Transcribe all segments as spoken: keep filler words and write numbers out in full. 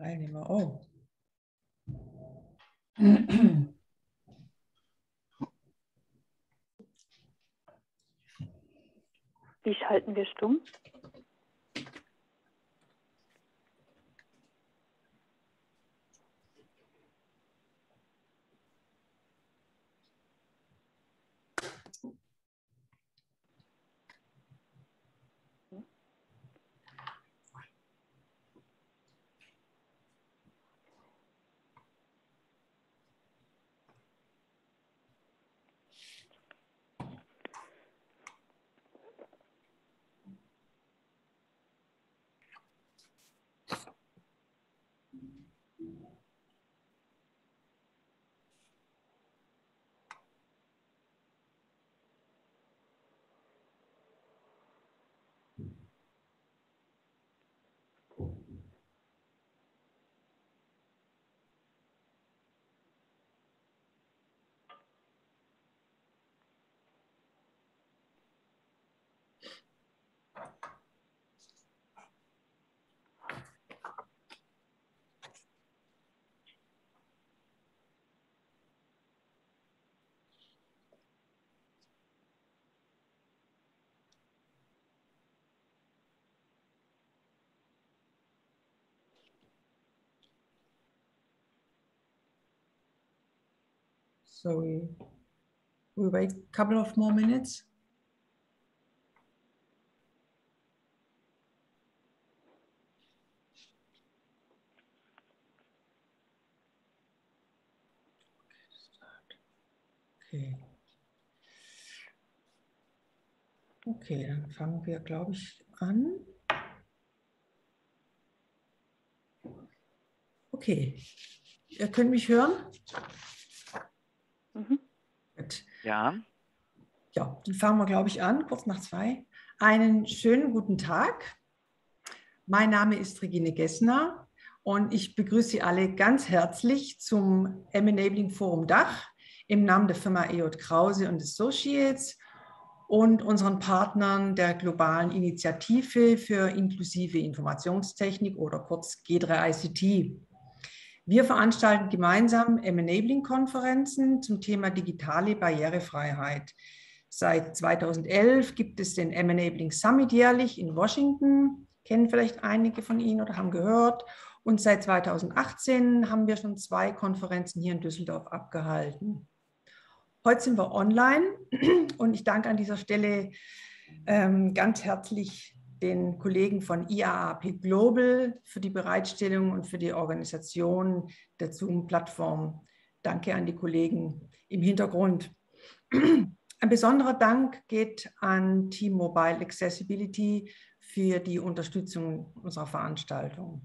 Teilnehmer. Oh. Wie schalten wir stumm? So we, we wait a couple of more minutes. Okay. Okay, dann fangen wir, glaube ich, an. Okay. Ihr könnt mich hören? Mhm. Gut. Ja. Ja, dann fangen wir, glaube ich, an, kurz nach zwei. Einen schönen guten Tag. Mein Name ist Regine Gessner und ich begrüße Sie alle ganz herzlich zum M-Enabling Forum Dach im Namen der Firma E J Krause und Associates und unseren Partnern der globalen Initiative für inklusive Informationstechnik oder kurz G drei I C T. Wir veranstalten gemeinsam M-Enabling-Konferenzen zum Thema digitale Barrierefreiheit. Seit zweitausendelf gibt es den M-Enabling Summit jährlich in Washington, kennen vielleicht einige von Ihnen oder haben gehört. Und seit zweitausendachtzehn haben wir schon zwei Konferenzen hier in Düsseldorf abgehalten. Heute sind wir online und ich danke an dieser Stelle ähm, ganz herzlich den Kollegen von I A A P Global für die Bereitstellung und für die Organisation der Zoom-Plattform. Danke an die Kollegen im Hintergrund. Ein besonderer Dank geht an T-Mobile Accessibility für die Unterstützung unserer Veranstaltung.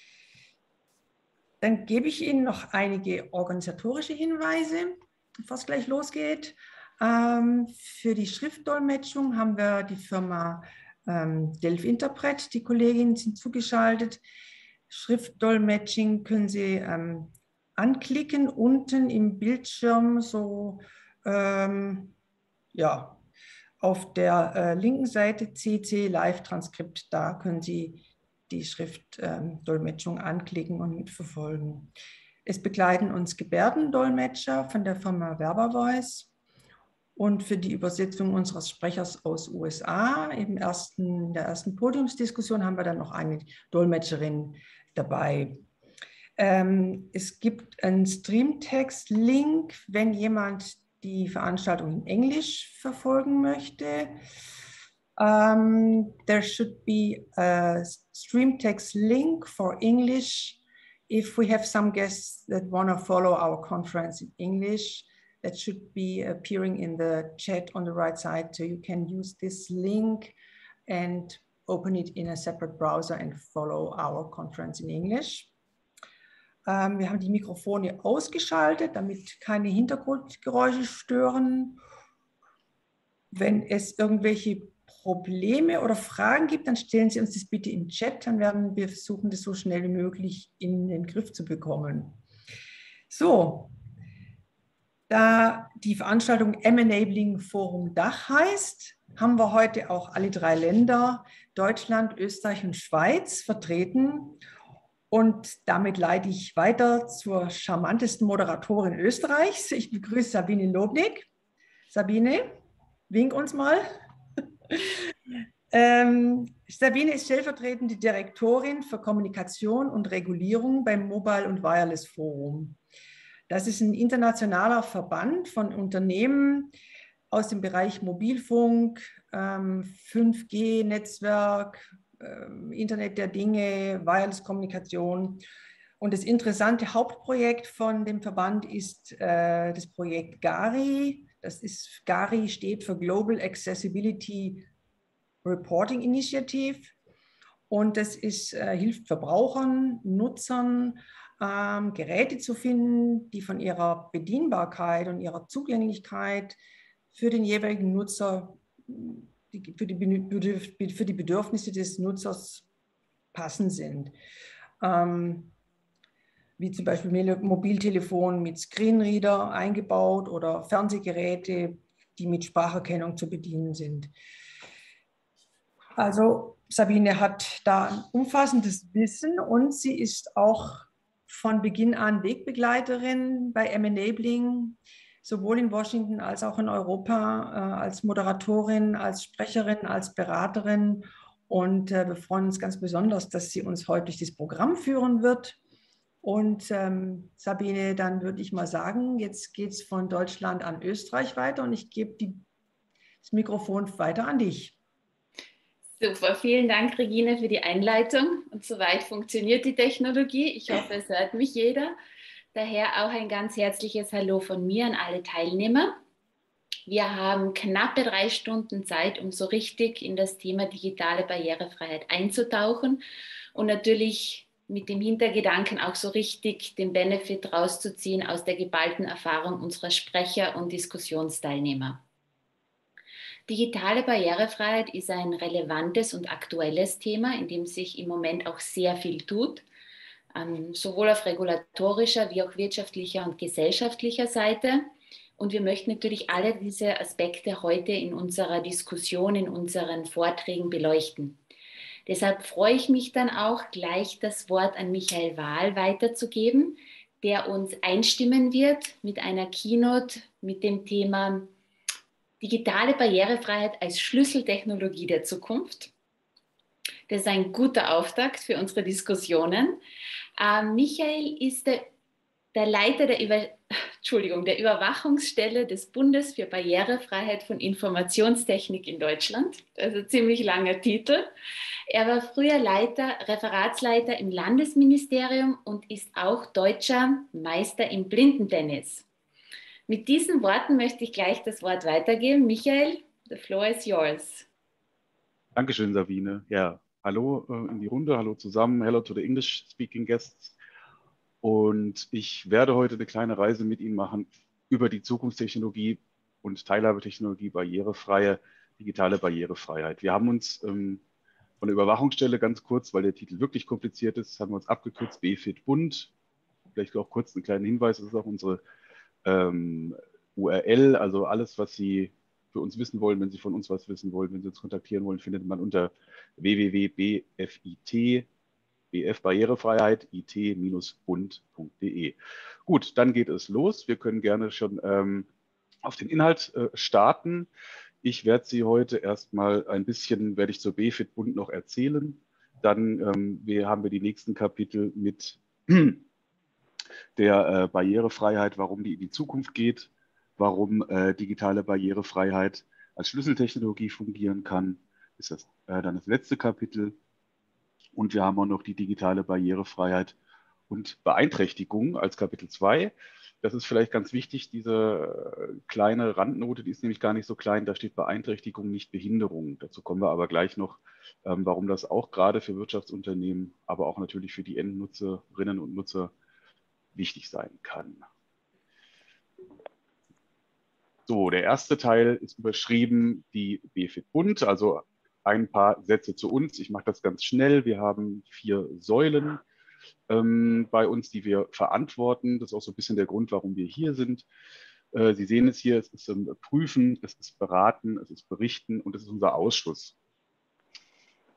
Dann gebe ich Ihnen noch einige organisatorische Hinweise, bevor es gleich losgeht. Ähm, für die Schriftdolmetschung haben wir die Firma ähm, Delph-Interpret, die Kolleginnen sind zugeschaltet. Schriftdolmetsching können Sie ähm, anklicken, unten im Bildschirm so ähm, ja, auf der äh, linken Seite C C Live-Transkript, da können Sie die Schriftdolmetschung ähm, anklicken und mitverfolgen. Es begleiten uns Gebärdendolmetscher von der Firma VerbaVoice und für die Übersetzung unseres Sprechers aus U S A, im ersten, in der ersten Podiumsdiskussion, haben wir dann noch eine Dolmetscherin dabei. Ähm, es gibt einen Streamtext-Link, wenn jemand die Veranstaltung in Englisch verfolgen möchte. Um, there should be a stream text link for English. If we have some guests that want to follow our conference in English, that should be appearing in the chat on the right side. So you can use this link and open it in a separate browser and follow our conference in English. Um, wir haben die Mikrofone ausgeschaltet, damit keine Hintergrundgeräusche stören. Wenn es irgendwelche Probleme oder Fragen gibt, dann stellen Sie uns das bitte im Chat, dann werden wir versuchen, das so schnell wie möglich in den Griff zu bekommen. So, da die Veranstaltung M-Enabling Forum Dach heißt, haben wir heute auch alle drei Länder, Deutschland, Österreich und Schweiz, vertreten. Und damit leite ich weiter zur charmantesten Moderatorin Österreichs. Ich begrüße Sabine Lobnig. Sabine, wink uns mal. Ähm, Sabine ist stellvertretende Direktorin für Kommunikation und Regulierung beim Mobile und Wireless Forum. Das ist ein internationaler Verband von Unternehmen aus dem Bereich Mobilfunk, ähm, fünf G-Netzwerk, ähm, Internet der Dinge, Wireless-Kommunikation. Und das interessante Hauptprojekt von dem Verband ist äh, das Projekt GARI. Das ist, GARI steht für Global Accessibility Reporting Initiative. Und das ist, äh, hilft Verbrauchern, Nutzern, ähm, Geräte zu finden, die von ihrer Bedienbarkeit und ihrer Zugänglichkeit für den jeweiligen Nutzer, die, für, die, für die Bedürfnisse des Nutzers passend sind. Ähm, wie zum Beispiel Mobiltelefon mit Screenreader eingebaut oder Fernsehgeräte, die mit Spracherkennung zu bedienen sind. Also Sabine hat da ein umfassendes Wissen und sie ist auch von Beginn an Wegbegleiterin bei M-Enabling, sowohl in Washington als auch in Europa, äh, als Moderatorin, als Sprecherin, als Beraterin. Und äh, wir freuen uns ganz besonders, dass sie uns heute durch das Programm führen wird. Und ähm, Sabine, dann würde ich mal sagen, jetzt geht es von Deutschland an Österreich weiter und ich gebe die, das Mikrofon weiter an dich. Super, vielen Dank, Regine, für die Einleitung. Und soweit funktioniert die Technologie. Ich hoffe, es hört mich jeder. Daher auch ein ganz herzliches Hallo von mir an alle Teilnehmer. Wir haben knappe drei Stunden Zeit, um so richtig in das Thema digitale Barrierefreiheit einzutauchen und natürlich mit dem Hintergedanken auch so richtig den Benefit rauszuziehen aus der geballten Erfahrung unserer Sprecher und Diskussionsteilnehmer. Digitale Barrierefreiheit ist ein relevantes und aktuelles Thema, in dem sich im Moment auch sehr viel tut, ähm, sowohl auf regulatorischer wie auch wirtschaftlicher und gesellschaftlicher Seite. Und wir möchten natürlich alle diese Aspekte heute in unserer Diskussion, in unseren Vorträgen beleuchten. Deshalb freue ich mich dann auch, gleich das Wort an Michael Wahl weiterzugeben, der uns einstimmen wird mit einer Keynote mit dem Thema Digitale Barrierefreiheit als Schlüsseltechnologie der Zukunft. Das ist ein guter Auftakt für unsere Diskussionen. Ähm, Michael ist der, der Leiter der, Über, Entschuldigung, der Überwachungsstelle des Bundes für Barrierefreiheit von Informationstechnik in Deutschland. Das ist ein ziemlich langer Titel. Er war früher Leiter, Referatsleiter im Landesministerium und ist auch deutscher Meister im Blindentennis. Mit diesen Worten möchte ich gleich das Wort weitergeben. Michael, the floor is yours. Dankeschön, Sabine. Ja, hallo äh, in die Runde, hallo zusammen, hello to the English-speaking guests. Und ich werde heute eine kleine Reise mit Ihnen machen über die Zukunftstechnologie und Teilhabetechnologie, barrierefreie, digitale Barrierefreiheit. Wir haben uns ähm, von der Überwachungsstelle ganz kurz, weil der Titel wirklich kompliziert ist, haben wir uns abgekürzt B F I T Bund. Vielleicht auch kurz einen kleinen Hinweis, das ist auch unsere Ähm, U R L, also alles, was Sie für uns wissen wollen, wenn Sie von uns was wissen wollen, wenn Sie uns kontaktieren wollen, findet man unter w w w punkt b f i t, B F Barrierefreiheit, I T Bund punkt de. Gut, dann geht es los. Wir können gerne schon ähm, auf den Inhalt äh, starten. Ich werde Sie heute erstmal ein bisschen, werde ich zur B F I T Bund noch erzählen. Dann ähm, wir, haben wir die nächsten Kapitel mit der äh, Barrierefreiheit, warum die in die Zukunft geht, warum äh, digitale Barrierefreiheit als Schlüsseltechnologie fungieren kann, ist das äh, dann das letzte Kapitel. Und wir haben auch noch die digitale Barrierefreiheit und Beeinträchtigung als Kapitel zwei. Das ist vielleicht ganz wichtig, diese äh, kleine Randnote, die ist nämlich gar nicht so klein, da steht Beeinträchtigung, nicht Behinderung. Dazu kommen wir aber gleich noch, ähm, warum das auch gerade für Wirtschaftsunternehmen, aber auch natürlich für die Endnutzerinnen und Nutzer wichtig sein kann. So, der erste Teil ist überschrieben, die B F I T Bund, also ein paar Sätze zu uns. Ich mache das ganz schnell. Wir haben vier Säulen ähm, bei uns, die wir verantworten. Das ist auch so ein bisschen der Grund, warum wir hier sind. Äh, Sie sehen es hier, es ist ähm, Prüfen, es ist Beraten, es ist Berichten und es ist unser Ausschuss.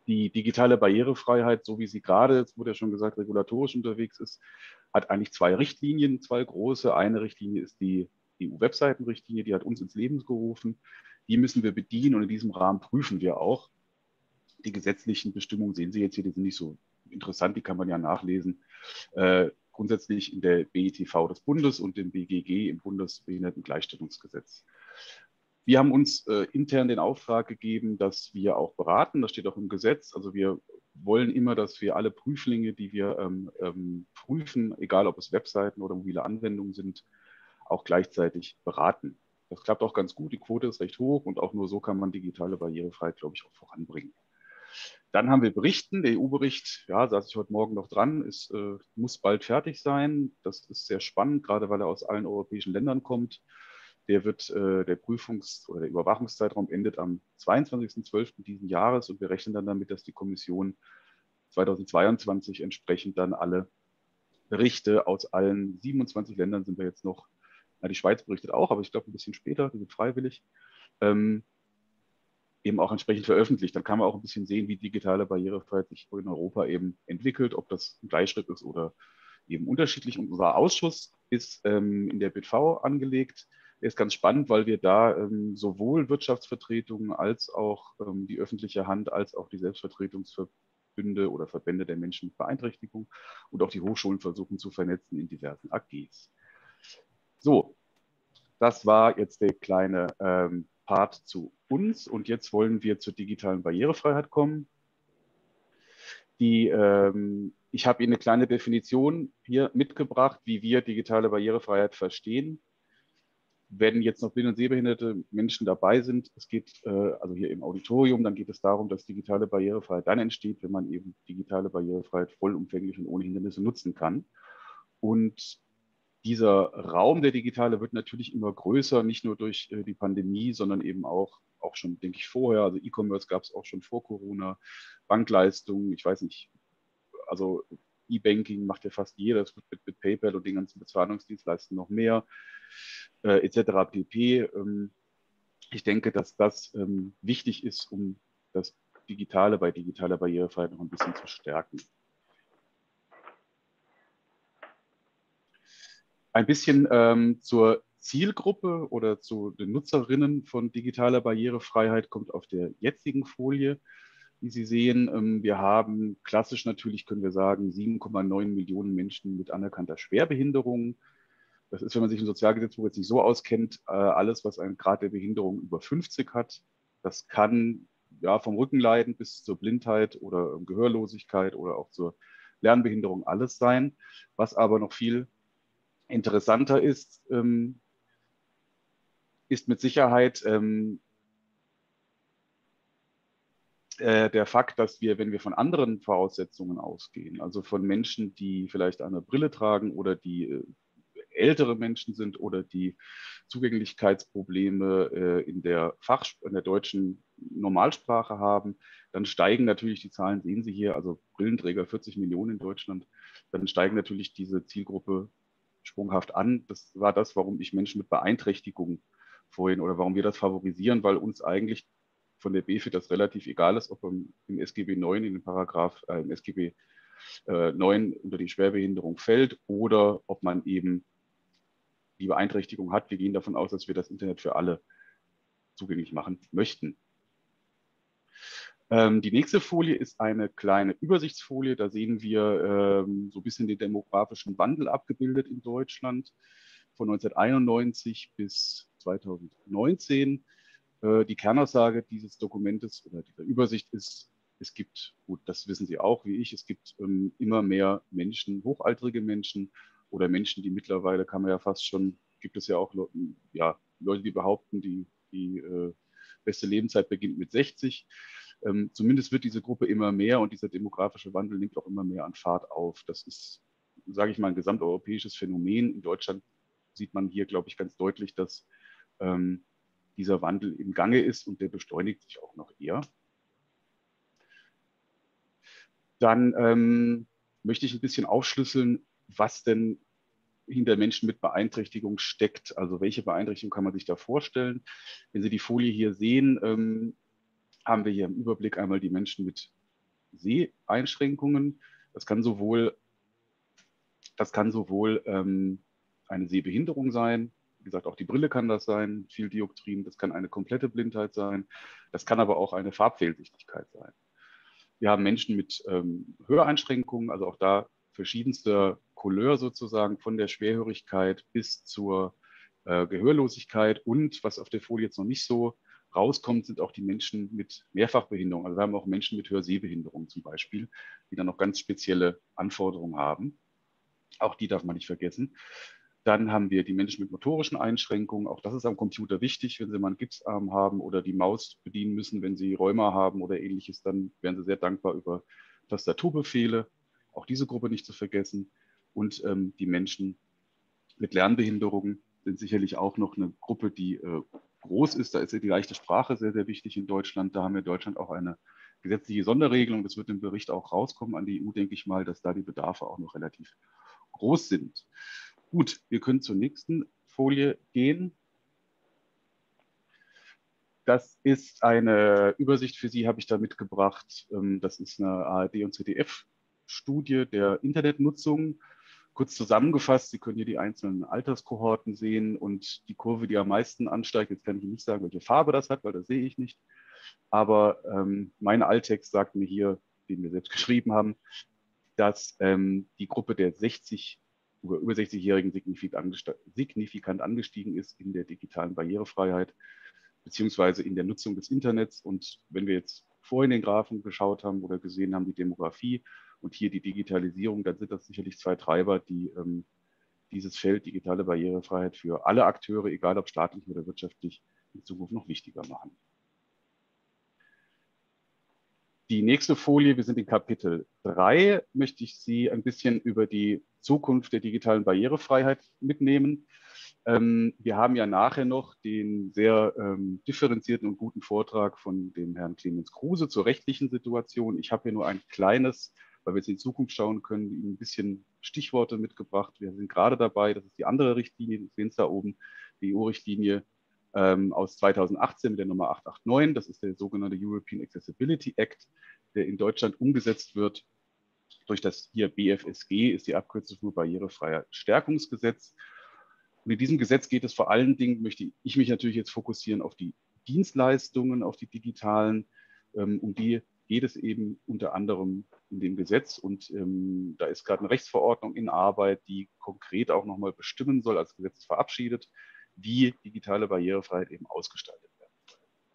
die digitale Barrierefreiheit, so wie sie gerade, es wurde ja schon gesagt, regulatorisch unterwegs ist, hat eigentlich zwei Richtlinien, zwei große. Eine Richtlinie ist die E U-Webseitenrichtlinie, die hat uns ins Leben gerufen. Die müssen wir bedienen und in diesem Rahmen prüfen wir auch. Die gesetzlichen Bestimmungen sehen Sie jetzt hier, die sind nicht so interessant, die kann man ja nachlesen. Äh, grundsätzlich in der B I T V des Bundes und dem B G G im Bundesbehindertengleichstellungsgesetz. Wir haben uns äh, intern den Auftrag gegeben, dass wir auch beraten, das steht auch im Gesetz. Also wir wollen immer, dass wir alle Prüflinge, die wir ähm, ähm, prüfen, egal ob es Webseiten oder mobile Anwendungen sind, auch gleichzeitig beraten. Das klappt auch ganz gut, die Quote ist recht hoch und auch nur so kann man digitale Barrierefreiheit, glaube ich, auch voranbringen. Dann haben wir Berichten, der E U-Bericht, ja, saß ich heute Morgen noch dran, ist, äh, muss bald fertig sein. Das ist sehr spannend, gerade weil er aus allen europäischen Ländern kommt. Der wird, äh, der Prüfungs- oder der Überwachungszeitraum endet am zweiundzwanzigsten zwölften diesen Jahres und wir rechnen dann damit, dass die Kommission zweitausendzweiundzwanzig entsprechend dann alle Berichte aus allen siebenundzwanzig Ländern sind wir jetzt noch, na, die Schweiz berichtet auch, aber ich glaube ein bisschen später, die sind freiwillig, ähm, eben auch entsprechend veröffentlicht. Dann kann man auch ein bisschen sehen, wie digitale Barrierefreiheit sich in Europa eben entwickelt, ob das ein Gleichschritt ist oder eben unterschiedlich. Und unser Ausschuss ist ähm, in der B I T V angelegt. Der ist ganz spannend, weil wir da ähm, sowohl Wirtschaftsvertretungen als auch ähm, die öffentliche Hand, als auch die Selbstvertretungsverbünde oder Verbände der Menschen mit Beeinträchtigung und auch die Hochschulen versuchen zu vernetzen in diversen A Gs. So, das war jetzt der kleine ähm, Part zu uns und jetzt wollen wir zur digitalen Barrierefreiheit kommen. Die, ähm, ich habe Ihnen eine kleine Definition hier mitgebracht, wie wir digitale Barrierefreiheit verstehen. Wenn jetzt noch blind- und sehbehinderte Menschen dabei sind, es geht äh, also hier im Auditorium, dann geht es darum, dass digitale Barrierefreiheit dann entsteht, wenn man eben digitale Barrierefreiheit vollumfänglich und ohne Hindernisse nutzen kann. Und dieser Raum, der digitale, wird natürlich immer größer, nicht nur durch äh, die Pandemie, sondern eben auch, auch schon, denke ich, vorher. Also E-Commerce gab es auch schon vor Corona, Bankleistungen, ich weiß nicht, also E-Banking macht ja fast jeder, das wird mit, mit PayPal und den ganzen Bezahlungsdienstleistungen noch mehr, äh, et cetera pp. Ähm, ich denke, dass das ähm, wichtig ist, um das Digitale bei digitaler Barrierefreiheit noch ein bisschen zu stärken. Ein bisschen ähm, zur Zielgruppe oder zu den Nutzerinnen von digitaler Barrierefreiheit kommt auf der jetzigen Folie. Wie Sie sehen, ähm, wir haben klassisch natürlich, können wir sagen, sieben Komma neun Millionen Menschen mit anerkannter Schwerbehinderung. Das ist, wenn man sich im Sozialgesetzbuch jetzt nicht so auskennt, äh, alles, was einen Grad der Behinderung über fünfzig hat. Das kann ja vom Rückenleiden bis zur Blindheit oder ähm, Gehörlosigkeit oder auch zur Lernbehinderung alles sein. Was aber noch viel interessanter ist, ähm, ist mit Sicherheit ähm, äh, der Fakt, dass wir, wenn wir von anderen Voraussetzungen ausgehen, also von Menschen, die vielleicht eine Brille tragen oder die äh, ältere Menschen sind oder die Zugänglichkeitsprobleme äh, in der Fach, in der deutschen Normalsprache haben, dann steigen natürlich die Zahlen, sehen Sie hier, also Brillenträger vierzig Millionen in Deutschland, dann steigen natürlich diese Zielgruppe sprunghaft an. Das war das, warum ich Menschen mit Beeinträchtigung vorhin oder warum wir das favorisieren, weil uns eigentlich von der B F I das relativ egal ist, ob im, im S G B neun, in den Paragraph, äh, im S G B äh, neun unter die Schwerbehinderung fällt oder ob man eben die Beeinträchtigung hat. Wir gehen davon aus, dass wir das Internet für alle zugänglich machen möchten. Ähm, die nächste Folie ist eine kleine Übersichtsfolie. Da sehen wir ähm, so ein bisschen den demografischen Wandel abgebildet in Deutschland von neunzehnhunderteinundneunzig bis zweitausendneunzehn. Äh, die Kernaussage dieses Dokumentes oder dieser Übersicht ist, es gibt, gut, das wissen Sie auch wie ich, es gibt ähm, immer mehr Menschen, hochaltrige Menschen oder Menschen, die mittlerweile, kann man ja fast schon, gibt es ja auch ja, Leute, die behaupten, die, die äh, beste Lebenszeit beginnt mit sechzig. Ähm, zumindest wird diese Gruppe immer mehr und dieser demografische Wandel nimmt auch immer mehr an Fahrt auf. Das ist, sage ich mal, ein gesamteuropäisches Phänomen. In Deutschland sieht man hier, glaube ich, ganz deutlich, dass ähm, dieser Wandel im Gange ist und der beschleunigt sich auch noch eher. Dann ähm, möchte ich ein bisschen aufschlüsseln, was denn hinter Menschen mit Beeinträchtigung steckt. Also welche Beeinträchtigung kann man sich da vorstellen? Wenn Sie die Folie hier sehen, ähm, haben wir hier im Überblick einmal die Menschen mit Seheinschränkungen. Das kann sowohl, das kann sowohl ähm, eine Sehbehinderung sein, wie gesagt, auch die Brille kann das sein, viel Dioptrien, das kann eine komplette Blindheit sein, das kann aber auch eine Farbfehlsichtigkeit sein. Wir haben Menschen mit ähm, Höreinschränkungen, also auch da verschiedenster Couleur sozusagen, von der Schwerhörigkeit bis zur äh, Gehörlosigkeit. Und was auf der Folie jetzt noch nicht so rauskommt, sind auch die Menschen mit Mehrfachbehinderung. Also wir haben auch Menschen mit Hörsehbehinderung zum Beispiel, die dann noch ganz spezielle Anforderungen haben. Auch die darf man nicht vergessen. Dann haben wir die Menschen mit motorischen Einschränkungen. Auch das ist am Computer wichtig. Wenn Sie mal einen Gipsarm haben oder die Maus bedienen müssen, wenn Sie Rheuma haben oder ähnliches, dann wären Sie sehr dankbar über Tastaturbefehle. Auch diese Gruppe nicht zu vergessen. Und ähm, die Menschen mit Lernbehinderungen sind sicherlich auch noch eine Gruppe, die äh, groß ist. Da ist ja die leichte Sprache sehr, sehr wichtig in Deutschland. Da haben wir in Deutschland auch eine gesetzliche Sonderregelung. Das wird im Bericht auch rauskommen an die E U, denke ich mal, dass da die Bedarfe auch noch relativ groß sind. Gut, wir können zur nächsten Folie gehen. Das ist eine Übersicht für Sie, habe ich da mitgebracht. Das ist eine A R D- und Z D F-Studie der Internetnutzung. Kurz zusammengefasst, Sie können hier die einzelnen Alterskohorten sehen und die Kurve, die am meisten ansteigt. Jetzt kann ich Ihnen nicht sagen, welche Farbe das hat, weil das sehe ich nicht. Aber ähm, mein Alttext sagt mir hier, den wir selbst geschrieben haben, dass ähm, die Gruppe der sechzig über sechzig-Jährigen signifikant angestiegen ist in der digitalen Barrierefreiheit beziehungsweise in der Nutzung des Internets. Und wenn wir jetzt vorhin den Graphen geschaut haben oder gesehen haben, die Demografie und hier die Digitalisierung, dann sind das sicherlich zwei Treiber, die ähm, dieses Feld digitale Barrierefreiheit für alle Akteure, egal ob staatlich oder wirtschaftlich, in Zukunft noch wichtiger machen. Die nächste Folie, wir sind in Kapitel drei, möchte ich Sie ein bisschen über die Zukunft der digitalen Barrierefreiheit mitnehmen. Ähm, wir haben ja nachher noch den sehr ähm, differenzierten und guten Vortrag von dem Herrn Clemens Kruse zur rechtlichen Situation. Ich habe hier nur ein kleines, weil wir jetzt in die Zukunft schauen können, Ihnen ein bisschen Stichworte mitgebracht. Wir sind gerade dabei, das ist die andere Richtlinie, Sie sehen es da oben, die E U-Richtlinie ähm, aus zweitausendachtzehn mit der Nummer acht acht neun. Das ist der sogenannte European Accessibility Act, der in Deutschland umgesetzt wird durch das hier B F S G, ist die Abkürzung für Barrierefreiheit-Stärkungsgesetz. Und in diesem Gesetz geht es vor allen Dingen, möchte ich mich natürlich jetzt fokussieren auf die Dienstleistungen, auf die digitalen. Ähm, um die geht es eben unter anderem in dem Gesetz. Und ähm, da ist gerade eine Rechtsverordnung in Arbeit, die konkret auch nochmal bestimmen soll, als Gesetz ist verabschiedet, wie digitale Barrierefreiheit eben ausgestaltet werden soll.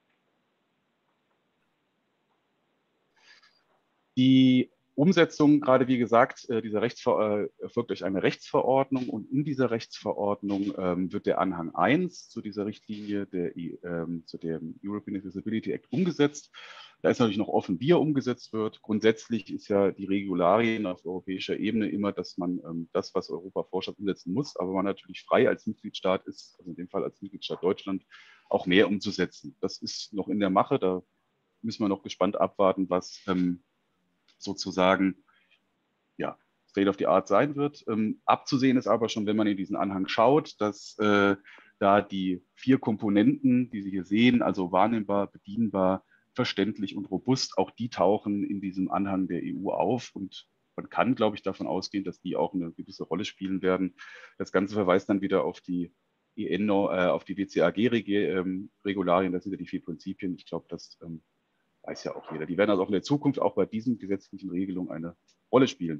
Die Umsetzung, gerade wie gesagt, dieser Rechtsver erfolgt durch eine Rechtsverordnung und in dieser Rechtsverordnung ähm, wird der Anhang eins zu dieser Richtlinie, der, ähm, zu dem European Accessibility Act umgesetzt. Da ist natürlich noch offen, wie er umgesetzt wird. Grundsätzlich ist ja die Regularien auf europäischer Ebene immer, dass man ähm, das, was Europa vorschreibt, umsetzen muss, aber man natürlich frei als Mitgliedstaat ist, also in dem Fall als Mitgliedstaat Deutschland, auch mehr umzusetzen. Das ist noch in der Mache, da müssen wir noch gespannt abwarten, was ähm, sozusagen ja, State of the Art sein wird. Ähm, abzusehen ist aber schon, wenn man in diesen Anhang schaut, dass äh, da die vier Komponenten, die Sie hier sehen, also wahrnehmbar, bedienbar, verständlich und robust, auch die tauchen in diesem Anhang der E U auf und man kann, glaube ich, davon ausgehen, dass die auch eine gewisse Rolle spielen werden. Das Ganze verweist dann wieder auf die E N, äh, auf die W C A G-Regularien, das sind ja die vier Prinzipien. Ich glaube, das ähm, weiß ja auch jeder. Die werden also auch in der Zukunft auch bei diesen gesetzlichen Regelungen eine Rolle spielen.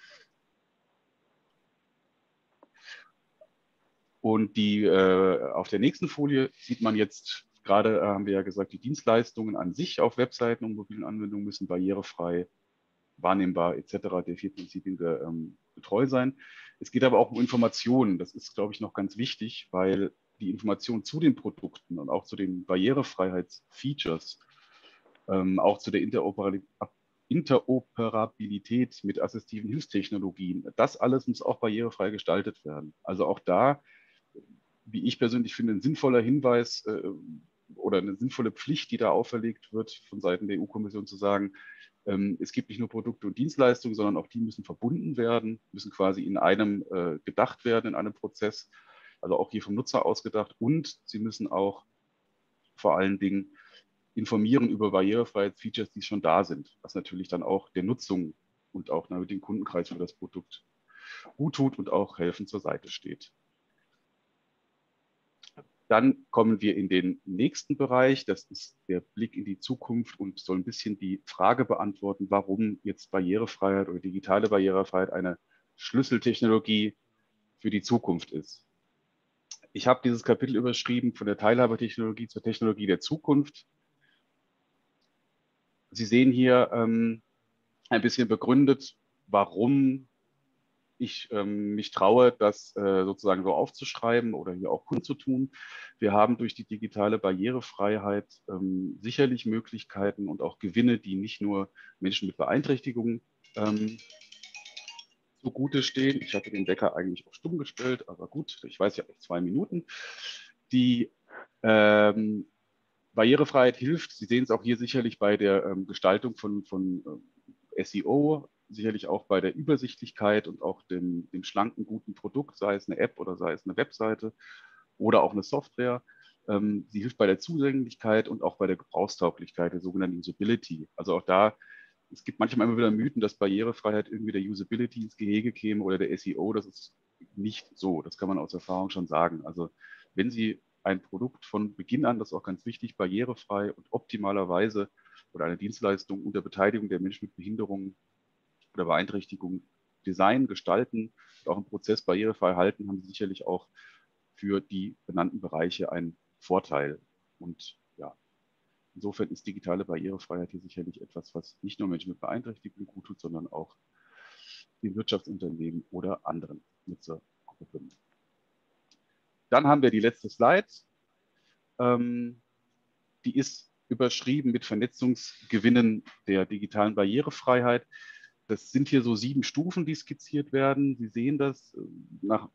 Und die, äh, auf der nächsten Folie sieht man jetzt, gerade äh, haben wir ja gesagt, die Dienstleistungen an sich auf Webseiten und mobilen Anwendungen müssen barrierefrei, wahrnehmbar et cetera der vier Prinzipien ähm, getreu sein. Es geht aber auch um Informationen. Das ist, glaube ich, noch ganz wichtig, weil die Informationen zu den Produkten und auch zu den Barrierefreiheitsfeatures, ähm, auch zu der Interoperabilität, Interoperabilität mit assistiven Hilfstechnologien, das alles muss auch barrierefrei gestaltet werden. Also auch da, wie ich persönlich finde, ein sinnvoller Hinweis äh, oder eine sinnvolle Pflicht, die da auferlegt wird von Seiten der E U-Kommission zu sagen, ähm, es gibt nicht nur Produkte und Dienstleistungen, sondern auch die müssen verbunden werden, müssen quasi in einem äh, gedacht werden, in einem Prozess, also auch hier vom Nutzer ausgedacht und sie müssen auch vor allen Dingen informieren über Barrierefreiheitsfeatures, die schon da sind, was natürlich dann auch der Nutzung und auch mit dem Kundenkreis für das Produkt gut tut und auch helfend zur Seite steht. Dann kommen wir in den nächsten Bereich, das ist der Blick in die Zukunft und soll ein bisschen die Frage beantworten, warum jetzt Barrierefreiheit oder digitale Barrierefreiheit eine Schlüsseltechnologie für die Zukunft ist. Ich habe dieses Kapitel überschrieben von der Teilhabertechnologie zur Technologie der Zukunft. Sie sehen hier ähm, ein bisschen begründet, warum ich ähm, mich traue, das äh, sozusagen so aufzuschreiben oder hier auch kundzutun. Wir haben durch die digitale Barrierefreiheit ähm, sicherlich Möglichkeiten und auch Gewinne, die nicht nur Menschen mit Beeinträchtigungen ähm, zugute stehen. Ich hatte den Wecker eigentlich auf stumm gestellt, aber gut, ich weiß, ich habe noch zwei Minuten. Die ähm, Barrierefreiheit hilft, Sie sehen es auch hier sicherlich bei der ähm, Gestaltung von, von äh, S E O, sicherlich auch bei der Übersichtlichkeit und auch dem, dem schlanken, guten Produkt, sei es eine App oder sei es eine Webseite oder auch eine Software. Ähm, sie hilft bei der Zugänglichkeit und auch bei der Gebrauchstauglichkeit, der sogenannten Usability. Also auch da, es gibt manchmal immer wieder Mythen, dass Barrierefreiheit irgendwie der Usability ins Gehege käme oder der S E O. Das ist nicht so. Das kann man aus Erfahrung schon sagen. Also wenn Sie ein Produkt von Beginn an, das ist auch ganz wichtig, barrierefrei und optimalerweise oder eine Dienstleistung unter Beteiligung der Menschen mit Behinderungen oder Beeinträchtigungen designen, gestalten und auch im Prozess barrierefrei halten, haben Sie sicherlich auch für die benannten Bereiche einen Vorteil. Und ja, insofern ist digitale Barrierefreiheit hier sicherlich etwas, was nicht nur Menschen mit Beeinträchtigungen gut tut, sondern auch den Wirtschaftsunternehmen oder anderen Nutzergruppen. Dann haben wir die letzte Slide. Ähm, die ist überschrieben mit Vernetzungsgewinnen der digitalen Barrierefreiheit. Das sind hier so sieben Stufen, die skizziert werden. Sie sehen das. Nach,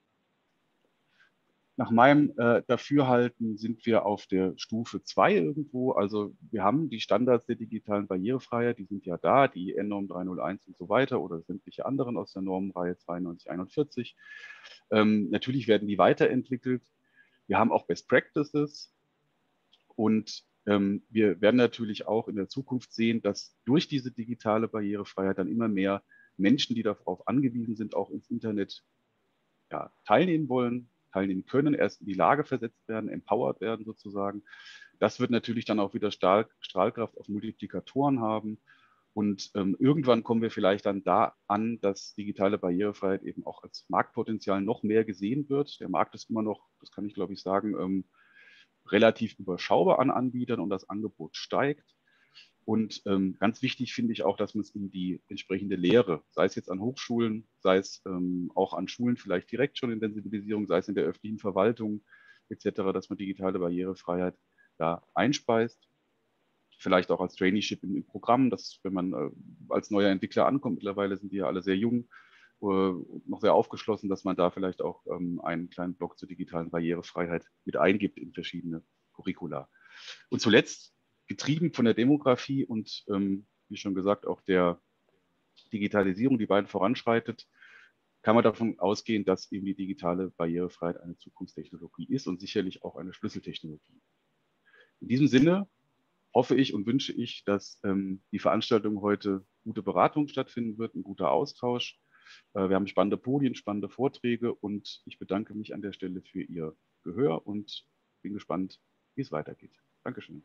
nach meinem äh, Dafürhalten sind wir auf der Stufe zwei irgendwo. Also wir haben die Standards der digitalen Barrierefreiheit, die sind ja da, die N Norm dreihunderteins und so weiter oder sämtliche anderen aus der Normenreihe zweiundneunzig einundvierzig. Ähm, natürlich werden die weiterentwickelt. Wir haben auch Best Practices und ähm, wir werden natürlich auch in der Zukunft sehen, dass durch diese digitale Barrierefreiheit dann immer mehr Menschen, die darauf angewiesen sind, auch ins Internet ja, teilnehmen wollen, teilnehmen können, erst in die Lage versetzt werden, empowered werden sozusagen. Das wird natürlich dann auch wieder Stahl, Strahlkraft auf Multiplikatoren haben. Und ähm, irgendwann kommen wir vielleicht dann da an, dass digitale Barrierefreiheit eben auch als Marktpotenzial noch mehr gesehen wird. Der Markt ist immer noch, das kann ich glaube ich sagen, ähm, relativ überschaubar an Anbietern und das Angebot steigt. Und ähm, ganz wichtig finde ich auch, dass man es in die entsprechende Lehre, sei es jetzt an Hochschulen, sei es ähm, auch an Schulen vielleicht direkt schon in Sensibilisierung, sei es in der öffentlichen Verwaltung et cetera, dass man digitale Barrierefreiheit da einspeist. Vielleicht auch als Traineeship in, in Programmen, dass wenn man äh, als neuer Entwickler ankommt, mittlerweile sind die ja alle sehr jung, äh, noch sehr aufgeschlossen, dass man da vielleicht auch ähm, einen kleinen Block zur digitalen Barrierefreiheit mit eingibt in verschiedene Curricula. Und zuletzt, getrieben von der Demografie und, ähm, wie schon gesagt, auch der Digitalisierung, die beiden voranschreitet, kann man davon ausgehen, dass eben die digitale Barrierefreiheit eine Zukunftstechnologie ist und sicherlich auch eine Schlüsseltechnologie. In diesem Sinne hoffe ich und wünsche ich, dass ähm, die Veranstaltung heute gute Beratung stattfinden wird, ein guter Austausch. Äh, wir haben spannende Podien, spannende Vorträge und ich bedanke mich an der Stelle für Ihr Gehör und bin gespannt, wie es weitergeht. Dankeschön.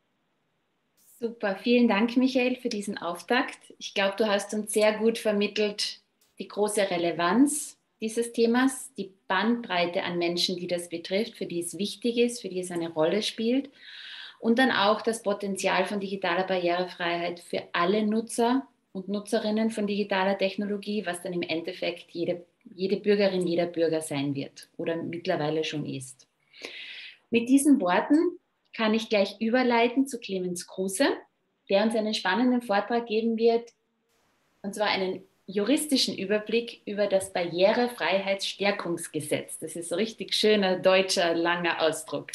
Super, vielen Dank, Michael, für diesen Auftakt. Ich glaube, du hast uns sehr gut vermittelt die große Relevanz dieses Themas, die Bandbreite an Menschen, die das betrifft, für die es wichtig ist, für die es eine Rolle spielt und dann auch das Potenzial von digitaler Barrierefreiheit für alle Nutzer und Nutzerinnen von digitaler Technologie, was dann im Endeffekt jede, jede Bürgerin, jeder Bürger sein wird oder mittlerweile schon ist. Mit diesen Worten kann ich gleich überleiten zu Clemens Kruse, der uns einen spannenden Vortrag geben wird, und zwar einen juristischen Überblick über das Barrierefreiheitsstärkungsgesetz. Das ist so richtig schöner, deutscher, langer Ausdruck.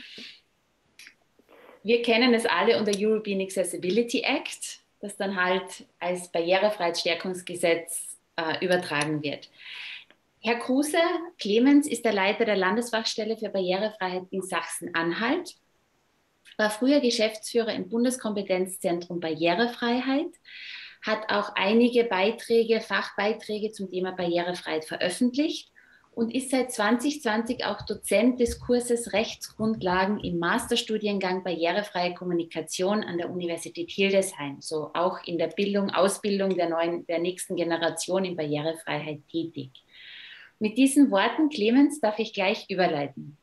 Wir kennen es alle unter European Accessibility Act, das dann halt als Barrierefreiheitsstärkungsgesetz äh, übertragen wird. Herr Kruse, Clemens ist der Leiter der Landesfachstelle für Barrierefreiheit in Sachsen-Anhalt. war früher Geschäftsführer im Bundeskompetenzzentrum Barrierefreiheit, hat auch einige Beiträge, Fachbeiträge zum Thema Barrierefreiheit veröffentlicht und ist seit zwanzig zwanzig auch Dozent des Kurses Rechtsgrundlagen im Masterstudiengang Barrierefreie Kommunikation an der Universität Hildesheim, so auch in der Bildung, Ausbildung der, neuen, der nächsten Generation in Barrierefreiheit tätig. Mit diesen Worten, Clemens, darf ich gleich überleiten.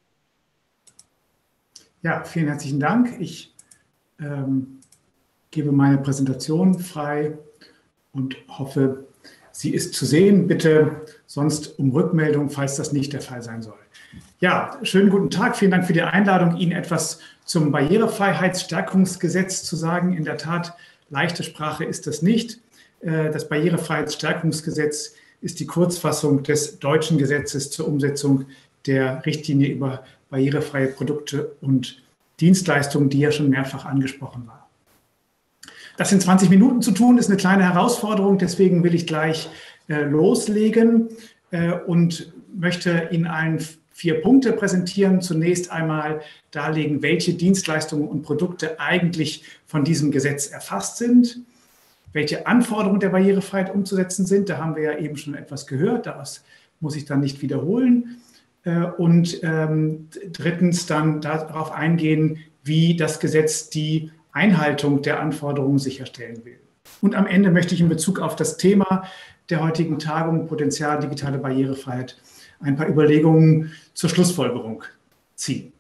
Ja, vielen herzlichen Dank. Ich ähm, gebe meine Präsentation frei und hoffe, sie ist zu sehen. Bitte sonst um Rückmeldung, falls das nicht der Fall sein soll. Ja, schönen guten Tag. Vielen Dank für die Einladung, Ihnen etwas zum Barrierefreiheitsstärkungsgesetz zu sagen. In der Tat, leichte Sprache ist das nicht. Das Barrierefreiheitsstärkungsgesetz ist die Kurzfassung des deutschen Gesetzes zur Umsetzung der Richtlinie über barrierefreie Produkte und Dienstleistungen, die ja schon mehrfach angesprochen war. Das in zwanzig Minuten zu tun, ist eine kleine Herausforderung, deswegen will ich gleich äh, loslegen äh, und möchte Ihnen allen vier Punkte präsentieren. Zunächst einmal darlegen, welche Dienstleistungen und Produkte eigentlich von diesem Gesetz erfasst sind, welche Anforderungen der Barrierefreiheit umzusetzen sind. Da haben wir ja eben schon etwas gehört, das muss ich dann nicht wiederholen. Äh, und ähm, drittens dann darauf eingehen, wie das Gesetz die Einhaltung der Anforderungen sicherstellen will. Und am Ende möchte ich in Bezug auf das Thema der heutigen Tagung, Potenzial digitale Barrierefreiheit, ein paar Überlegungen zur Schlussfolgerung ziehen.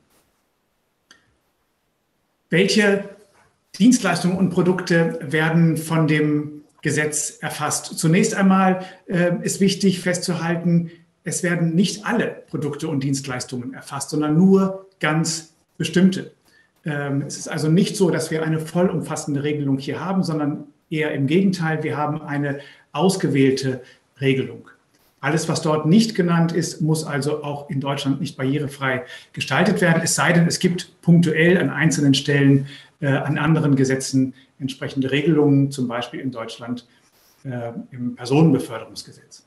Welche Dienstleistungen und Produkte werden von dem Gesetz erfasst? Zunächst einmal äh, ist wichtig festzuhalten, es werden nicht alle Produkte und Dienstleistungen erfasst, sondern nur ganz bestimmte. Es ist also nicht so, dass wir eine vollumfassende Regelung hier haben, sondern eher im Gegenteil, wir haben eine ausgewählte Regelung. Alles, was dort nicht genannt ist, muss also auch in Deutschland nicht barrierefrei gestaltet werden, es sei denn, es gibt punktuell an einzelnen Stellen äh, an anderen Gesetzen entsprechende Regelungen, zum Beispiel in Deutschland äh, im Personenbeförderungsgesetz.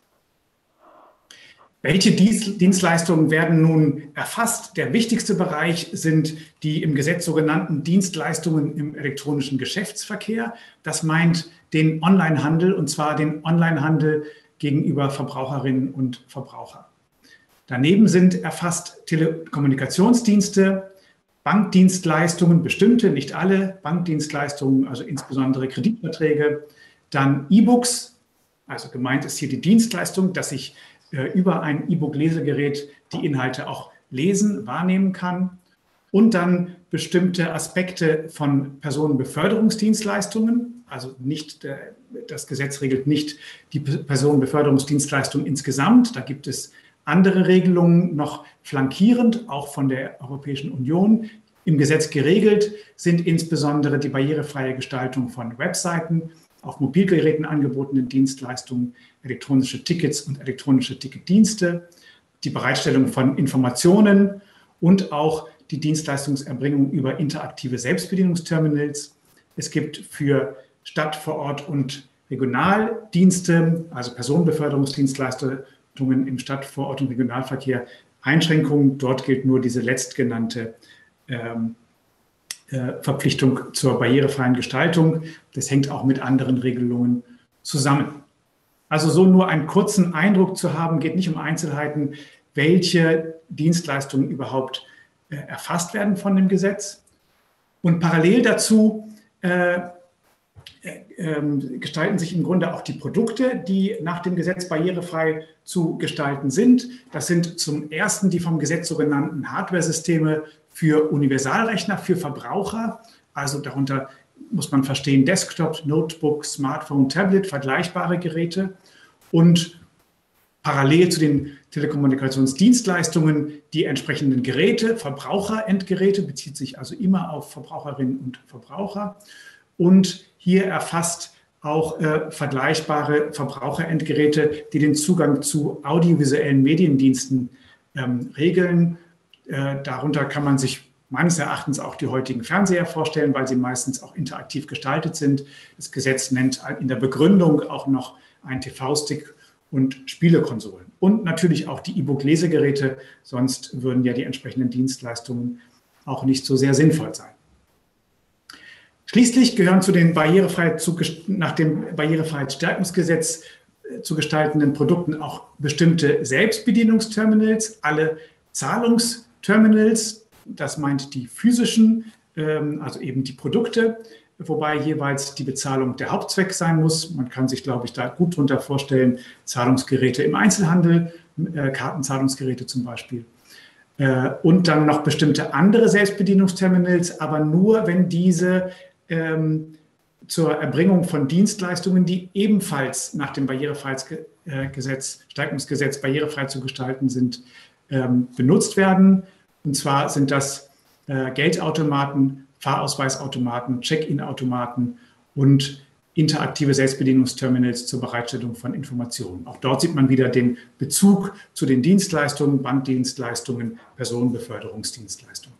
Welche Dienstleistungen werden nun erfasst? Der wichtigste Bereich sind die im Gesetz sogenannten Dienstleistungen im elektronischen Geschäftsverkehr. Das meint den Onlinehandel, und zwar den Onlinehandel gegenüber Verbraucherinnen und Verbrauchern. Daneben sind erfasst Telekommunikationsdienste, Bankdienstleistungen, bestimmte, nicht alle Bankdienstleistungen, also insbesondere Kreditverträge, dann E-Books, also gemeint ist hier die Dienstleistung, dass ich über ein E-Book-Lesegerät die Inhalte auch lesen, wahrnehmen kann. Und dann bestimmte Aspekte von Personenbeförderungsdienstleistungen. Also nicht, das Gesetz regelt nicht die Personenbeförderungsdienstleistung insgesamt. Da gibt es andere Regelungen noch flankierend, auch von der Europäischen Union. Im Gesetz geregelt sind insbesondere die barrierefreie Gestaltung von Webseiten, auf Mobilgeräten angebotenen Dienstleistungen, elektronische Tickets und elektronische Ticketdienste, die Bereitstellung von Informationen und auch die Dienstleistungserbringung über interaktive Selbstbedienungsterminals. Es gibt für Stadt-, Vorort- und Regionaldienste, also Personenbeförderungsdienstleistungen im Stadt-, Vorort- und Regionalverkehr, Einschränkungen. Dort gilt nur diese letztgenannte ähm, Verpflichtung zur barrierefreien Gestaltung. Das hängt auch mit anderen Regelungen zusammen. Also so nur einen kurzen Eindruck zu haben, geht nicht um Einzelheiten, welche Dienstleistungen überhaupt äh, erfasst werden von dem Gesetz. Und parallel dazu äh, äh, gestalten sich im Grunde auch die Produkte, die nach dem Gesetz barrierefrei zu gestalten sind. Das sind zum ersten die vom Gesetz sogenannten Hardware-Systeme für Universalrechner, für Verbraucher. Also darunter muss man verstehen Desktop, Notebook, Smartphone, Tablet, vergleichbare Geräte. Und parallel zu den Telekommunikationsdienstleistungen die entsprechenden Geräte, Verbraucherendgeräte, bezieht sich also immer auf Verbraucherinnen und Verbraucher. Und hier erfasst auch äh, vergleichbare Verbraucherendgeräte, die den Zugang zu audiovisuellen Mediendiensten ähm, regeln. Äh, darunter kann man sich meines Erachtens auch die heutigen Fernseher vorstellen, weil sie meistens auch interaktiv gestaltet sind. Das Gesetz nennt in der Begründung auch noch einen T V-Stick und Spielekonsolen. Und natürlich auch die E-Book-Lesegeräte, sonst würden ja die entsprechenden Dienstleistungen auch nicht so sehr sinnvoll sein. Schließlich gehören zu den Barrierefreiheit zu, nach dem Barrierefreiheitsstärkungsgesetz zu gestaltenden Produkten auch bestimmte Selbstbedienungsterminals, alle Zahlungsterminals, das meint die physischen, also eben die Produkte, wobei jeweils die Bezahlung der Hauptzweck sein muss. Man kann sich, glaube ich, da gut drunter vorstellen, Zahlungsgeräte im Einzelhandel, Kartenzahlungsgeräte zum Beispiel. Und dann noch bestimmte andere Selbstbedienungsterminals, aber nur, wenn diese ähm, zur Erbringung von Dienstleistungen, die ebenfalls nach dem Barrierefreiheitsgesetz, Stärkungsgesetz barrierefrei zu gestalten sind, ähm, benutzt werden. Und zwar sind das äh, Geldautomaten, Fahrausweisautomaten, Check-in-Automaten und interaktive Selbstbedienungsterminals zur Bereitstellung von Informationen. Auch dort sieht man wieder den Bezug zu den Dienstleistungen, Bankdienstleistungen, Personenbeförderungsdienstleistungen.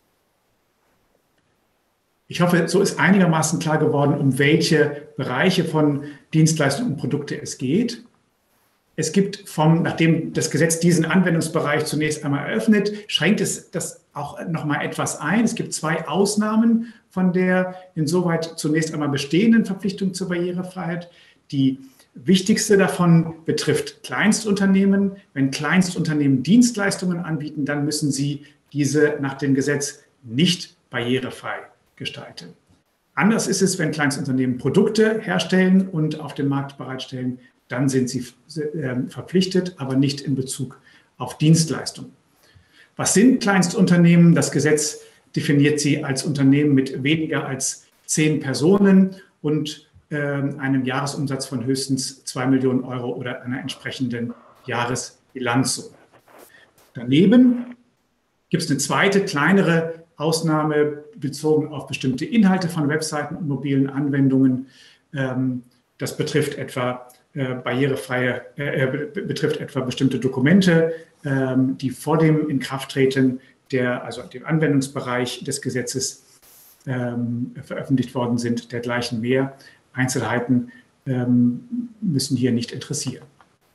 Ich hoffe, so ist einigermaßen klar geworden, um welche Bereiche von Dienstleistungen und Produkte es geht. Es gibt vom, nachdem das Gesetz diesen Anwendungsbereich zunächst einmal eröffnet, schränkt es das auch noch mal etwas ein. Es gibt zwei Ausnahmen von der insoweit zunächst einmal bestehenden Verpflichtung zur Barrierefreiheit. Die wichtigste davon betrifft Kleinstunternehmen. Wenn Kleinstunternehmen Dienstleistungen anbieten, dann müssen sie diese nach dem Gesetz nicht barrierefrei gestalten. Anders ist es, wenn Kleinstunternehmen Produkte herstellen und auf dem Markt bereitstellen, dann sind sie äh, verpflichtet, aber nicht in Bezug auf Dienstleistungen. Was sind Kleinstunternehmen? Das Gesetz definiert sie als Unternehmen mit weniger als zehn Personen und äh, einem Jahresumsatz von höchstens zwei Millionen Euro oder einer entsprechenden Jahresbilanzsumme. Daneben gibt es eine zweite, kleinere Ausnahme bezogen auf bestimmte Inhalte von Webseiten und mobilen Anwendungen. Ähm, das betrifft etwa barrierefreie, äh, betrifft etwa bestimmte Dokumente, ähm, die vor dem Inkrafttreten der, also dem Anwendungsbereich des Gesetzes ähm, veröffentlicht worden sind, dergleichen mehr. Einzelheiten ähm, müssen hier nicht interessieren.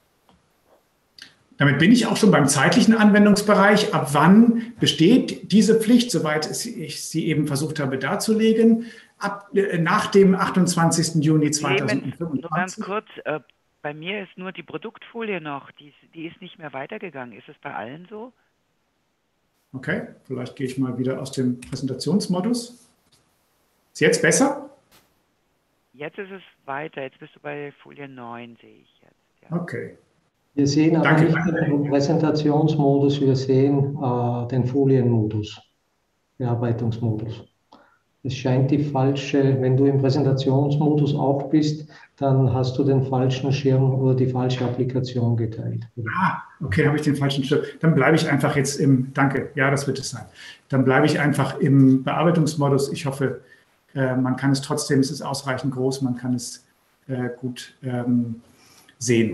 Damit bin ich auch schon beim zeitlichen Anwendungsbereich. Ab wann besteht diese Pflicht, soweit ich sie eben versucht habe darzulegen? Ab, äh, nach dem achtundzwanzigsten Juni zweitausendfünfundzwanzig. Nur ganz kurz, äh, bei mir ist nur die Produktfolie noch, die, die ist nicht mehr weitergegangen. Ist es bei allen so? Okay, vielleicht gehe ich mal wieder aus dem Präsentationsmodus. Ist jetzt besser? Jetzt ist es weiter, jetzt bist du bei Folie neun, sehe ich jetzt. Ja. Okay. Wir sehen aber Danke. nicht den Präsentationsmodus, wir sehen äh, den Folienmodus, Bearbeitungsmodus. Es scheint die falsche, wenn du im Präsentationsmodus auch bist, dann hast du den falschen Schirm oder die falsche Applikation geteilt. Ah, okay, habe ich den falschen Schirm. Dann bleibe ich einfach jetzt im, danke, ja, das wird es sein. Dann bleibe ich einfach im Bearbeitungsmodus. Ich hoffe, äh, man kann es trotzdem, es ist ausreichend groß, man kann es äh, gut ähm, sehen.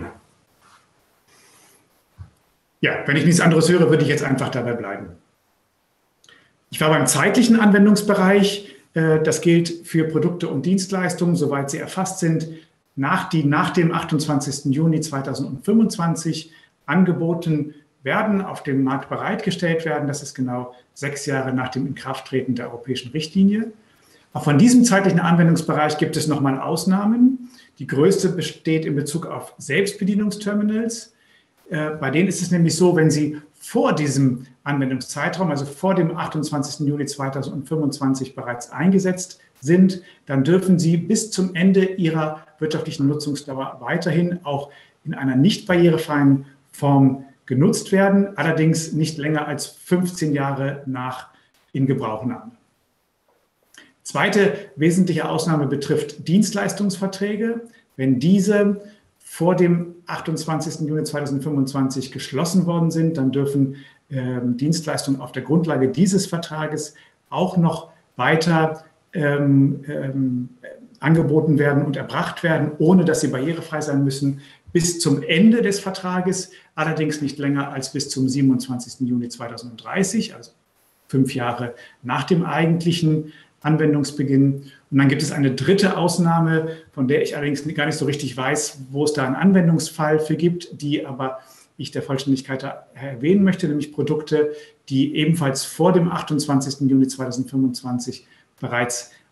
Ja, wenn ich nichts anderes höre, würde ich jetzt einfach dabei bleiben. Ich war beim zeitlichen Anwendungsbereich. Das gilt für Produkte und Dienstleistungen, soweit sie erfasst sind, nach, die nach dem achtundzwanzigsten Juni zweitausendfünfundzwanzig angeboten werden, auf dem Markt bereitgestellt werden. Das ist genau sechs Jahre nach dem Inkrafttreten der europäischen Richtlinie. Auch von diesem zeitlichen Anwendungsbereich gibt es nochmal Ausnahmen. Die größte besteht in Bezug auf Selbstbedienungsterminals. Bei denen ist es nämlich so, wenn Sie vor diesem Anwendungszeitraum, also vor dem achtundzwanzigsten Juli zweitausendfünfundzwanzig bereits eingesetzt sind, dann dürfen Sie bis zum Ende Ihrer wirtschaftlichen Nutzungsdauer weiterhin auch in einer nicht barrierefreien Form genutzt werden, allerdings nicht länger als fünfzehn Jahre nach Ingebrauchnahme. Zweite wesentliche Ausnahme betrifft Dienstleistungsverträge. Wenn diese vor dem achtundzwanzigsten Juni zweitausendfünfundzwanzig geschlossen worden sind, dann dürfen äh, Dienstleistungen auf der Grundlage dieses Vertrages auch noch weiter ähm, ähm, angeboten werden und erbracht werden, ohne dass sie barrierefrei sein müssen, bis zum Ende des Vertrages, allerdings nicht länger als bis zum siebenundzwanzigsten Juni zweitausenddreißig, also fünf Jahre nach dem eigentlichen Anwendungsbeginn. Und dann gibt es eine dritte Ausnahme, von der ich allerdings gar nicht so richtig weiß, wo es da einen Anwendungsfall für gibt, die aber ich der Vollständigkeit erwähnen möchte, nämlich Produkte, die ebenfalls vor dem achtundzwanzigsten Juni zweitausendfünfundzwanzig bereits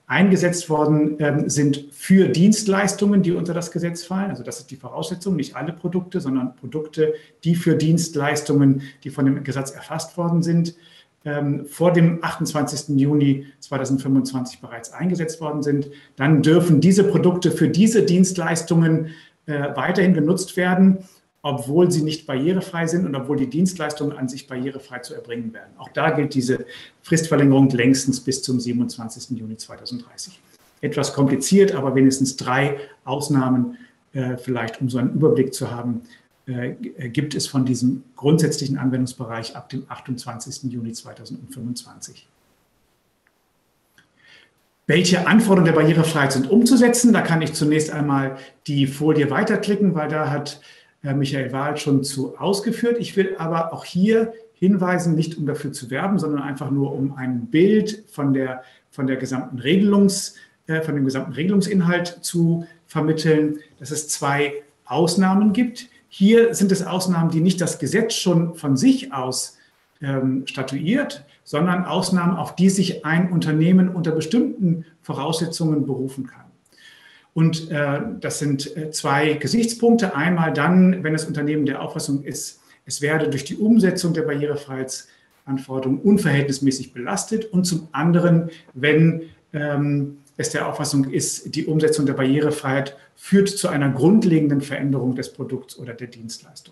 eingesetzt worden ähm, sind für Dienstleistungen, die unter das Gesetz fallen. Also das ist die Voraussetzung, nicht alle Produkte, sondern Produkte, die für Dienstleistungen, die von dem Gesetz erfasst worden sind, ähm, vor dem achtundzwanzigsten Juni zweitausendfünfundzwanzig bereits eingesetzt worden sind. Dann dürfen diese Produkte für diese Dienstleistungen äh, weiterhin genutzt werden, obwohl sie nicht barrierefrei sind und obwohl die Dienstleistungen an sich barrierefrei zu erbringen werden. Auch da gilt diese Fristverlängerung längstens bis zum siebenundzwanzigsten Juni zweitausenddreißig. Etwas kompliziert, aber wenigstens drei Ausnahmen, äh, vielleicht um so einen Überblick zu haben, äh, gibt es von diesem grundsätzlichen Anwendungsbereich ab dem achtundzwanzigsten Juni zweitausendfünfundzwanzig. Welche Anforderungen der Barrierefreiheit sind umzusetzen? Da kann ich zunächst einmal die Folie weiterklicken, weil da hat Michael Wahl schon zu ausgeführt. Ich will aber auch hier hinweisen, nicht um dafür zu werben, sondern einfach nur um ein Bild von der, von der gesamten Regelungs, äh, von dem gesamten Regelungsinhalt zu vermitteln, dass es zwei Ausnahmen gibt. Hier sind es Ausnahmen, die nicht das Gesetz schon von sich aus ähm, statuiert, sondern Ausnahmen, auf die sich ein Unternehmen unter bestimmten Voraussetzungen berufen kann. Und äh, das sind äh, zwei Gesichtspunkte. Einmal dann, wenn das Unternehmen der Auffassung ist, es werde durch die Umsetzung der Barrierefreiheitsanforderungen unverhältnismäßig belastet. Und zum anderen, wenn ähm, es der Auffassung ist, die Umsetzung der Barrierefreiheit führt zu einer grundlegenden Veränderung des Produkts oder der Dienstleistung.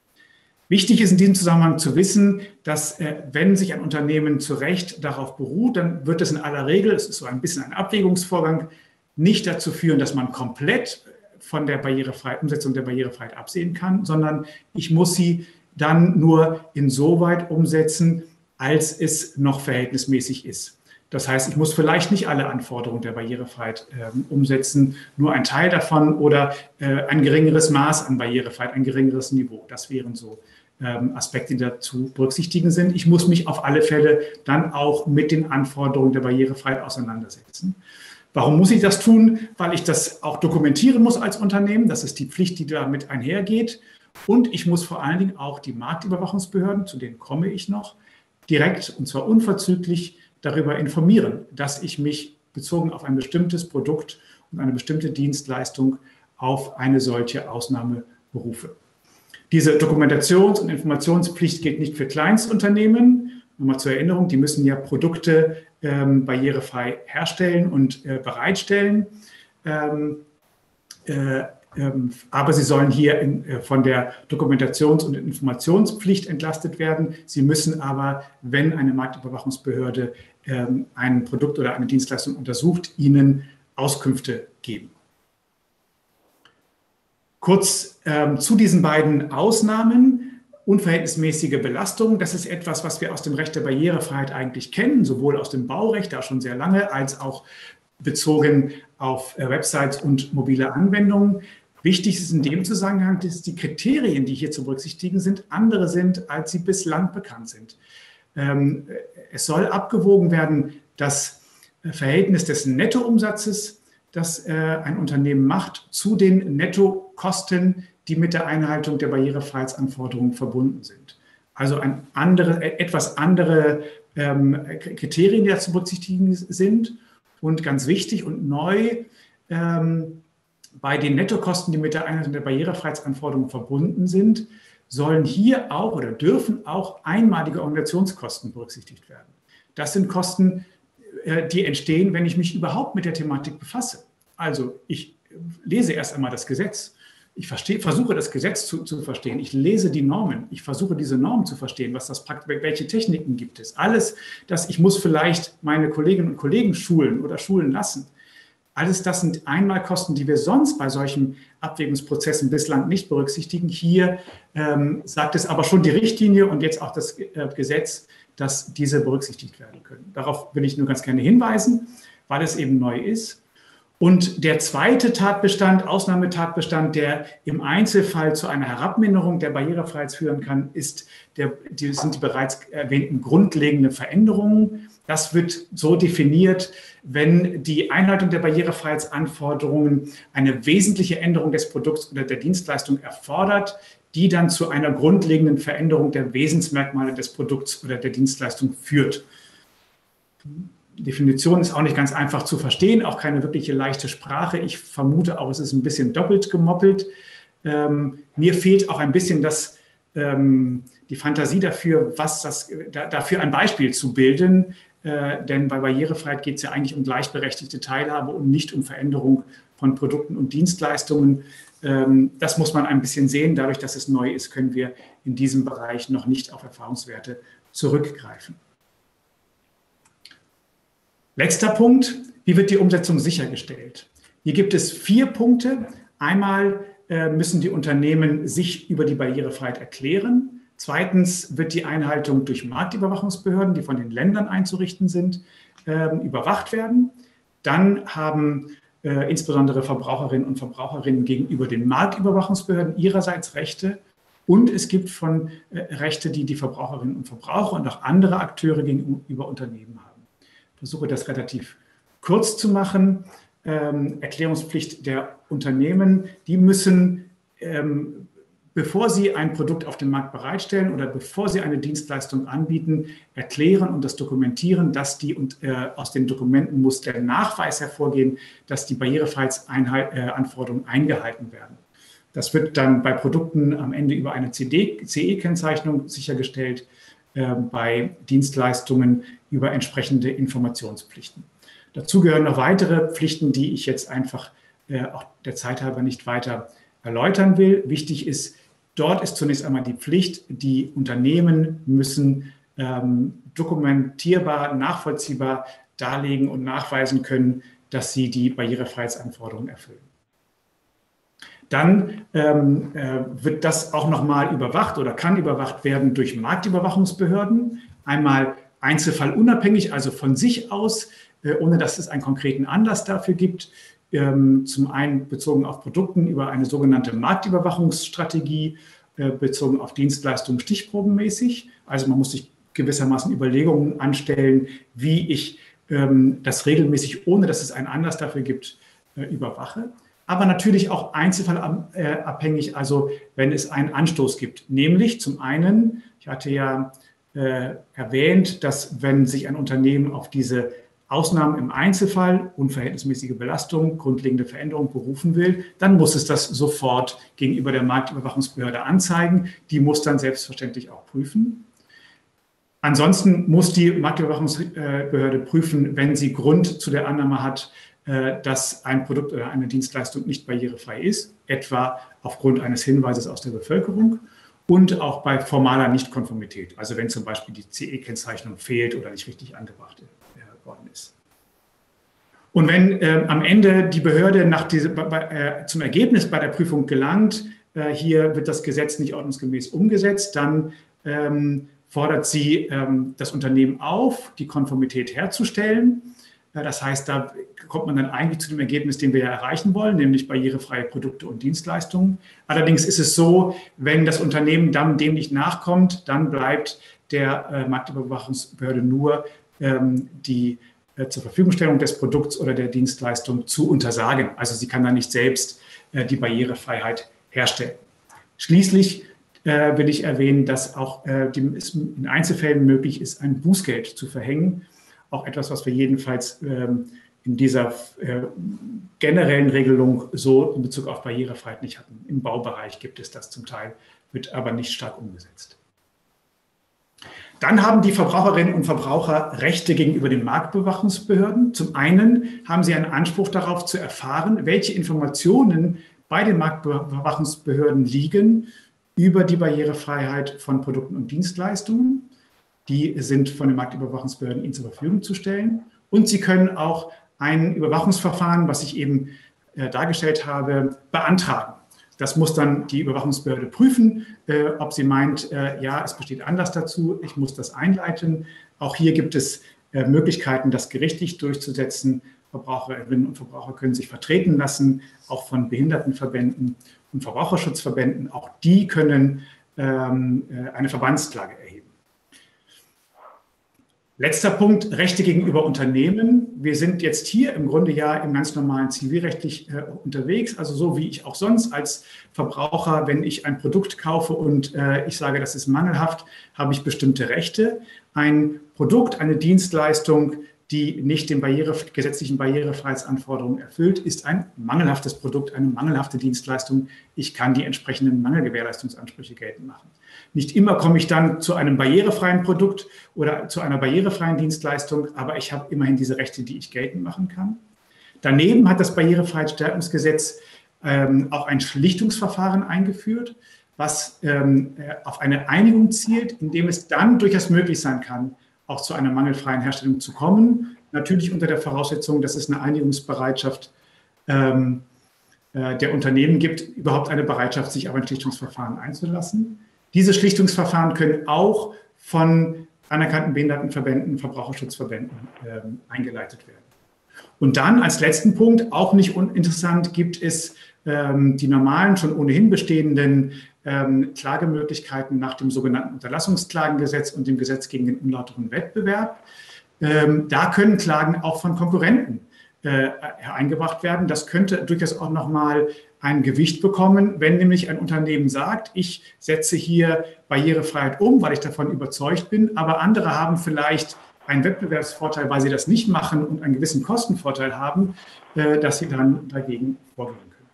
Wichtig ist in diesem Zusammenhang zu wissen, dass äh, wenn sich ein Unternehmen zu Recht darauf beruht, dann wird es in aller Regel, es ist so ein bisschen ein Abwägungsvorgang, nicht dazu führen, dass man komplett von der Barrierefreiheit, Umsetzung der Barrierefreiheit absehen kann, sondern ich muss sie dann nur insoweit umsetzen, als es noch verhältnismäßig ist. Das heißt, ich muss vielleicht nicht alle Anforderungen der Barrierefreiheit äh, umsetzen, nur ein Teil davon oder äh, ein geringeres Maß an Barrierefreiheit, ein geringeres Niveau. Das wären so ähm, Aspekte, die dazu berücksichtigen sind. Ich muss mich auf alle Fälle dann auch mit den Anforderungen der Barrierefreiheit auseinandersetzen. Warum muss ich das tun? Weil ich das auch dokumentieren muss als Unternehmen. Das ist die Pflicht, die damit einhergeht. Und ich muss vor allen Dingen auch die Marktüberwachungsbehörden, zu denen komme ich noch, direkt und zwar unverzüglich darüber informieren, dass ich mich bezogen auf ein bestimmtes Produkt und eine bestimmte Dienstleistung auf eine solche Ausnahme berufe. Diese Dokumentations- und Informationspflicht gilt nicht für Kleinstunternehmen. Nochmal zur Erinnerung, die müssen ja Produkte ähm, barrierefrei herstellen und äh, bereitstellen. Ähm, äh, ähm, aber sie sollen hier in, äh, von der Dokumentations- und Informationspflicht entlastet werden. Sie müssen aber, wenn eine Marktüberwachungsbehörde ähm, ein Produkt oder eine Dienstleistung untersucht, ihnen Auskünfte geben. Kurz ähm, zu diesen beiden Ausnahmen. Unverhältnismäßige Belastung, das ist etwas, was wir aus dem Recht der Barrierefreiheit eigentlich kennen, sowohl aus dem Baurecht, da schon sehr lange, als auch bezogen auf äh, Websites und mobile Anwendungen. Wichtig ist in dem Zusammenhang, dass die Kriterien, die hier zu berücksichtigen sind, andere sind, als sie bislang bekannt sind. Ähm, es soll abgewogen werden, das Verhältnis des Nettoumsatzes, das äh, ein Unternehmen macht, zu den Nettokosten, die mit der Einhaltung der Barrierefreiheitsanforderungen verbunden sind. Also ein andere, etwas andere ähm, Kriterien, die dazu berücksichtigen sind. Und ganz wichtig und neu, ähm, bei den Nettokosten, die mit der Einhaltung der Barrierefreiheitsanforderungen verbunden sind, sollen hier auch oder dürfen auch einmalige Organisationskosten berücksichtigt werden. Das sind Kosten, äh, die entstehen, wenn ich mich überhaupt mit der Thematik befasse. Also ich lese erst einmal das Gesetz. Ich verstehe, versuche das Gesetz zu, zu verstehen. Ich lese die Normen. Ich versuche diese Normen zu verstehen, was das welche Techniken gibt es. Alles, das ich muss vielleicht meine Kolleginnen und Kollegen schulen oder schulen lassen. Alles das sind Einmalkosten, die wir sonst bei solchen Abwägungsprozessen bislang nicht berücksichtigen. Hier ähm, sagt es aber schon die Richtlinie und jetzt auch das äh, Gesetz, dass diese berücksichtigt werden können. Darauf will ich nur ganz gerne hinweisen, weil es eben neu ist. Und der zweite Tatbestand, Ausnahmetatbestand, der im Einzelfall zu einer Herabminderung der Barrierefreiheit führen kann, ist der, die, sind die bereits erwähnten grundlegenden Veränderungen. Das wird so definiert, wenn die Einhaltung der Barrierefreiheitsanforderungen eine wesentliche Änderung des Produkts oder der Dienstleistung erfordert, die dann zu einer grundlegenden Veränderung der Wesensmerkmale des Produkts oder der Dienstleistung führt. Definition ist auch nicht ganz einfach zu verstehen, auch keine wirkliche leichte Sprache. Ich vermute auch, es ist ein bisschen doppelt gemoppelt. Ähm, mir fehlt auch ein bisschen das, ähm, die Fantasie dafür, was das, da, dafür ein Beispiel zu bilden. Äh, denn bei Barrierefreiheit geht es ja eigentlich um gleichberechtigte Teilhabe und nicht um Veränderung von Produkten und Dienstleistungen. Ähm, das muss man ein bisschen sehen. Dadurch, dass es neu ist, können wir in diesem Bereich noch nicht auf Erfahrungswerte zurückgreifen. Letzter Punkt, wie wird die Umsetzung sichergestellt? Hier gibt es vier Punkte. Einmal äh, müssen die Unternehmen sich über die Barrierefreiheit erklären. Zweitens wird die Einhaltung durch Marktüberwachungsbehörden, die von den Ländern einzurichten sind, äh, überwacht werden. Dann haben äh, insbesondere Verbraucherinnen und Verbraucherinnen gegenüber den Marktüberwachungsbehörden ihrerseits Rechte. Und es gibt von äh, Rechte, die die Verbraucherinnen und Verbraucher und auch andere Akteure gegenüber Unternehmen haben. Ich versuche das relativ kurz zu machen. Ähm, Erklärungspflicht der Unternehmen, die müssen, ähm, bevor sie ein Produkt auf dem Markt bereitstellen oder bevor sie eine Dienstleistung anbieten, erklären und das dokumentieren, dass die, und äh, aus den Dokumenten muss der Nachweis hervorgehen, dass die Barrierefreiheitsanforderungen eingehalten werden. Das wird dann bei Produkten am Ende über eine C E-Kennzeichnung sichergestellt, äh, bei Dienstleistungen über entsprechende Informationspflichten. Dazu gehören noch weitere Pflichten, die ich jetzt einfach äh, auch der Zeit halber nicht weiter erläutern will. Wichtig ist, dort ist zunächst einmal die Pflicht, die Unternehmen müssen ähm, dokumentierbar, nachvollziehbar darlegen und nachweisen können, dass sie die Barrierefreiheitsanforderungen erfüllen. Dann ähm, äh, wird das auch nochmal überwacht oder kann überwacht werden durch Marktüberwachungsbehörden. Einmal einzelfallunabhängig, also von sich aus, äh, ohne dass es einen konkreten Anlass dafür gibt. Ähm, zum einen bezogen auf Produkten über eine sogenannte Marktüberwachungsstrategie, äh, bezogen auf Dienstleistungen stichprobenmäßig. Also man muss sich gewissermaßen Überlegungen anstellen, wie ich ähm, das regelmäßig, ohne dass es einen Anlass dafür gibt, äh, überwache. Aber natürlich auch einzelfallabhängig, also wenn es einen Anstoß gibt. Nämlich zum einen, ich hatte ja äh, erwähnt, dass wenn sich ein Unternehmen auf diese Ausnahmen im Einzelfall, unverhältnismäßige Belastung, grundlegende Veränderung berufen will, dann muss es das sofort gegenüber der Marktüberwachungsbehörde anzeigen. Die muss dann selbstverständlich auch prüfen. Ansonsten muss die Marktüberwachungsbehörde prüfen, wenn sie Grund zu der Annahme hat, dass ein Produkt oder eine Dienstleistung nicht barrierefrei ist, etwa aufgrund eines Hinweises aus der Bevölkerung und auch bei formaler Nichtkonformität, also wenn zum Beispiel die C E-Kennzeichnung fehlt oder nicht richtig angebracht worden ist. Und wenn äh, am Ende die Behörde nach diese, bei, äh, zum Ergebnis bei der Prüfung gelangt, äh, hier wird das Gesetz nicht ordnungsgemäß umgesetzt, dann ähm, fordert sie ähm, das Unternehmen auf, die Konformität herzustellen. Das heißt, da kommt man dann eigentlich zu dem Ergebnis, den wir ja erreichen wollen, nämlich barrierefreie Produkte und Dienstleistungen. Allerdings ist es so, wenn das Unternehmen dann dem nicht nachkommt, dann bleibt der äh, Marktüberwachungsbehörde nur ähm, die äh, zur Verfügungstellung des Produkts oder der Dienstleistung zu untersagen. Also sie kann dann nicht selbst äh, die Barrierefreiheit herstellen. Schließlich äh, will ich erwähnen, dass auch äh, die, es in Einzelfällen möglich ist, ein Bußgeld zu verhängen. Auch etwas, was wir jedenfalls ähm, in dieser äh, generellen Regelung so in Bezug auf Barrierefreiheit nicht hatten. Im Baubereich gibt es das zum Teil, wird aber nicht stark umgesetzt. Dann haben die Verbraucherinnen und Verbraucher Rechte gegenüber den Marktüberwachungsbehörden. Zum einen haben sie einen Anspruch darauf zu erfahren, welche Informationen bei den Marktüberwachungsbehörden liegen über die Barrierefreiheit von Produkten und Dienstleistungen. Die sind von den Marktüberwachungsbehörden ihnen zur Verfügung zu stellen. Und sie können auch ein Überwachungsverfahren, was ich eben äh, dargestellt habe, beantragen. Das muss dann die Überwachungsbehörde prüfen, äh, ob sie meint, äh, ja, es besteht Anlass dazu, ich muss das einleiten. Auch hier gibt es äh, Möglichkeiten, das gerichtlich durchzusetzen. Verbraucherinnen und Verbraucher können sich vertreten lassen, auch von Behindertenverbänden und Verbraucherschutzverbänden. Auch die können ähm, äh, eine Verbandsklage erheben. Letzter Punkt, Rechte gegenüber Unternehmen. Wir sind jetzt hier im Grunde ja im ganz normalen zivilrechtlich äh, unterwegs, also so wie ich auch sonst als Verbraucher, wenn ich ein Produkt kaufe und äh, ich sage, das ist mangelhaft, habe ich bestimmte Rechte. Ein Produkt, eine Dienstleistung die nicht den Barriere, gesetzlichen Barrierefreiheitsanforderungen erfüllt, ist ein mangelhaftes Produkt, eine mangelhafte Dienstleistung. Ich kann die entsprechenden Mangelgewährleistungsansprüche geltend machen. Nicht immer komme ich dann zu einem barrierefreien Produkt oder zu einer barrierefreien Dienstleistung, aber ich habe immerhin diese Rechte, die ich geltend machen kann. Daneben hat das Barrierefreiheitsstärkungsgesetz ähm, auch ein Schlichtungsverfahren eingeführt, was ähm, auf eine Einigung zielt, indem es dann durchaus möglich sein kann, auch zu einer mangelfreien Herstellung zu kommen. Natürlich unter der Voraussetzung, dass es eine Einigungsbereitschaft ähm, äh, der Unternehmen gibt, überhaupt eine Bereitschaft, sich auf ein Schlichtungsverfahren einzulassen. Diese Schlichtungsverfahren können auch von anerkannten Behindertenverbänden, Verbraucherschutzverbänden ähm, eingeleitet werden. Und dann als letzten Punkt, auch nicht uninteressant, gibt es ähm, die normalen, schon ohnehin bestehenden ähm, Klagemöglichkeiten nach dem sogenannten Unterlassungsklagengesetz und dem Gesetz gegen den unlauteren Wettbewerb. Ähm, da können Klagen auch von Konkurrenten äh, eingebracht werden. Das könnte durchaus auch nochmal ein Gewicht bekommen, wenn nämlich ein Unternehmen sagt, ich setze hier Barrierefreiheit um, weil ich davon überzeugt bin, aber andere haben vielleicht einen Wettbewerbsvorteil, weil sie das nicht machen und einen gewissen Kostenvorteil haben, äh, dass sie dann dagegen vorgehen können.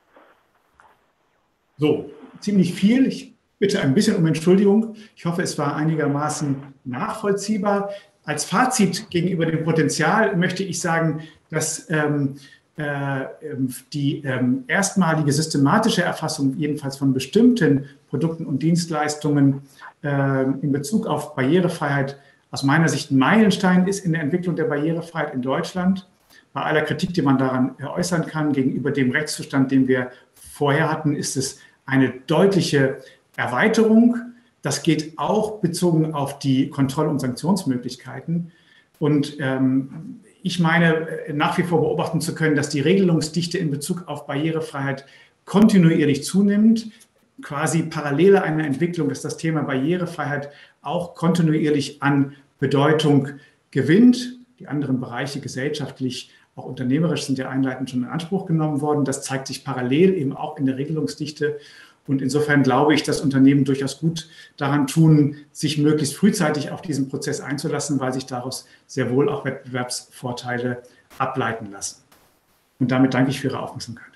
So, ziemlich viel. Ich bitte ein bisschen um Entschuldigung. Ich hoffe, es war einigermaßen nachvollziehbar. Als Fazit gegenüber dem Potenzial möchte ich sagen, dass ähm, äh, die ähm, erstmalige systematische Erfassung jedenfalls von bestimmten Produkten und Dienstleistungen äh, in Bezug auf Barrierefreiheit aus meiner Sicht ein Meilenstein ist in der Entwicklung der Barrierefreiheit in Deutschland. Bei aller Kritik, die man daran äußern kann, gegenüber dem Rechtszustand, den wir vorher hatten, ist es eine deutliche Erweiterung. Das geht auch bezogen auf die Kontroll- und Sanktionsmöglichkeiten. Und ähm, ich meine, nach wie vor beobachten zu können, dass die Regelungsdichte in Bezug auf Barrierefreiheit kontinuierlich zunimmt, quasi parallel einer Entwicklung, dass das Thema Barrierefreiheit auch kontinuierlich an Bedeutung gewinnt. Die anderen Bereiche gesellschaftlich, auch unternehmerisch sind ja einleitend schon in Anspruch genommen worden. Das zeigt sich parallel eben auch in der Regelungsdichte. Und insofern glaube ich, dass Unternehmen durchaus gut daran tun, sich möglichst frühzeitig auf diesen Prozess einzulassen, weil sich daraus sehr wohl auch Wettbewerbsvorteile ableiten lassen. Und damit danke ich für Ihre Aufmerksamkeit.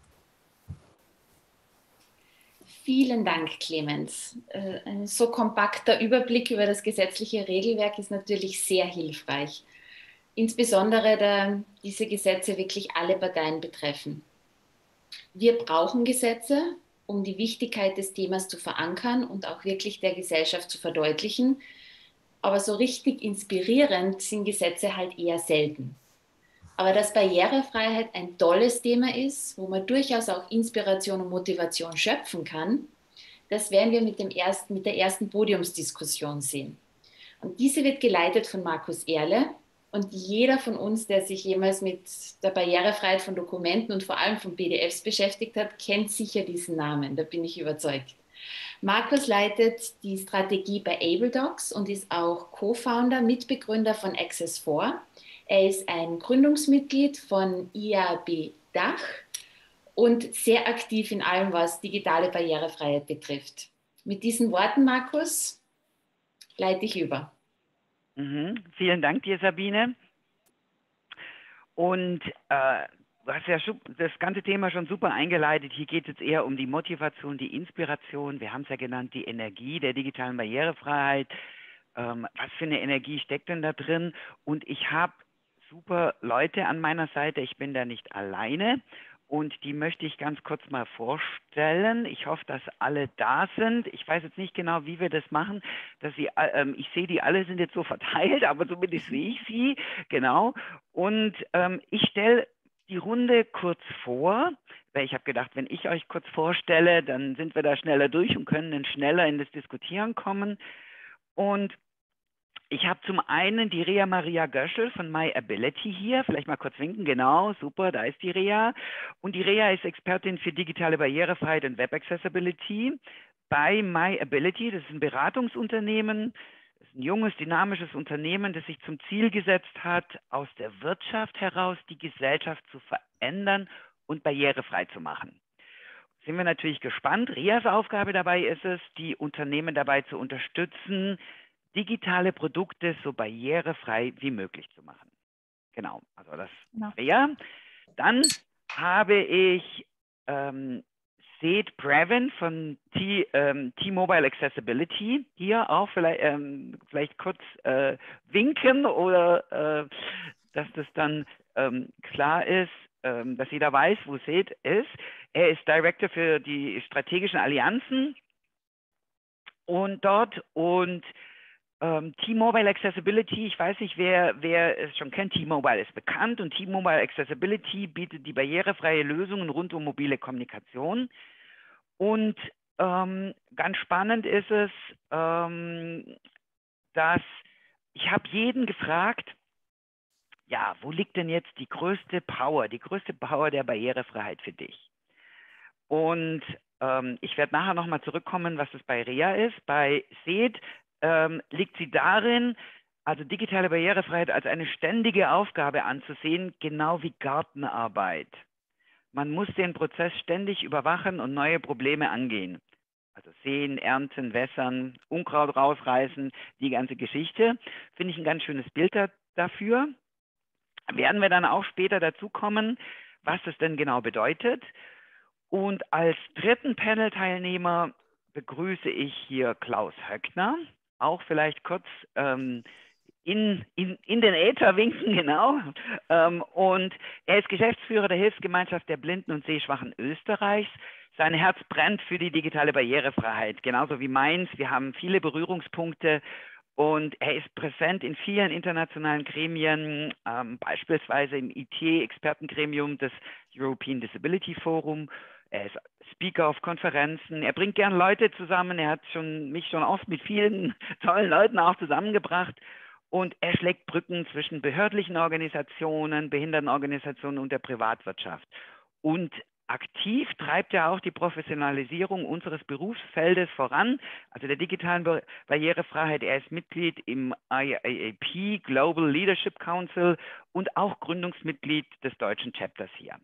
Vielen Dank, Clemens. Ein so kompakter Überblick über das gesetzliche Regelwerk ist natürlich sehr hilfreich. Insbesondere, da diese Gesetze wirklich alle Parteien betreffen. Wir brauchen Gesetze, um die Wichtigkeit des Themas zu verankern und auch wirklich der Gesellschaft zu verdeutlichen. Aber so richtig inspirierend sind Gesetze halt eher selten. Aber dass Barrierefreiheit ein tolles Thema ist, wo man durchaus auch Inspiration und Motivation schöpfen kann, das werden wir mit, dem ersten, mit der ersten Podiumsdiskussion sehen. Und diese wird geleitet von Markus Erle. Und jeder von uns, der sich jemals mit der Barrierefreiheit von Dokumenten und vor allem von P D Fs beschäftigt hat, kennt sicher diesen Namen, da bin ich überzeugt. Markus leitet die Strategie bei AbleDocs und ist auch Co-Founder, Mitbegründer von Access four. Er ist ein Gründungsmitglied von I A B Dach und sehr aktiv in allem, was digitale Barrierefreiheit betrifft. Mit diesen Worten, Markus, leite ich über. Mhm. Vielen Dank dir, Sabine. Und äh, du hast ja das ganze Thema schon super eingeleitet. Hier geht es eher um die Motivation, die Inspiration. Wir haben es ja genannt, die Energie der digitalen Barrierefreiheit. Ähm, was für eine Energie steckt denn da drin? Und ich habe super Leute an meiner Seite. Ich bin da nicht alleine. Und die möchte ich ganz kurz mal vorstellen. Ich hoffe, dass alle da sind. Ich weiß jetzt nicht genau, wie wir das machen. Dass sie, ähm, ich sehe, die alle sind jetzt so verteilt, aber zumindest sehe ich sie. Genau. Und ähm, ich stelle die Runde kurz vor, weil ich habe gedacht, wenn ich euch kurz vorstelle, dann sind wir da schneller durch und können dann schneller in das Diskutieren kommen. Und ich habe zum einen die Rea Maria Göschel von MyAbility hier. Vielleicht mal kurz winken. Genau, super, da ist die Rea. Und die Rea ist Expertin für digitale Barrierefreiheit und Web Accessibility bei MyAbility. Das ist ein Beratungsunternehmen. Das ist ein junges, dynamisches Unternehmen, das sich zum Ziel gesetzt hat, aus der Wirtschaft heraus die Gesellschaft zu verändern und barrierefrei zu machen. Sind wir natürlich gespannt. Reas Aufgabe dabei ist es, die Unternehmen dabei zu unterstützen, digitale Produkte so barrierefrei wie möglich zu machen. genau, also das Genau. ja. Dann habe ich ähm, Seth Brevin von T, ähm, T-Mobile Accessibility hier auch vielleicht, ähm, vielleicht kurz äh, winken oder äh, dass das dann ähm, klar ist, ähm, dass jeder weiß, wo Seth ist. Er ist Director für die strategischen Allianzen und dort und ähm, T-Mobile Accessibility, ich weiß nicht, wer, wer es schon kennt, T-Mobile ist bekannt und T-Mobile Accessibility bietet die barrierefreie Lösungen rund um mobile Kommunikation. Und ähm, ganz spannend ist es, ähm, dass ich habe jeden gefragt, ja, wo liegt denn jetzt die größte Power, die größte Power der Barrierefreiheit für dich? Und ähm, ich werde nachher nochmal zurückkommen, was das bei R E A ist. Bei Seth ähm, liegt sie darin, also digitale Barrierefreiheit als eine ständige Aufgabe anzusehen, genau wie Gartenarbeit. Man muss den Prozess ständig überwachen und neue Probleme angehen. Also säen, ernten, wässern, Unkraut rausreißen, die ganze Geschichte. Finde ich ein ganz schönes Bild da, dafür. Werden wir dann auch später dazu kommen, was das denn genau bedeutet. Und als dritten Panel-Teilnehmer begrüße ich hier Klaus Höckner. Auch vielleicht kurz ähm, in, in, in den Äther winken, genau. Ähm, und er ist Geschäftsführer der Hilfsgemeinschaft der Blinden und Sehschwachen Österreichs. Sein Herz brennt für die digitale Barrierefreiheit, genauso wie meins. Wir haben viele Berührungspunkte. Und er ist präsent in vielen internationalen Gremien, ähm, beispielsweise im I T-Expertengremium des European Disability Forum. Er ist Speaker auf Konferenzen. Er bringt gern Leute zusammen. Er hat schon, mich schon oft mit vielen tollen Leuten auch zusammengebracht. Und er schlägt Brücken zwischen behördlichen Organisationen, Behindertenorganisationen und der Privatwirtschaft. Und aktiv treibt er auch die Professionalisierung unseres Berufsfeldes voran, also der digitalen Bar- Barrierefreiheit. Er ist Mitglied im I A A P Global Leadership Council und auch Gründungsmitglied des deutschen Chapters hier.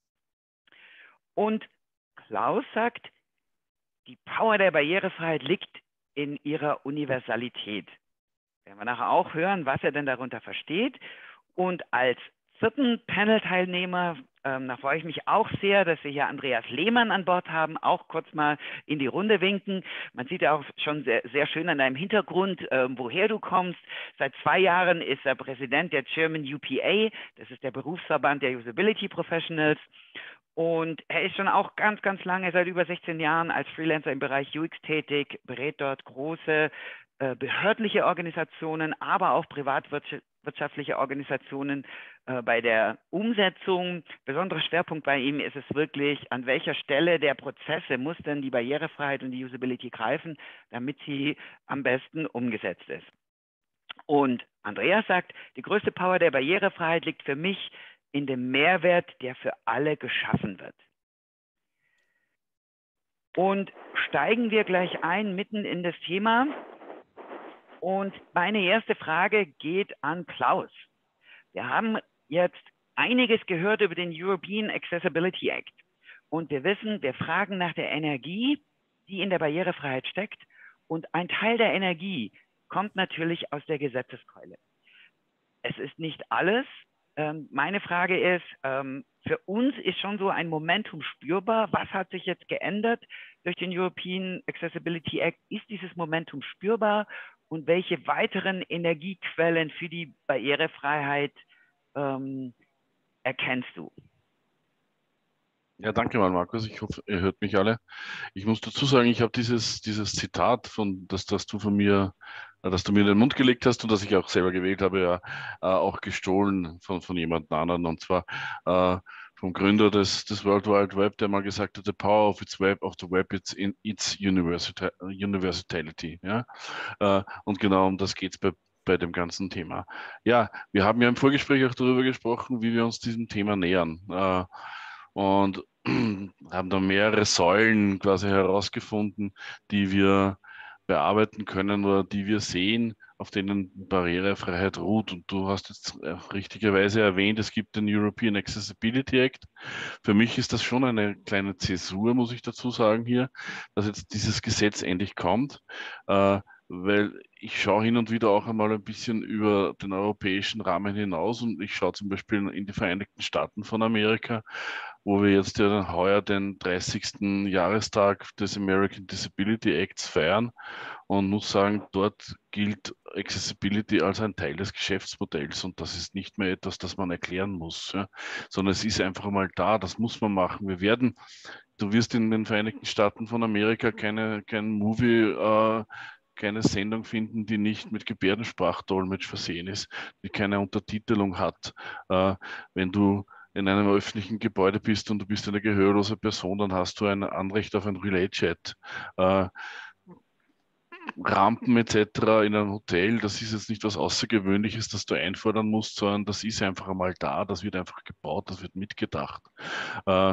Und Klaus sagt, die Power der Barrierefreiheit liegt in ihrer Universalität. Werden wir nachher auch hören, was er denn darunter versteht. Und als vierten Panel-Teilnehmer, ähm, da freue ich mich auch sehr, dass wir hier Andreas Lehmann an Bord haben, auch kurz mal in die Runde winken. Man sieht ja auch schon sehr, sehr schön an deinem Hintergrund, ähm, woher du kommst. Seit zwei Jahren ist er Präsident der German U P A, das ist der Berufsverband der Usability Professionals. Und er ist schon auch ganz, ganz lange, seit über sechzehn Jahren als Freelancer im Bereich U X tätig, berät dort große äh, behördliche Organisationen, aber auch privatwirtschaftliche Organisationen äh, bei der Umsetzung. Besonderer Schwerpunkt bei ihm ist es wirklich, an welcher Stelle der Prozesse muss denn die Barrierefreiheit und die Usability greifen, damit sie am besten umgesetzt ist. Und Andreas sagt, die größte Power der Barrierefreiheit liegt für mich in dem Mehrwert, der für alle geschaffen wird. Und steigen wir gleich ein, mitten in das Thema. Und meine erste Frage geht an Klaus. Wir haben jetzt einiges gehört über den European Accessibility Act. Und wir wissen, wir fragen nach der Energie, die in der Barrierefreiheit steckt. Und ein Teil der Energie kommt natürlich aus der Gesetzeskeule. Es ist nicht alles. Meine Frage ist, für uns ist schon so ein Momentum spürbar. Was hat sich jetzt geändert durch den European Accessibility Act? Ist dieses Momentum spürbar? Und welche weiteren Energiequellen für die Barrierefreiheit ähm, erkennst du? Ja, danke mal, Markus. Ich hoffe, ihr hört mich alle. Ich muss dazu sagen, ich habe dieses, dieses Zitat, von, das, das du von mir, das du mir in den Mund gelegt hast und das ich auch selber gewählt habe, ja, äh, auch gestohlen von, von jemand anderen. Und zwar äh, vom Gründer des, des World Wide Web, der mal gesagt hat, the power of its web, of the web, it's in its universal, universality. Ja? Äh, und genau um das geht es bei, bei dem ganzen Thema. Ja, wir haben ja im Vorgespräch auch darüber gesprochen, wie wir uns diesem Thema nähern. Äh, und haben da mehrere Säulen quasi herausgefunden, die wir bearbeiten können oder die wir sehen, auf denen Barrierefreiheit ruht. Und du hast jetzt richtigerweise erwähnt, es gibt den European Accessibility Act. Für mich ist das schon eine kleine Zäsur, muss ich dazu sagen hier, dass jetzt dieses Gesetz endlich kommt. weil ich schaue hin und wieder auch einmal ein bisschen über den europäischen Rahmen hinaus und ich schaue zum Beispiel in die Vereinigten Staaten von Amerika, wo wir jetzt ja heuer den dreißigsten Jahrestag des American Disability Acts feiern und muss sagen, dort gilt Accessibility als ein Teil des Geschäftsmodells und das ist nicht mehr etwas, das man erklären muss, ja, sondern es ist einfach mal da, das muss man machen. Wir werden, du wirst in den Vereinigten Staaten von Amerika keine, kein Movie, äh, keine Sendung finden, die nicht mit Gebärdensprachdolmetsch versehen ist, die keine Untertitelung hat. Äh, wenn du in einem öffentlichen Gebäude bist und du bist eine gehörlose Person, dann hast du ein Anrecht auf ein Relay-Chat. Äh, Rampen et cetera in einem Hotel, das ist jetzt nicht was Außergewöhnliches, das du einfordern musst, sondern das ist einfach einmal da, das wird einfach gebaut, das wird mitgedacht. Äh,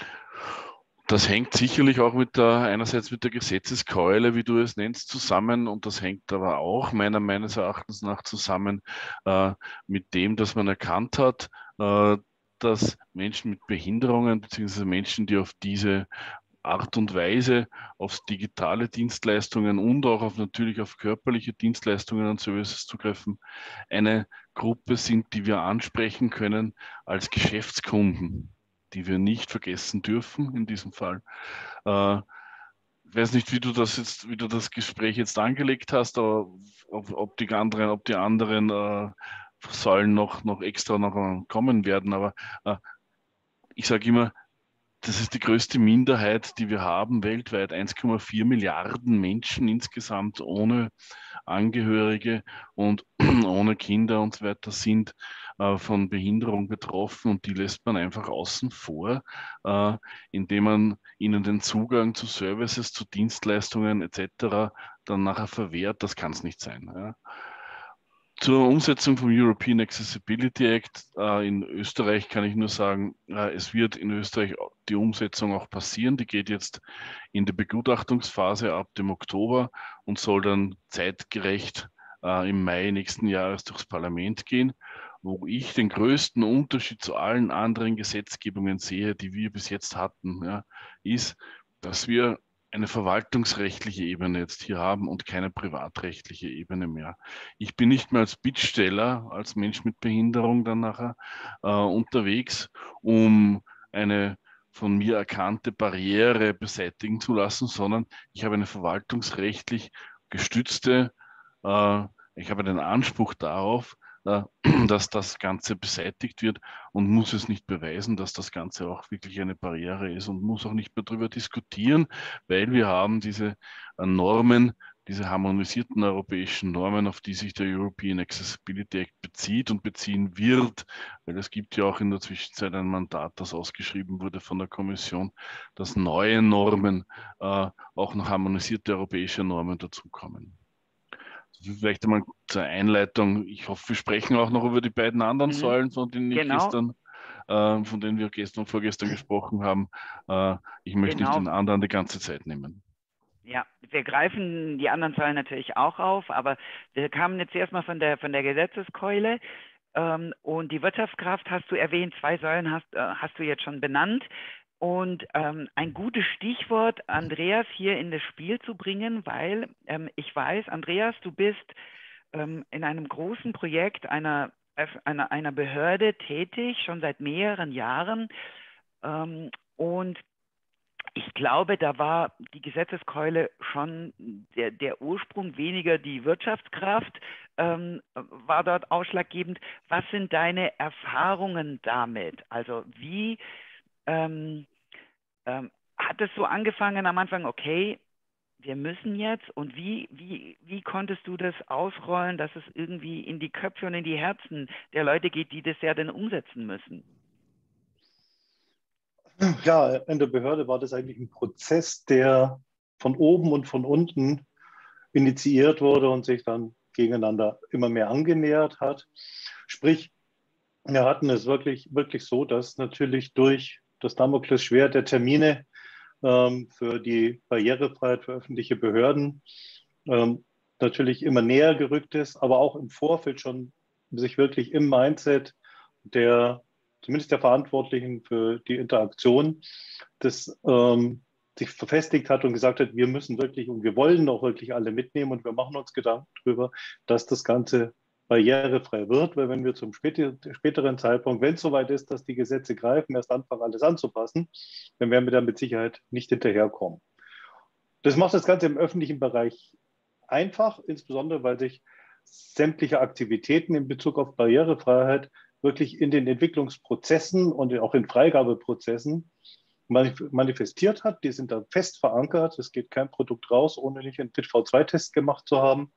Das hängt sicherlich auch mit der, einerseits mit der Gesetzeskeule, wie du es nennst, zusammen und das hängt aber auch meiner, meines Erachtens nach zusammen äh, mit dem, dass man erkannt hat, äh, dass Menschen mit Behinderungen beziehungsweise Menschen, die auf diese Art und Weise auf digitale Dienstleistungen und auch auf natürlich auf körperliche Dienstleistungen und Services zugreifen, eine Gruppe sind, die wir ansprechen können als Geschäftskunden, die wir nicht vergessen dürfen in diesem Fall. Äh, ich weiß nicht, wie du das jetzt, wie du das Gespräch jetzt angelegt hast, aber ob, ob die anderen, ob die anderen äh, Säulen noch, noch extra noch kommen werden. Aber äh, ich sage immer, das ist die größte Minderheit, die wir haben weltweit. eins Komma vier Milliarden Menschen insgesamt ohne Angehörige und ohne Kinder und so weiter sind äh, von Behinderung betroffen und die lässt man einfach außen vor, äh, indem man ihnen den Zugang zu Services, zu Dienstleistungen et cetera dann nachher verwehrt. Das kann es nicht sein. Ja. Zur Umsetzung vom European Accessibility Act äh, in Österreich kann ich nur sagen, äh, es wird in Österreich die Umsetzung auch passieren. Die geht jetzt in die Begutachtungsphase ab dem Oktober und soll dann zeitgerecht äh, im Mai nächsten Jahres durchs Parlament gehen. Wo ich den größten Unterschied zu allen anderen Gesetzgebungen sehe, die wir bis jetzt hatten, ja, ist, dass wir eine verwaltungsrechtliche Ebene jetzt hier haben und keine privatrechtliche Ebene mehr. Ich bin nicht mehr als Bittsteller, als Mensch mit Behinderung dann nachher äh, unterwegs, um eine von mir erkannte Barriere beseitigen zu lassen, sondern ich habe eine verwaltungsrechtlich gestützte, äh, ich habe den Anspruch darauf, äh, dass das Ganze beseitigt wird und muss es nicht beweisen, dass das Ganze auch wirklich eine Barriere ist und muss auch nicht mehr darüber diskutieren, weil wir haben diese äh, Normen, diese harmonisierten europäischen Normen, auf die sich der European Accessibility Act bezieht und beziehen wird, weil es gibt ja auch in der Zwischenzeit ein Mandat, das ausgeschrieben wurde von der Kommission, dass neue Normen, äh, auch noch harmonisierte europäische Normen dazukommen. Vielleicht einmal zur Einleitung. Ich hoffe, wir sprechen auch noch über die beiden anderen mhm. Säulen, von denen, ich genau. gestern, äh, von denen wir gestern und vorgestern gesprochen haben. Äh, ich möchte genau. nicht den anderen die ganze Zeit nehmen. Ja, wir greifen die anderen Säulen natürlich auch auf, aber wir kamen jetzt erstmal von der, von der Gesetzeskeule ähm, und die Wirtschaftskraft hast du erwähnt, zwei Säulen hast, äh, hast du jetzt schon benannt. Und ähm, ein gutes Stichwort, Andreas hier in das Spiel zu bringen, weil ähm, ich weiß, Andreas, du bist ähm, in einem großen Projekt einer, einer, einer Behörde tätig, schon seit mehreren Jahren. Ähm, und ich glaube, da war die Gesetzeskeule schon der, der Ursprung, weniger die Wirtschaftskraft ähm, war dort ausschlaggebend. Was sind deine Erfahrungen damit? Also wie... Ähm, ähm, hat es so angefangen am Anfang, okay, wir müssen jetzt und wie, wie, wie konntest du das ausrollen, dass es irgendwie in die Köpfe und in die Herzen der Leute geht, die das ja dann umsetzen müssen? Ja, in der Behörde war das eigentlich ein Prozess, der von oben und von unten initiiert wurde und sich dann gegeneinander immer mehr angenähert hat. Sprich, wir hatten es wirklich, wirklich so, dass natürlich durch das Damoklesschwert der Termine ähm, für die Barrierefreiheit für öffentliche Behörden ähm, natürlich immer näher gerückt ist, aber auch im Vorfeld schon sich wirklich im Mindset der, zumindest der Verantwortlichen für die Interaktion des, ähm, sich verfestigt hat und gesagt hat, wir müssen wirklich und wir wollen auch wirklich alle mitnehmen und wir machen uns Gedanken darüber, dass das Ganze barrierefrei wird, weil wenn wir zum späteren Zeitpunkt, wenn es soweit ist, dass die Gesetze greifen, erst anfangen, alles anzupassen, dann werden wir da mit Sicherheit nicht hinterherkommen. Das macht das Ganze im öffentlichen Bereich einfach, insbesondere weil sich sämtliche Aktivitäten in Bezug auf Barrierefreiheit wirklich in den Entwicklungsprozessen und auch in Freigabeprozessen manifestiert hat. Die sind da fest verankert. Es geht kein Produkt raus, ohne nicht einen Fit V zwei Test gemacht zu haben.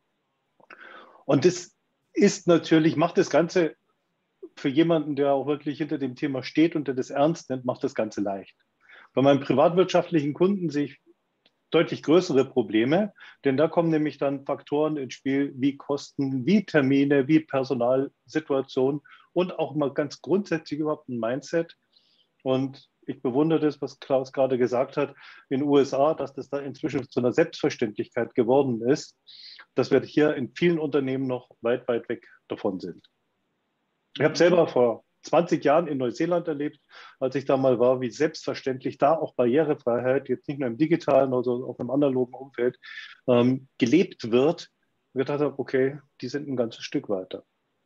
Und das ist natürlich, macht das Ganze für jemanden, der auch wirklich hinter dem Thema steht und der das ernst nimmt, macht das Ganze leicht. Bei meinen privatwirtschaftlichen Kunden sehe ich deutlich größere Probleme, denn da kommen nämlich dann Faktoren ins Spiel wie Kosten, wie Termine, wie Personalsituation und auch mal ganz grundsätzlich überhaupt ein Mindset. Und ich bewundere das, was Klaus gerade gesagt hat, in den U S A, dass das da inzwischen zu einer Selbstverständlichkeit geworden ist, dass wir hier in vielen Unternehmen noch weit, weit weg davon sind. Ich habe selber vor zwanzig Jahren in Neuseeland erlebt, als ich da mal war, wie selbstverständlich da auch Barrierefreiheit, jetzt nicht nur im digitalen oder auch im analogen Umfeld, ähm, gelebt wird. Und ich gedacht habe, okay, die sind ein ganzes Stück weiter.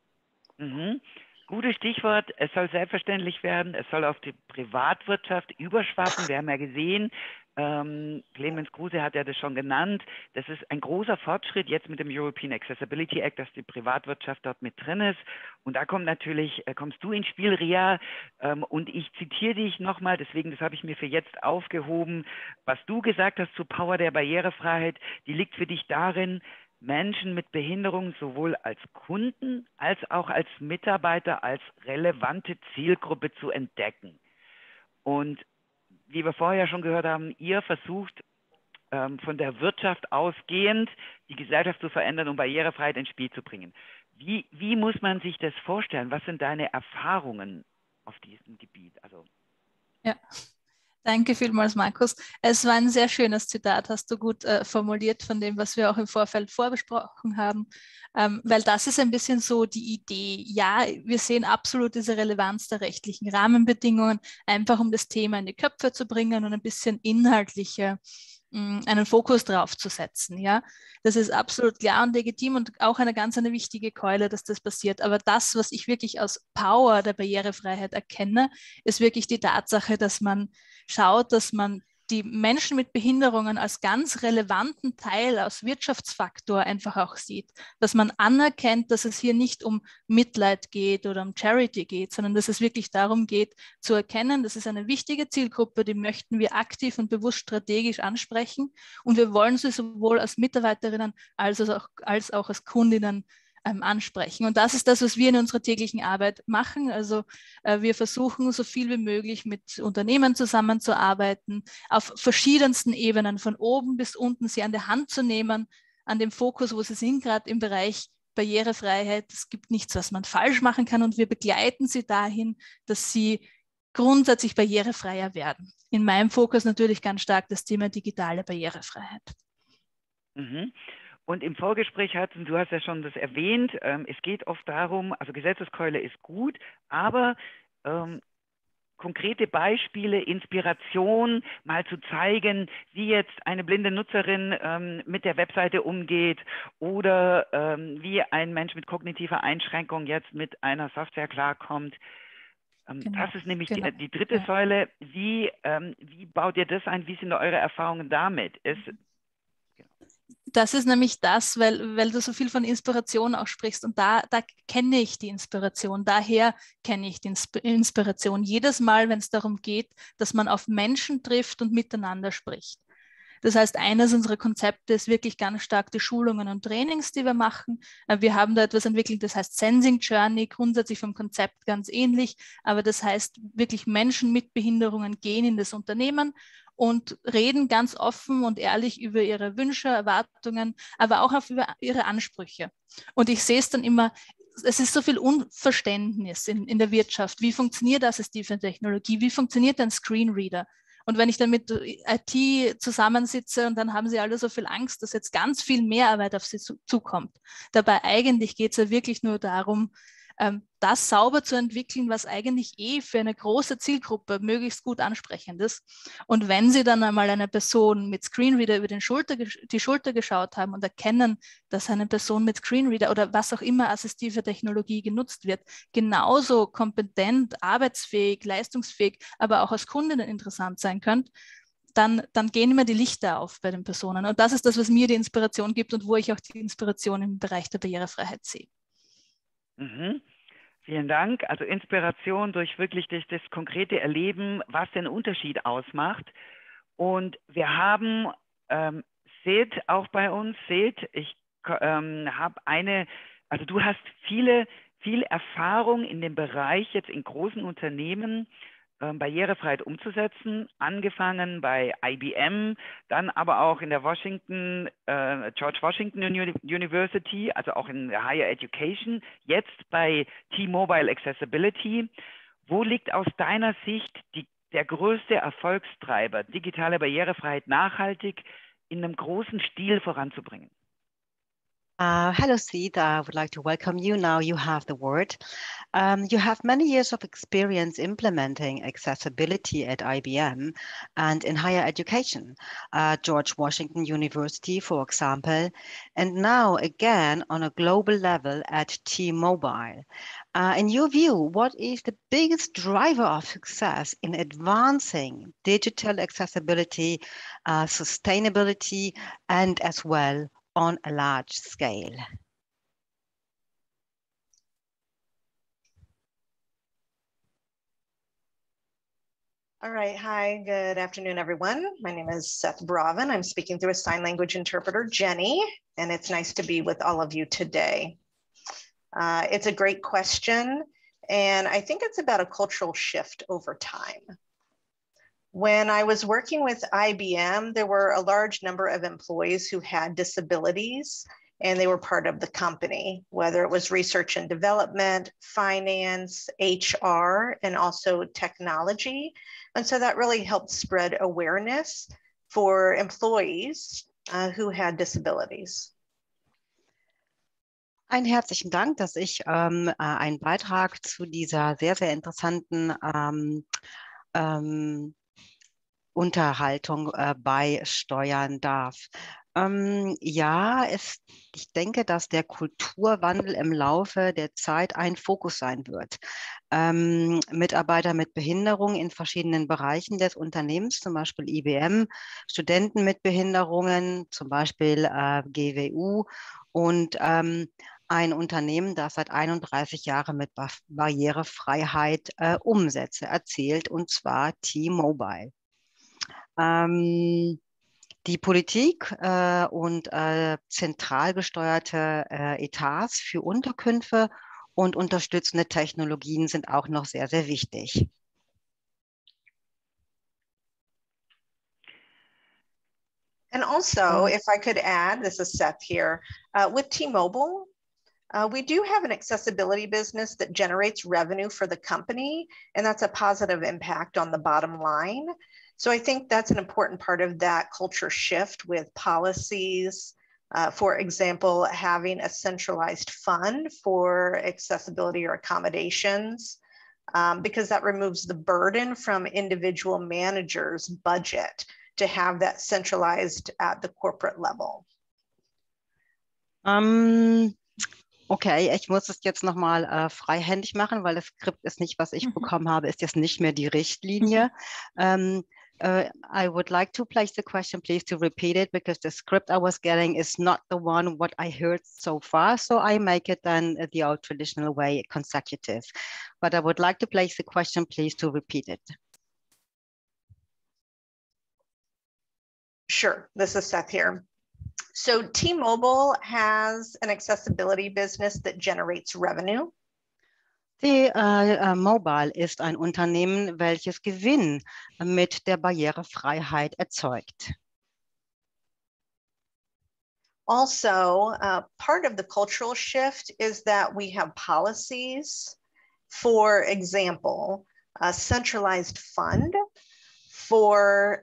Mhm. Gutes Stichwort, es soll selbstverständlich werden, es soll auf die Privatwirtschaft überschwappen. Wir haben ja gesehen, ähm, Clemens Kruse hat ja das schon genannt, das ist ein großer Fortschritt jetzt mit dem European Accessibility Act, dass die Privatwirtschaft dort mit drin ist. Und da kommt natürlich, äh, kommst du ins Spiel, Ria, ähm, und ich zitiere dich nochmal, deswegen, das habe ich mir für jetzt aufgehoben, was du gesagt hast zur Power der Barrierefreiheit, die liegt für dich darin, Menschen mit Behinderung sowohl als Kunden als auch als Mitarbeiter als relevante Zielgruppe zu entdecken. Und wie wir vorher schon gehört haben, ihr versucht ähm, von der Wirtschaft ausgehend die Gesellschaft zu verändern, um Barrierefreiheit ins Spiel zu bringen. Wie, wie muss man sich das vorstellen? Was sind deine Erfahrungen auf diesem Gebiet? Also ja. Danke vielmals, Markus. Es war ein sehr schönes Zitat, hast du gut äh, formuliert von dem, was wir auch im Vorfeld vorbesprochen haben, ähm, weil das ist ein bisschen so die Idee. Ja, wir sehen absolut diese Relevanz der rechtlichen Rahmenbedingungen, einfach um das Thema in die Köpfe zu bringen und ein bisschen inhaltlicher einen Fokus drauf zu setzen. Ja? Das ist absolut klar und legitim und auch eine ganz eine wichtige Keule, dass das passiert. Aber das, was ich wirklich als Power der Barrierefreiheit erkenne, ist wirklich die Tatsache, dass man schaut, dass man die Menschen mit Behinderungen als ganz relevanten Teil, als Wirtschaftsfaktor einfach auch sieht. Dass man anerkennt, dass es hier nicht um Mitleid geht oder um Charity geht, sondern dass es wirklich darum geht, zu erkennen, das ist eine wichtige Zielgruppe, die möchten wir aktiv und bewusst strategisch ansprechen und wir wollen sie sowohl als Mitarbeiterinnen als auch als, auch als Kundinnen ansprechen. Und das ist das, was wir in unserer täglichen Arbeit machen. Also äh, wir versuchen, so viel wie möglich mit Unternehmen zusammenzuarbeiten, auf verschiedensten Ebenen, von oben bis unten, sie an der Hand zu nehmen, an dem Fokus, wo sie sind, gerade im Bereich Barrierefreiheit. Es gibt nichts, was man falsch machen kann und wir begleiten sie dahin, dass sie grundsätzlich barrierefreier werden. In meinem Fokus natürlich ganz stark das Thema digitale Barrierefreiheit. Mhm. Und im Vorgespräch hatten, du hast ja schon das erwähnt, ähm, es geht oft darum, also Gesetzeskeule ist gut, aber ähm, konkrete Beispiele, Inspiration, mal zu zeigen, wie jetzt eine blinde Nutzerin ähm, mit der Webseite umgeht oder ähm, wie ein Mensch mit kognitiver Einschränkung jetzt mit einer Software klarkommt. Ähm, genau, das ist nämlich genau. die, die dritte ja. Säule. Wie, ähm, wie baut ihr das ein? Wie sind eure Erfahrungen damit? Es, Das ist nämlich das, weil, weil du so viel von Inspiration auch sprichst und da, da kenne ich die Inspiration, daher kenne ich die Inspiration. Jedes Mal, wenn es darum geht, dass man auf Menschen trifft und miteinander spricht. Das heißt, eines unserer Konzepte ist wirklich ganz stark die Schulungen und Trainings, die wir machen. Wir haben da etwas entwickelt, das heißt Sensing Journey, grundsätzlich vom Konzept ganz ähnlich, aber das heißt wirklich Menschen mit Behinderungen gehen in das Unternehmen und reden ganz offen und ehrlich über ihre Wünsche, Erwartungen, aber auch auf über ihre Ansprüche. Und ich sehe es dann immer, es ist so viel Unverständnis in, in der Wirtschaft. Wie funktioniert assistive Technologie? Wie funktioniert ein Screenreader? Und wenn ich dann mit I T zusammensitze und dann haben sie alle so viel Angst, dass jetzt ganz viel Mehrarbeit auf sie zu, zukommt. Dabei eigentlich geht es ja wirklich nur darum, ähm, das sauber zu entwickeln, was eigentlich eh für eine große Zielgruppe möglichst gut ansprechend ist. Und wenn Sie dann einmal eine Person mit Screenreader über den Schulter, die Schulter geschaut haben und erkennen, dass eine Person mit Screenreader oder was auch immer assistive Technologie genutzt wird, genauso kompetent, arbeitsfähig, leistungsfähig, aber auch als Kundinnen interessant sein könnte, Dann, dann gehen immer die Lichter auf bei den Personen. Und das ist das, was mir die Inspiration gibt und wo ich auch die Inspiration im Bereich der Barrierefreiheit sehe. Mhm. Vielen Dank. Also Inspiration durch wirklich das, das konkrete Erleben, was den Unterschied ausmacht. Und wir haben ähm, Sid auch bei uns. Sid, ich ähm, habe eine, also du hast viele, viel Erfahrung in dem Bereich jetzt in großen Unternehmen, Barrierefreiheit umzusetzen, angefangen bei I B M, dann aber auch in der Washington, äh, George Washington University, also auch in der Higher Education, jetzt bei T-Mobile Accessibility. Wo liegt aus deiner Sicht die, der größte Erfolgstreiber, digitale Barrierefreiheit nachhaltig in einem großen Stil voranzubringen? Uh, hello, Sid. I would like to welcome you. Now you have the word. Um, you have many years of experience implementing accessibility at I B M and in higher education, uh, George Washington University, for example, and now again on a global level at T-Mobile. Uh, in your view, what is the biggest driver of success in advancing digital accessibility, uh, sustainability, and as well on a large scale? All right, hi, good afternoon, everyone. My name is Seth Bravin. I'm speaking through a sign language interpreter, Jenny, and it's nice to be with all of you today. Uh, it's a great question, and I think it's about a cultural shift over time. When I was working with I B M, there were a large number of employees who had disabilities, and they were part of the company, whether it was research and development, finance, H R, and also technology. And so that really helped spread awareness for employees uh, who had disabilities. Einen herzlichen Dank, dass ich ähm, einen Beitrag zu dieser sehr, sehr interessanten ähm, ähm, Unterhaltung äh, beisteuern darf. Ähm, ja, es, ich denke, dass der Kulturwandel im Laufe der Zeit ein Fokus sein wird. Ähm, Mitarbeiter mit Behinderung in verschiedenen Bereichen des Unternehmens, zum Beispiel I B M, Studenten mit Behinderungen, zum Beispiel äh, G W U und ähm, ein Unternehmen, das seit einunddreißig Jahren mit Bar- Barrierefreiheit äh, Umsätze erzielt, und zwar T-Mobile. Ähm, die Politik äh, und äh, zentral gesteuerte äh, Etats für Unterkünfte und unterstützende Technologien sind auch noch sehr, sehr wichtig. And also, if I could add, this is Seth here, uh, with T-Mobile, uh, we do have an accessibility business that generates revenue for the company, and that's a positive impact on the bottom line. So I think that's an important part of that culture shift with policies. Uh, for example, having a centralized fund for accessibility or accommodations, um, because that removes the burden from individual managers' budget to have that centralized at the corporate level. Um, okay, ich muss es jetzt nochmal äh, freihändig machen, weil das Skript ist nicht, was ich bekommen habe, ist jetzt nicht mehr die Richtlinie. Um, Uh, I would like to place the question, please, to repeat it, because the script I was getting is not the one what I heard so far. So I make it then the old traditional way, consecutive. But I would like to place the question, please, to repeat it. Sure, this is Seth here. So T-Mobile has an accessibility business that generates revenue. T-Mobile ist ein Unternehmen, welches Gewinn mit der Barrierefreiheit erzeugt. Also, uh, part of the cultural shift is that we have policies, for example, a centralized fund for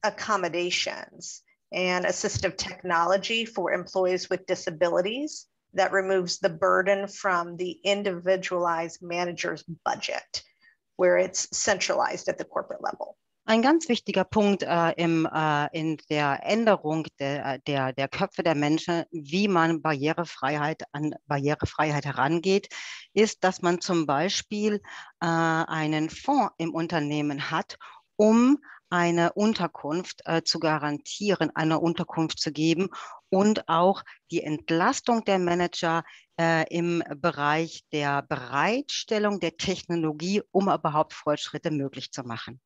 accommodations and assistive technology for employees with disabilities. that removes the burden from the individualized manager's budget, where it's centralized at the corporate level. Ein ganz wichtiger Punkt äh, im, äh, in der Änderung der, der, der Köpfe der Menschen, wie man Barrierefreiheit an Barrierefreiheit herangeht, ist, dass man zum Beispiel äh, einen Fonds im Unternehmen hat, um eine Unterkunft äh, zu garantieren, eine Unterkunft zu geben und auch die Entlastung der Manager äh, im Bereich der Bereitstellung der Technologie, um überhaupt Fortschritte möglich zu machen.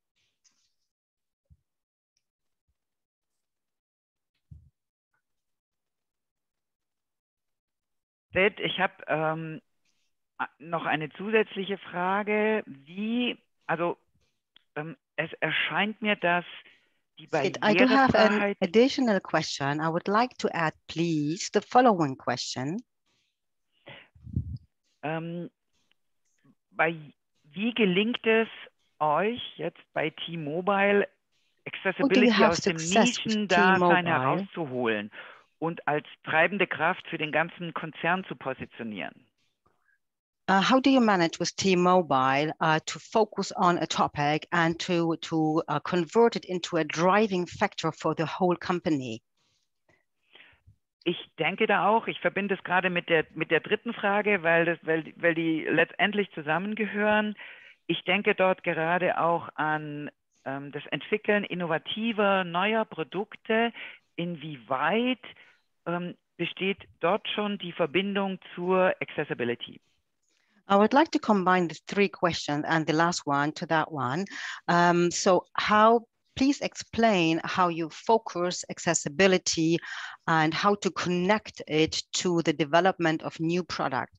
Sid, ich habe ähm, noch eine zusätzliche Frage. Wie, also ähm, es erscheint mir, dass die Sid, I do have an Barrierefreiheit... additional question. I would like to add, please, the following question. Ähm, bei, wie gelingt es euch jetzt bei T-Mobile, Accessibility aus dem Nischendasein herauszuholen und als treibende Kraft für den ganzen Konzern zu positionieren? Uh, how do you manage with T-Mobile uh, to focus on a topic and to, to uh, convert it into a driving factor for the whole company? Ich denke da auch, ich verbinde es gerade mit der, mit der dritten Frage, weil, das, weil, weil die letztendlich zusammengehören. Ich denke dort gerade auch an ähm, das Entwickeln innovativer, neuer Produkte. Inwieweit ähm, besteht dort schon die Verbindung zur Accessibility? I would like to combine the three questions and the last one to that one. Um, so how, please explain how you focus accessibility and how to connect it to the development of new products.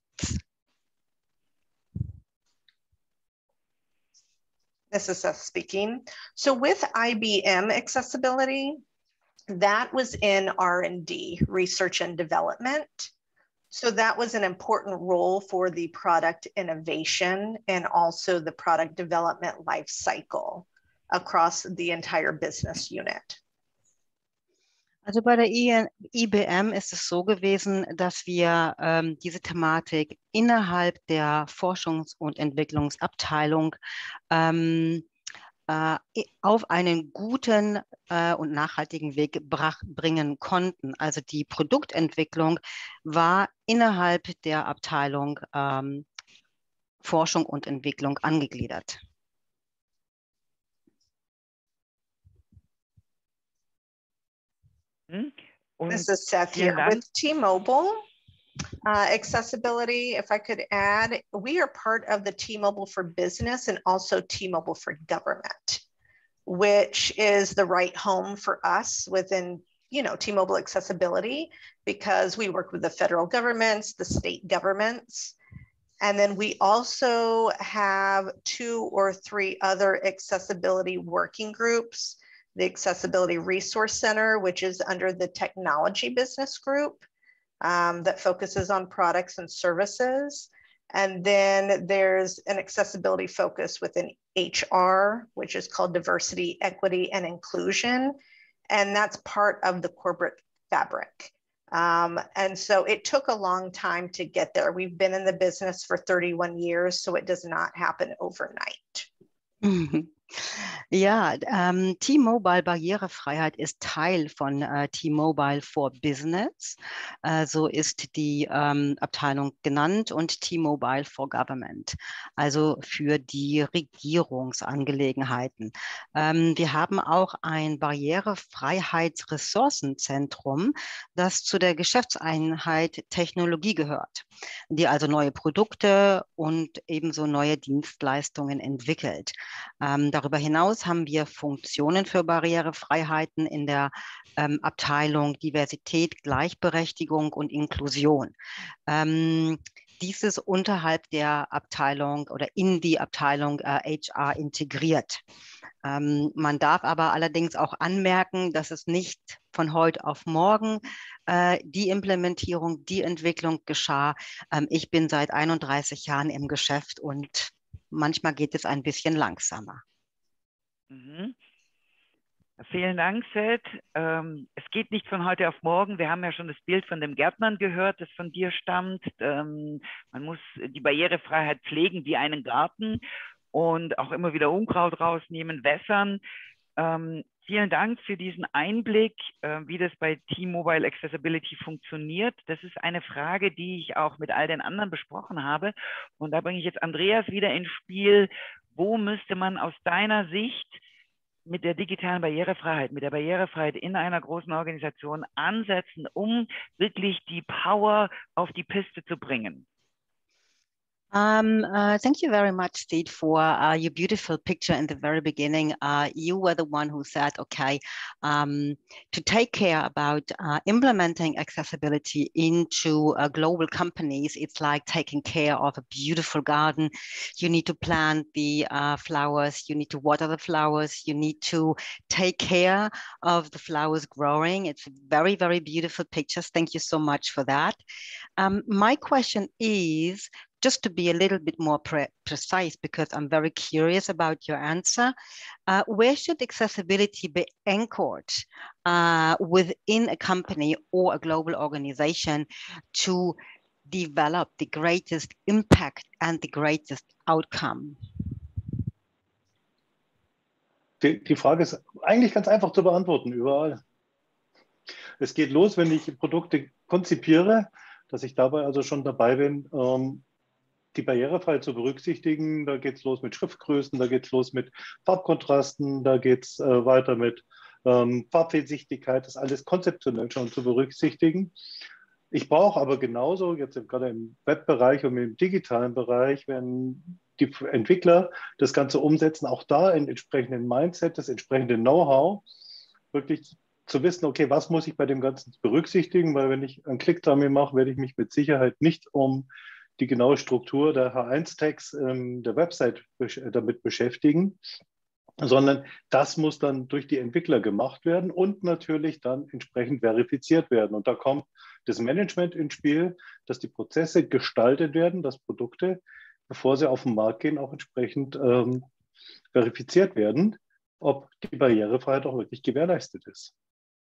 This is Seth speaking. So with I B M accessibility, that was in R and D, research and development. So that was an important role for the product innovation and also the product development life cycle across the entire business unit. Also bei der I B M ist es so gewesen, dass wir ähm, diese Thematik innerhalb der Forschungs- und Entwicklungsabteilung ähm, äh, auf einen guten äh, und nachhaltigen Weg bringen konnten. Also die Produktentwicklung war innerhalb der Abteilung ähm, Forschung und Entwicklung angegliedert. This is Seth here. With T-Mobile uh, accessibility, if I could add, we are part of the T-Mobile for Business and also T-Mobile for Government, which is the right home for us within, you know, T-Mobile accessibility, because we work with the federal governments, the state governments, and then we also have two or three other accessibility working groups. The Accessibility Resource Center, which is under the Technology Business Group um, that focuses on products and services. And then there's an accessibility focus within H R, which is called Diversity, Equity, and Inclusion. And that's part of the corporate fabric. Um, and so it took a long time to get there. We've been in the business for thirty-one years, so it does not happen overnight. Mhm. Ja, ähm, T-Mobile Barrierefreiheit ist Teil von äh, T-Mobile for Business. Äh, so ist die ähm, Abteilung genannt, und T-Mobile for Government, also für die Regierungsangelegenheiten. Ähm, wir haben auch ein Barrierefreiheitsressourcenzentrum, das zu der Geschäftseinheit Technologie gehört, die also neue Produkte und ebenso neue Dienstleistungen entwickelt. Ähm, darüber hinaus haben wir Funktionen für Barrierefreiheiten in der ähm, Abteilung Diversität, Gleichberechtigung und Inklusion. Ähm, dies ist unterhalb der Abteilung oder in die Abteilung äh, H R integriert. Ähm, man darf aber allerdings auch anmerken, dass es nicht von heute auf morgen äh, die Implementierung, die Entwicklung geschah. Ähm, ich bin seit einunddreißig Jahren im Geschäft und manchmal geht es ein bisschen langsamer. Mhm. Vielen Dank, Seth. Ähm, es geht nicht von heute auf morgen. Wir haben ja schon das Bild von dem Gärtnern gehört, das von dir stammt. Ähm, man muss die Barrierefreiheit pflegen wie einen Garten und auch immer wieder Unkraut rausnehmen, wässern. Ähm, vielen Dank für diesen Einblick, äh, wie das bei T-Mobile Accessibility funktioniert. Das ist eine Frage, die ich auch mit all den anderen besprochen habe. Und da bringe ich jetzt Andreas wieder ins Spiel. Wo müsste man aus deiner Sicht mit der digitalen Barrierefreiheit, mit der Barrierefreiheit in einer großen Organisation ansetzen, um wirklich die Power auf die Piste zu bringen? Um, uh, thank you very much, Steve, for uh, your beautiful picture in the very beginning. Uh, you were the one who said, okay, um, to take care about uh, implementing accessibility into uh, global companies, it's like taking care of a beautiful garden. You need to plant the uh, flowers, you need to water the flowers, you need to take care of the flowers growing. It's very, very beautiful pictures. Thank you so much for that. Um, my question is, just to be a little bit more pre precise, because I'm very curious about your answer, uh, where should accessibility be anchored uh, within a company or a global organization to develop the greatest impact and the greatest outcome? Die, die Frage ist eigentlich ganz einfach zu beantworten, überall. Es geht los, wenn ich Produkte konzipiere, dass ich dabei also schon dabei bin, ähm, die Barrierefreiheit zu berücksichtigen. Da geht es los mit Schriftgrößen, da geht es los mit Farbkontrasten, da geht es äh, weiter mit ähm, Farbfehlsichtigkeit, das alles konzeptionell schon zu berücksichtigen. Ich brauche aber genauso, jetzt gerade im Webbereich und im digitalen Bereich, wenn die Entwickler das Ganze umsetzen, auch da in entsprechenden Mindset, das entsprechende Know-how, wirklich zu wissen, okay, was muss ich bei dem Ganzen berücksichtigen, weil wenn ich einen Clickdummy mache, werde ich mich mit Sicherheit nicht um die genaue Struktur der H eins Tags ähm, der Website besch damit beschäftigen, sondern das muss dann durch die Entwickler gemacht werden und natürlich dann entsprechend verifiziert werden. Und da kommt das Management ins Spiel, dass die Prozesse gestaltet werden, dass Produkte, bevor sie auf den Markt gehen, auch entsprechend ähm, verifiziert werden, ob die Barrierefreiheit auch wirklich gewährleistet ist.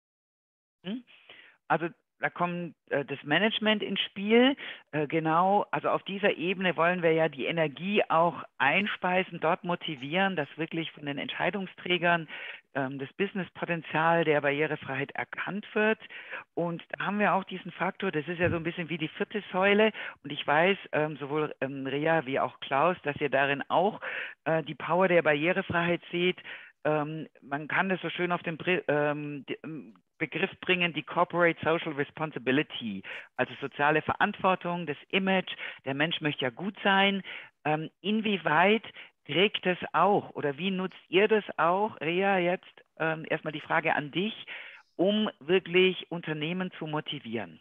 Also da kommt äh, das Management ins Spiel. Äh, genau, also auf dieser Ebene wollen wir ja die Energie auch einspeisen, dort motivieren, dass wirklich von den Entscheidungsträgern ähm, das Businesspotenzial der Barrierefreiheit erkannt wird. Und da haben wir auch diesen Faktor, das ist ja so ein bisschen wie die vierte Säule. Und ich weiß, ähm, sowohl ähm, Rea wie auch Klaus, dass ihr darin auch äh, die Power der Barrierefreiheit seht. Ähm, man kann das so schön auf den ähm, die, Begriff bringen, die Corporate Social Responsibility, also soziale Verantwortung, das Image, der Mensch möchte ja gut sein. Ähm, inwieweit trägt das auch oder wie nutzt ihr das auch, Rea, jetzt ähm, erstmal die Frage an dich, um wirklich Unternehmen zu motivieren?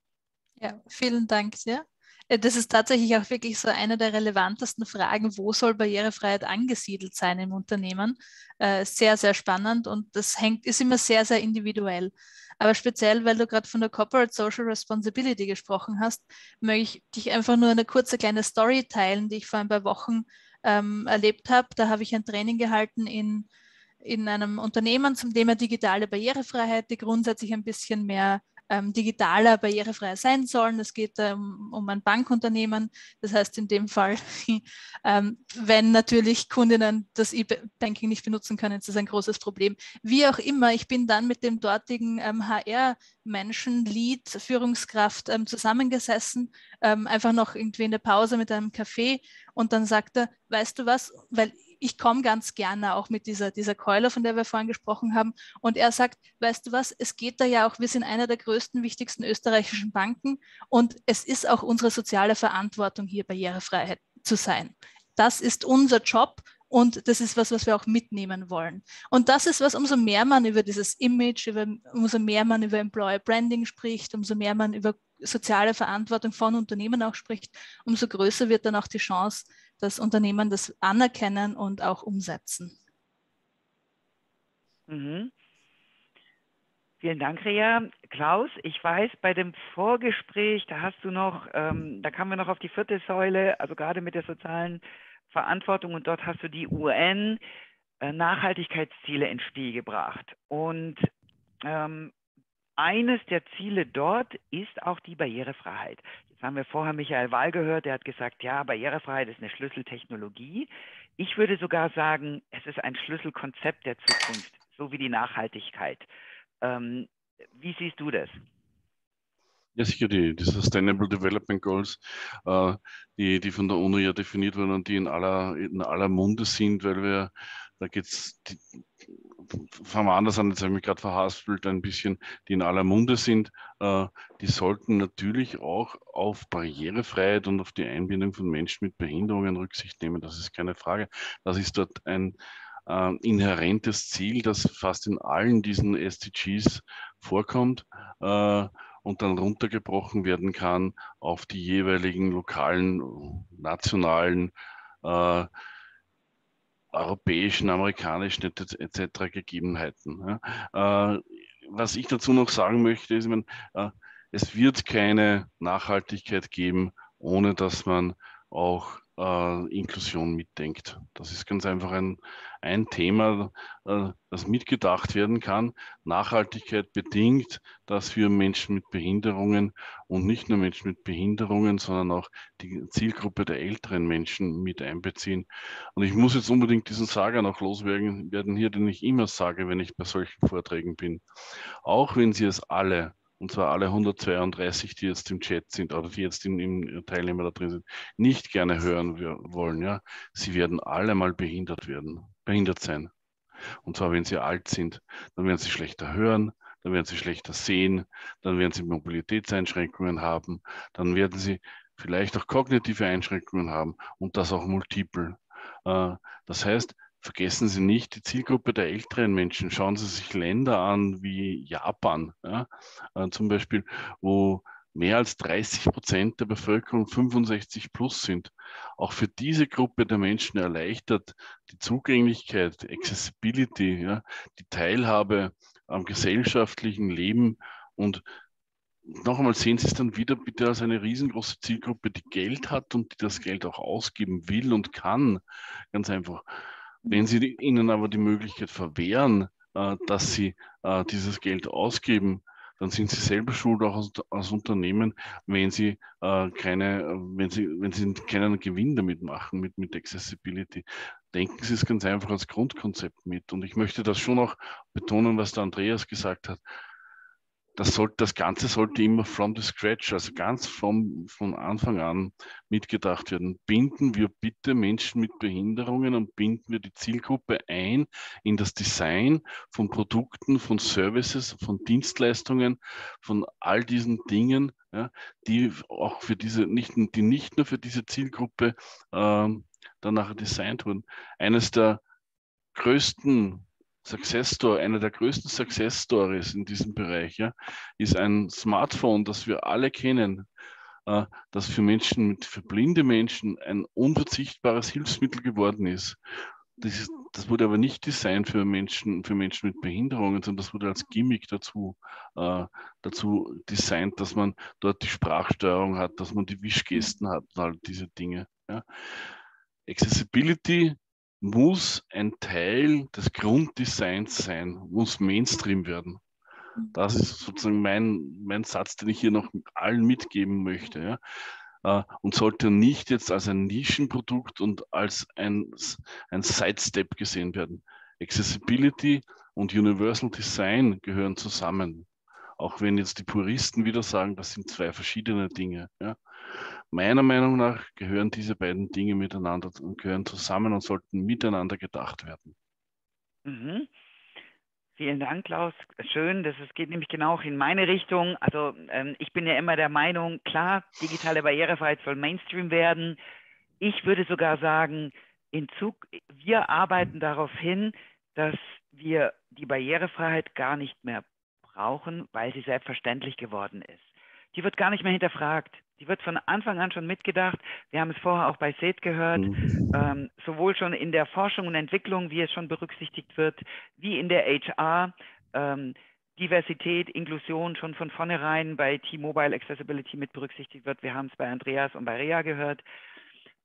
Ja, vielen Dank dir. Das ist tatsächlich auch wirklich so eine der relevantesten Fragen, wo soll Barrierefreiheit angesiedelt sein im Unternehmen? Äh, sehr, sehr spannend und das hängt, ist immer sehr, sehr individuell. Aber speziell, weil du gerade von der Corporate Social Responsibility gesprochen hast, möchte ich dich einfach nur eine kurze kleine Story teilen, die ich vor ein paar Wochen ähm, erlebt habe. Da habe ich ein Training gehalten in, in einem Unternehmen zum Thema digitale Barrierefreiheit, die grundsätzlich ein bisschen mehr Ähm, digitaler, barrierefreier sein sollen. Es geht ähm, um ein Bankunternehmen. Das heißt in dem Fall, ähm, wenn natürlich Kundinnen das E-Banking nicht benutzen können, ist das ein großes Problem. Wie auch immer, ich bin dann mit dem dortigen ähm, H R-Menschen, Lead, Führungskraft ähm, zusammengesessen, ähm, einfach noch irgendwie in der Pause mit einem Kaffee und dann sagte er, weißt du was, weil ich komme ganz gerne auch mit dieser, dieser Keule, von der wir vorhin gesprochen haben. Und er sagt, weißt du was, es geht da ja auch, wir sind einer der größten, wichtigsten österreichischen Banken und es ist auch unsere soziale Verantwortung, hier Barrierefreiheit zu sein. Das ist unser Job und das ist was, was wir auch mitnehmen wollen. Und das ist was, umso mehr man über dieses Image, über, umso mehr man über Employer Branding spricht, umso mehr man über soziale Verantwortung von Unternehmen auch spricht, umso größer wird dann auch die Chance, dass Unternehmen das anerkennen und auch umsetzen. Mhm. Vielen Dank, Rea. Klaus, ich weiß, bei dem Vorgespräch, da hast du noch, ähm, da kamen wir noch auf die vierte Säule, also gerade mit der sozialen Verantwortung und dort hast du die U N äh, Nachhaltigkeitsziele ins Spiel gebracht. Und ähm, eines der Ziele dort ist auch die Barrierefreiheit. Jetzt haben wir vorher Michael Wahl gehört, der hat gesagt, ja, Barrierefreiheit ist eine Schlüsseltechnologie. Ich würde sogar sagen, es ist ein Schlüsselkonzept der Zukunft, so wie die Nachhaltigkeit. Ähm, wie siehst du das? Ja, sicher, die, die Sustainable Development Goals, äh, die, die von der UNO ja definiert wurden und die in aller, in aller Munde sind, weil wir, da geht es, fangen wir anders an, jetzt habe ich mich gerade verhaspelt ein bisschen, die in aller Munde sind, äh, die sollten natürlich auch auf Barrierefreiheit und auf die Einbindung von Menschen mit Behinderungen Rücksicht nehmen, das ist keine Frage. Das ist dort ein äh, inhärentes Ziel, das fast in allen diesen S D Gs vorkommt. Äh, und dann runtergebrochen werden kann auf die jeweiligen lokalen, nationalen, äh, europäischen, amerikanischen et cetera Gegebenheiten. Ja. Äh, was ich dazu noch sagen möchte, ist, ich meine, äh, es wird keine Nachhaltigkeit geben, ohne dass man auch äh, Inklusion mitdenkt. Das ist ganz einfach ein, ein Thema, äh, das mitgedacht werden kann. Nachhaltigkeit bedingt, dass wir Menschen mit Behinderungen und nicht nur Menschen mit Behinderungen, sondern auch die Zielgruppe der älteren Menschen mit einbeziehen. Und ich muss jetzt unbedingt diesen Sager noch loswerden, werden hier, den ich immer sage, wenn ich bei solchen Vorträgen bin. Auch wenn Sie es alle, und zwar alle hundertzweiunddreißig, die jetzt im Chat sind oder die jetzt im, im Teilnehmer da drin sind, nicht gerne hören wollen, ja, sie werden alle mal behindert werden, behindert sein. Und zwar, wenn sie alt sind, dann werden sie schlechter hören, dann werden sie schlechter sehen, dann werden sie Mobilitätseinschränkungen haben, dann werden sie vielleicht auch kognitive Einschränkungen haben und das auch multiple. Das heißt, vergessen Sie nicht die Zielgruppe der älteren Menschen. Schauen Sie sich Länder an wie Japan, ja, äh, zum Beispiel, wo mehr als dreißig Prozent der Bevölkerung fünfundsechzig plus sind. Auch für diese Gruppe der Menschen erleichtert die Zugänglichkeit, Accessibility, ja, die Teilhabe am gesellschaftlichen Leben. Und noch einmal, sehen Sie es dann wieder bitte als eine riesengroße Zielgruppe, die Geld hat und die das Geld auch ausgeben will und kann. Ganz einfach. Wenn Sie ihnen aber die Möglichkeit verwehren, äh, dass sie äh, dieses Geld ausgeben, dann sind sie selber schuld, auch als, als Unternehmen, wenn sie äh, keine, wenn sie, wenn sie keinen Gewinn damit machen, mit, mit Accessibility. Denken Sie es ganz einfach als Grundkonzept mit. Und ich möchte das schon auch betonen, was der Andreas gesagt hat. Das, sollte, das Ganze sollte immer from the scratch, also ganz vom, von Anfang an mitgedacht werden. Binden wir bitte Menschen mit Behinderungen und binden wir die Zielgruppe ein in das Design von Produkten, von Services, von Dienstleistungen, von all diesen Dingen, ja, die auch für diese, nicht, die nicht nur für diese Zielgruppe ähm, dann nachher designt wurden. Eines der größten Success Story, eine der größten Success Stories in diesem Bereich, ja, ist ein Smartphone, das wir alle kennen, äh, das für Menschen, mit, für blinde Menschen ein unverzichtbares Hilfsmittel geworden ist. Das, ist, das wurde aber nicht designt für Menschen, für Menschen mit Behinderungen, sondern das wurde als Gimmick dazu, äh, dazu designt, dass man dort die Sprachsteuerung hat, dass man die Wischgesten hat und all diese Dinge. Ja. Accessibility muss ein Teil des Grunddesigns sein, muss Mainstream werden. Das ist sozusagen mein, mein Satz, den ich hier noch allen mitgeben möchte. Ja. Und sollte nicht jetzt als ein Nischenprodukt und als ein, ein Sidestep gesehen werden. Accessibility und Universal Design gehören zusammen. Auch wenn jetzt die Puristen wieder sagen, das sind zwei verschiedene Dinge. Ja. Meiner Meinung nach gehören diese beiden Dinge miteinander und gehören zusammen und sollten miteinander gedacht werden. Mhm. Vielen Dank, Klaus. Schön, das es geht nämlich genau in meine Richtung. Also ähm, ich bin ja immer der Meinung, klar, digitale Barrierefreiheit soll Mainstream werden. Ich würde sogar sagen, in Zug, wir arbeiten darauf hin, dass wir die Barrierefreiheit gar nicht mehr brauchen, weil sie selbstverständlich geworden ist. Die wird gar nicht mehr hinterfragt. Die wird von Anfang an schon mitgedacht. Wir haben es vorher auch bei S E D gehört, mhm. ähm, sowohl schon in der Forschung und Entwicklung, wie es schon berücksichtigt wird, wie in der H R. Ähm, Diversität, Inklusion schon von vornherein bei T-Mobile Accessibility mit berücksichtigt wird. Wir haben es bei Andreas und bei Rea gehört.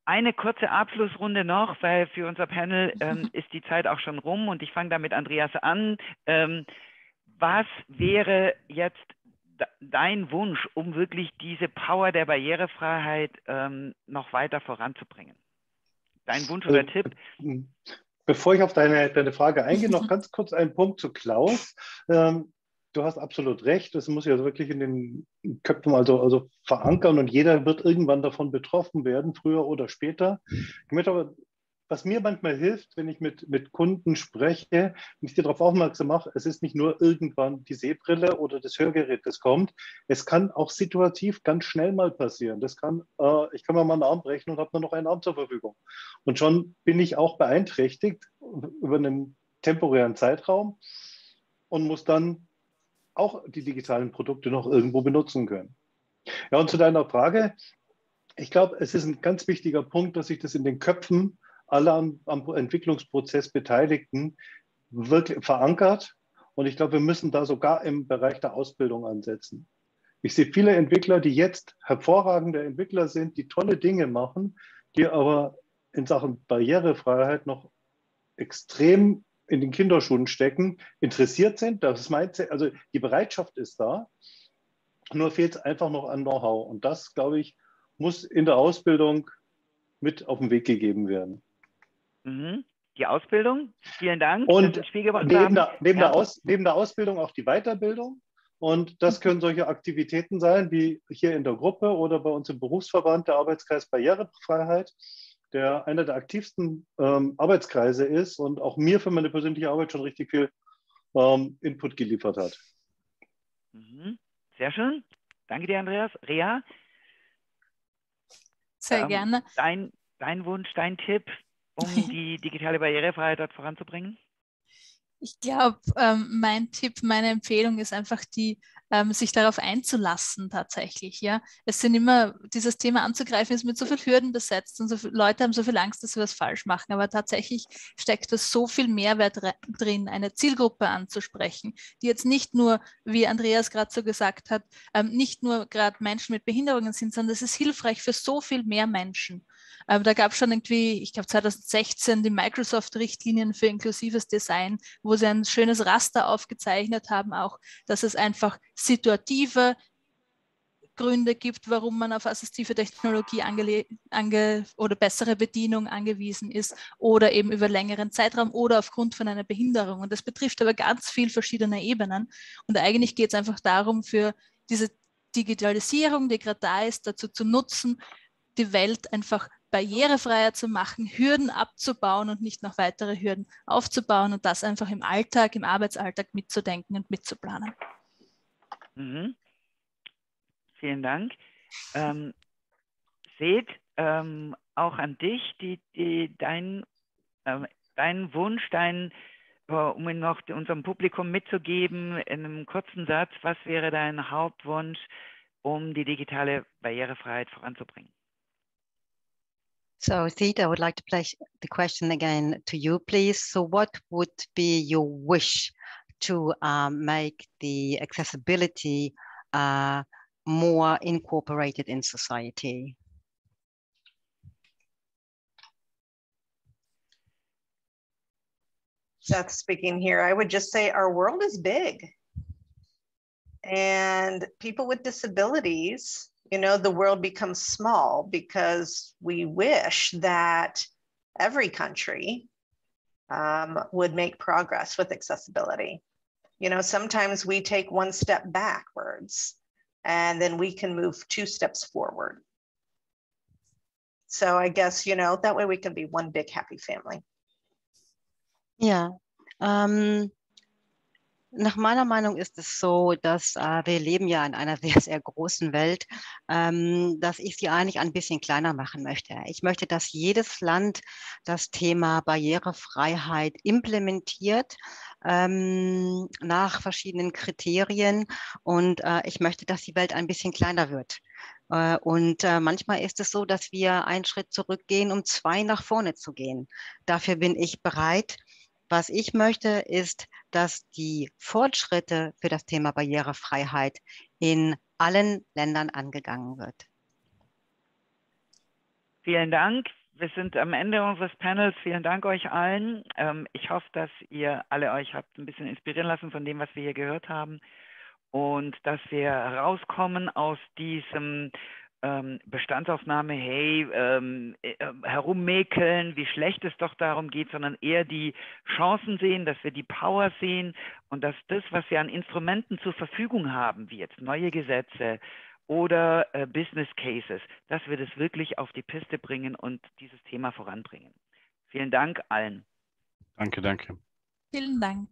eine kurze Abschlussrunde noch, weil für unser Panel ähm, ist die Zeit auch schon rum und ich fange da mit Andreas an. Ähm, was wäre jetzt dein Wunsch, um wirklich diese Power der Barrierefreiheit ähm, noch weiter voranzubringen? Dein Wunsch oder also, Tipp? Bevor ich auf deine, deine Frage eingehe, noch ganz kurz einen Punkt zu Klaus. Ähm, du hast absolut recht, das muss ja wirklich in den Köpfen also, also verankern und jeder wird irgendwann davon betroffen werden, früher oder später. Ich möchte aber, was mir manchmal hilft, wenn ich mit, mit Kunden spreche, wenn ich dir darauf aufmerksam mache, es ist nicht nur irgendwann die Sehbrille oder das Hörgerät, das kommt. Es kann auch situativ ganz schnell mal passieren. Das kann, äh, ich kann mir mal einen Arm brechen und habe nur noch einen Arm zur Verfügung. Und schon bin ich auch beeinträchtigt über einen temporären Zeitraum und muss dann auch die digitalen Produkte noch irgendwo benutzen können. Ja, und zu deiner Frage, ich glaube, es ist ein ganz wichtiger Punkt, dass sich das in den Köpfen aller am, am Entwicklungsprozess Beteiligten wirklich verankert. Und ich glaube, wir müssen da sogar im Bereich der Ausbildung ansetzen. Ich sehe viele Entwickler, die jetzt hervorragende Entwickler sind, die tolle Dinge machen, die aber in Sachen Barrierefreiheit noch extrem in den Kinderschuhen stecken, interessiert sind. Das Mindset, also die Bereitschaft ist da, nur fehlt es einfach noch an Know-how. Und das, glaube ich, muss in der Ausbildung mit auf den Weg gegeben werden. Mhm. Die Ausbildung, vielen Dank. Und neben, der, neben, ja. der Aus, neben der Ausbildung auch die Weiterbildung. Und das können solche Aktivitäten sein, wie hier in der Gruppe oder bei uns im Berufsverband, der Arbeitskreis Barrierefreiheit, der einer der aktivsten ähm, Arbeitskreise ist und auch mir für meine persönliche Arbeit schon richtig viel ähm, Input geliefert hat. Mhm. Sehr schön. Danke dir, Andreas. Rea? Sehr ähm, gerne. Dein, dein Wunsch, dein Tipp, um die digitale Barrierefreiheit dort voranzubringen? Ich glaube, ähm, mein Tipp, meine Empfehlung ist einfach die, ähm, sich darauf einzulassen tatsächlich. Ja, es sind immer, dieses Thema anzugreifen ist mit so vielen Hürden besetzt und so viel, Leute haben so viel Angst, dass sie was falsch machen. Aber tatsächlich steckt da so viel Mehrwert drin, eine Zielgruppe anzusprechen, die jetzt nicht nur, wie Andreas gerade so gesagt hat, ähm, nicht nur gerade Menschen mit Behinderungen sind, sondern es ist hilfreich für so viel mehr Menschen. Ähm, da gab es schon irgendwie, ich glaube zwanzig sechzehn, die Microsoft-Richtlinien für inklusives Design, wo sie ein schönes Raster aufgezeichnet haben, auch, dass es einfach situative Gründe gibt, warum man auf assistive Technologie ange ange oder bessere Bedienung angewiesen ist oder eben über längeren Zeitraum oder aufgrund von einer Behinderung. Und das betrifft aber ganz viele verschiedene Ebenen. Und eigentlich geht es einfach darum, für diese Digitalisierung, die gerade da ist, dazu zu nutzen, die Welt einfach barrierefreier zu machen, Hürden abzubauen und nicht noch weitere Hürden aufzubauen und das einfach im Alltag, im Arbeitsalltag mitzudenken und mitzuplanen. Mhm. Vielen Dank. Ähm, Seth, ähm, auch an dich, die, die, dein, äh, dein Wunsch, dein, äh, um ihn noch unserem Publikum mitzugeben, in einem kurzen Satz, was wäre dein Hauptwunsch, um die digitale Barrierefreiheit voranzubringen? So, Seth, I would like to place the question again to you, please. So what would be your wish to um, make the accessibility uh, more incorporated in society? Seth speaking here. I would just say our world is big. And people with disabilities, you know, the world becomes small because we wish that every country um, would make progress with accessibility. You know, sometimes we take one step backwards and then we can move two steps forward. So I guess, you know, that way we can be one big happy family. Ja, ähm, nach meiner Meinung ist es so, dass äh, wir leben ja in einer sehr, sehr großen Welt, ähm, dass ich sie eigentlich ein bisschen kleiner machen möchte. Ich möchte, dass jedes Land das Thema Barrierefreiheit implementiert ähm, nach verschiedenen Kriterien und äh, ich möchte, dass die Welt ein bisschen kleiner wird. Äh, und äh, manchmal ist es so, dass wir einen Schritt zurückgehen, um zwei nach vorne zu gehen. Dafür bin ich bereit. Was ich möchte, ist, dass die Fortschritte für das Thema Barrierefreiheit in allen Ländern angegangen wird. Vielen Dank. wir sind am Ende unseres Panels. Vielen Dank euch allen. Ähm, ich hoffe, dass ihr alle euch habt ein bisschen inspirieren lassen von dem, was wir hier gehört haben und dass wir rauskommen aus diesem ähm, Bestandsaufnahme, hey, ähm, äh, herummäkeln, wie schlecht es doch darum geht, sondern eher die Chancen sehen, dass wir die Power sehen und dass das, was wir an Instrumenten zur Verfügung haben, wie jetzt neue Gesetze oder äh, Business Cases, dass wir das wirklich auf die Piste bringen und dieses Thema voranbringen. Vielen Dank allen. Danke, danke. Vielen Dank.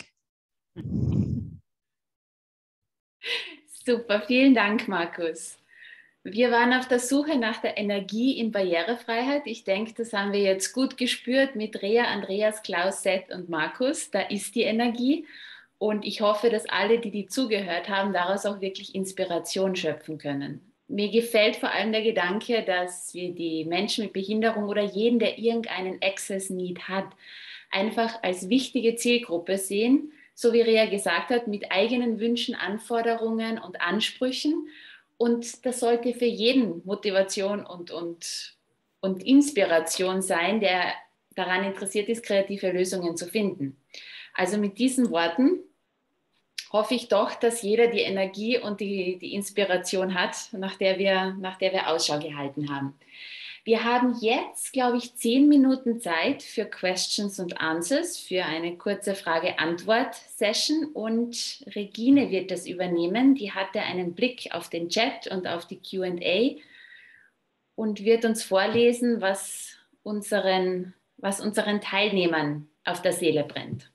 Super, vielen Dank, Markus. Wir waren auf der Suche nach der Energie in Barrierefreiheit. Ich denke, das haben wir jetzt gut gespürt mit Rea, Andreas, Klaus, Seth und Markus. Da ist die Energie. Und ich hoffe, dass alle, die die zugehört haben, daraus auch wirklich Inspiration schöpfen können. Mir gefällt vor allem der Gedanke, dass wir die Menschen mit Behinderung oder jeden, der irgendeinen Access Need hat, einfach als wichtige Zielgruppe sehen, so wie Rea gesagt hat, mit eigenen Wünschen, Anforderungen und Ansprüchen. Und das sollte für jeden Motivation und, und, und Inspiration sein, der daran interessiert ist, kreative Lösungen zu finden. Also mit diesen Worten hoffe ich doch, dass jeder die Energie und die, die Inspiration hat, nach der wir, nach der wir Ausschau gehalten haben. Wir haben jetzt, glaube ich, zehn Minuten Zeit für Questions und Answers, für eine kurze Frage-Antwort-Session und Regine wird das übernehmen. Die hatte einen Blick auf den Chat und auf die Q and A und wird uns vorlesen, was unseren, was unseren Teilnehmern auf der Seele brennt.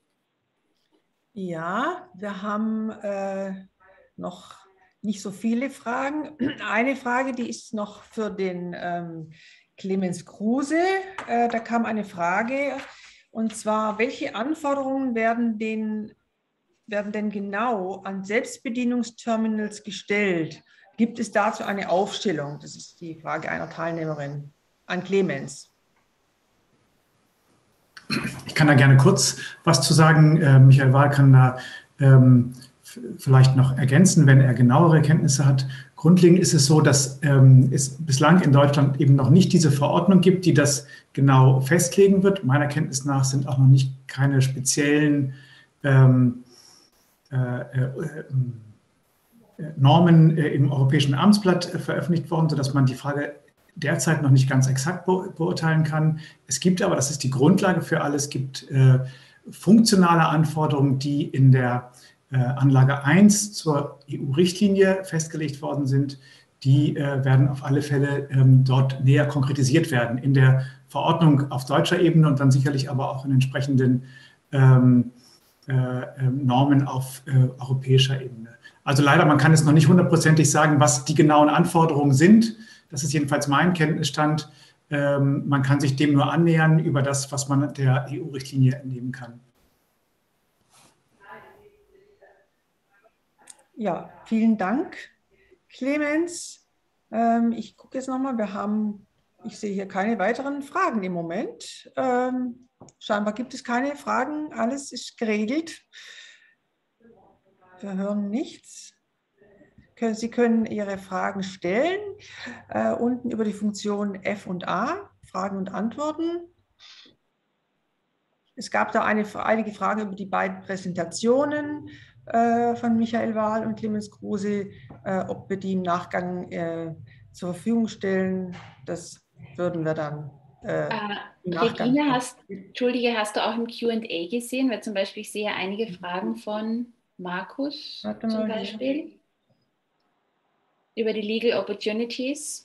Ja, wir haben äh, noch nicht so viele Fragen. Eine Frage, die ist noch für den ähm, Clemens Kruse. Äh, da kam eine Frage, und zwar, welche Anforderungen werden, den, werden denn genau an Selbstbedienungsterminals gestellt? Gibt es dazu eine Aufstellung? Das ist die Frage einer Teilnehmerin an Clemens. Ich kann da gerne kurz was zu sagen. Äh, Michael Wahl kann da ähm, vielleicht noch ergänzen, wenn er genauere Kenntnisse hat. Grundlegend ist es so, dass ähm, es bislang in Deutschland eben noch nicht diese Verordnung gibt, die das genau festlegen wird. Meiner Kenntnis nach sind auch noch nicht keine speziellen ähm, äh, äh, Normen äh, im Europäischen Amtsblatt äh, veröffentlicht worden, sodass man die Frage derzeit noch nicht ganz exakt beurteilen kann. Es gibt aber, das ist die Grundlage für alles, gibt äh, funktionale Anforderungen, die in der äh, Anlage eins zur E U-Richtlinie festgelegt worden sind. Die äh, werden auf alle Fälle ähm, dort näher konkretisiert werden in der Verordnung auf deutscher Ebene und dann sicherlich aber auch in entsprechenden ähm, äh, Normen auf äh, europäischer Ebene. Also leider, man kann es noch nicht hundertprozentig sagen, was die genauen Anforderungen sind. Das ist jedenfalls mein Kenntnisstand. Ähm, man kann sich dem nur annähern über das, was man der E U-Richtlinie entnehmen kann. Ja, vielen Dank, Clemens. Ähm, ich gucke jetzt nochmal, wir haben, ich sehe hier keine weiteren Fragen im Moment. Ähm, scheinbar gibt es keine Fragen, alles ist geregelt. Wir hören nichts. Sie können Ihre Fragen stellen, äh, unten über die Funktion F und A, Fragen und Antworten. Es gab da eine, einige Fragen über die beiden Präsentationen äh, von Michael Wahl und Clemens Kruse, äh, ob wir die im Nachgang äh, zur Verfügung stellen. Das würden wir dann äh, äh, im Nachgang. Regine, hast, Entschuldige, hast du auch im Q and A gesehen? Weil zum Beispiel, ich sehe einige Fragen von Markus Warte zum mal Beispiel. Hier. Über die Legal Opportunities.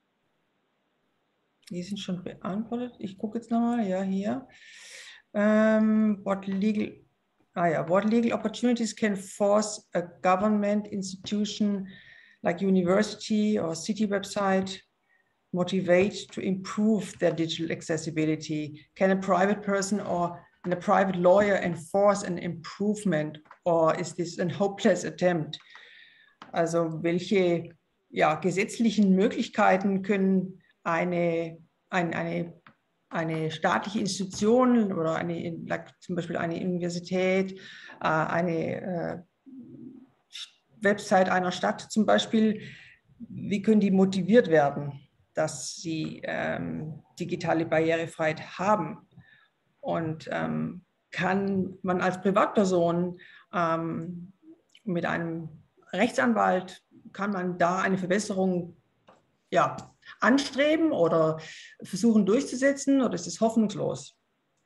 Die sind schon beantwortet. Ich gucke jetzt nochmal. Ja, hier. Um, what legal, ah, ja. What legal opportunities can force a government institution like university or city website motivate to improve their digital accessibility? Can a private person or a private lawyer enforce an improvement, or is this a hopeless attempt? Also welche ja, gesetzlichen Möglichkeiten können eine, ein, eine, eine staatliche Institution oder eine, like zum Beispiel eine Universität, äh, eine äh, Website einer Stadt zum Beispiel, wie können die motiviert werden? dass sie ähm, digitale Barrierefreiheit haben. Und ähm, kann man als Privatperson ähm, mit einem Rechtsanwalt, kann man da eine Verbesserung ja, anstreben oder versuchen durchzusetzen, oder ist es hoffnungslos?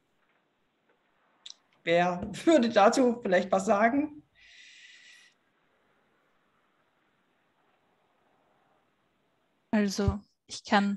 Wer würde dazu vielleicht was sagen? Also ich kann.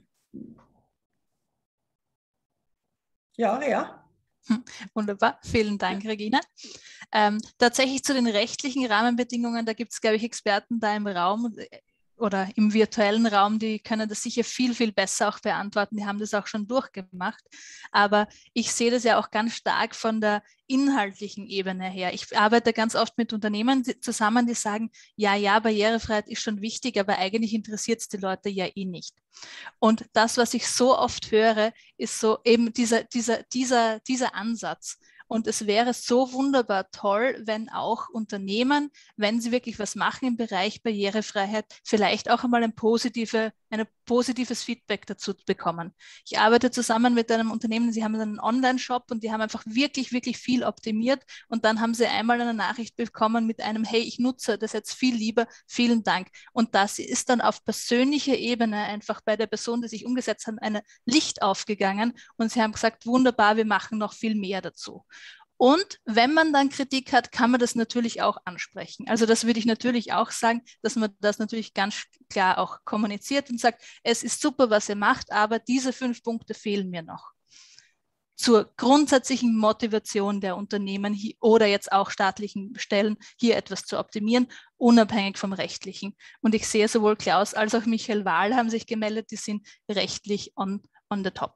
Ja, ja. Wunderbar, vielen Dank, Regina. Ähm, tatsächlich zu den rechtlichen Rahmenbedingungen, da gibt es, glaube ich, Experten da im Raum oder im virtuellen Raum, die können das sicher viel, viel besser auch beantworten. Die haben das auch schon durchgemacht. Aber ich sehe das ja auch ganz stark von der inhaltlichen Ebene her. Ich arbeite ganz oft mit Unternehmen zusammen, die sagen, ja, ja, Barrierefreiheit ist schon wichtig, aber eigentlich interessiert es die Leute ja eh nicht. Und das, was ich so oft höre, ist so eben dieser, dieser, dieser, dieser Ansatz. Und es wäre so wunderbar toll, wenn auch Unternehmen, wenn sie wirklich was machen im Bereich Barrierefreiheit, vielleicht auch einmal ein positive, ein positives Feedback dazu bekommen. Ich arbeite zusammen mit einem Unternehmen, sie haben einen Online-Shop und die haben einfach wirklich, wirklich viel optimiert. Und dann haben sie einmal eine Nachricht bekommen mit einem, hey, ich nutze das jetzt viel lieber, vielen Dank. Und das ist dann auf persönlicher Ebene einfach bei der Person, die sich umgesetzt hat, ein Licht aufgegangen. Und sie haben gesagt, wunderbar, wir machen noch viel mehr dazu. Und wenn man dann Kritik hat, kann man das natürlich auch ansprechen. Also das würde ich natürlich auch sagen, dass man das natürlich ganz klar auch kommuniziert und sagt, es ist super, was ihr macht, aber diese fünf Punkte fehlen mir noch. Zur grundsätzlichen Motivation der Unternehmen hier, oder jetzt auch staatlichen Stellen, hier etwas zu optimieren, unabhängig vom Rechtlichen. Und ich sehe, sowohl Klaus als auch Michael Wahl haben sich gemeldet, die sind rechtlich on, on the top.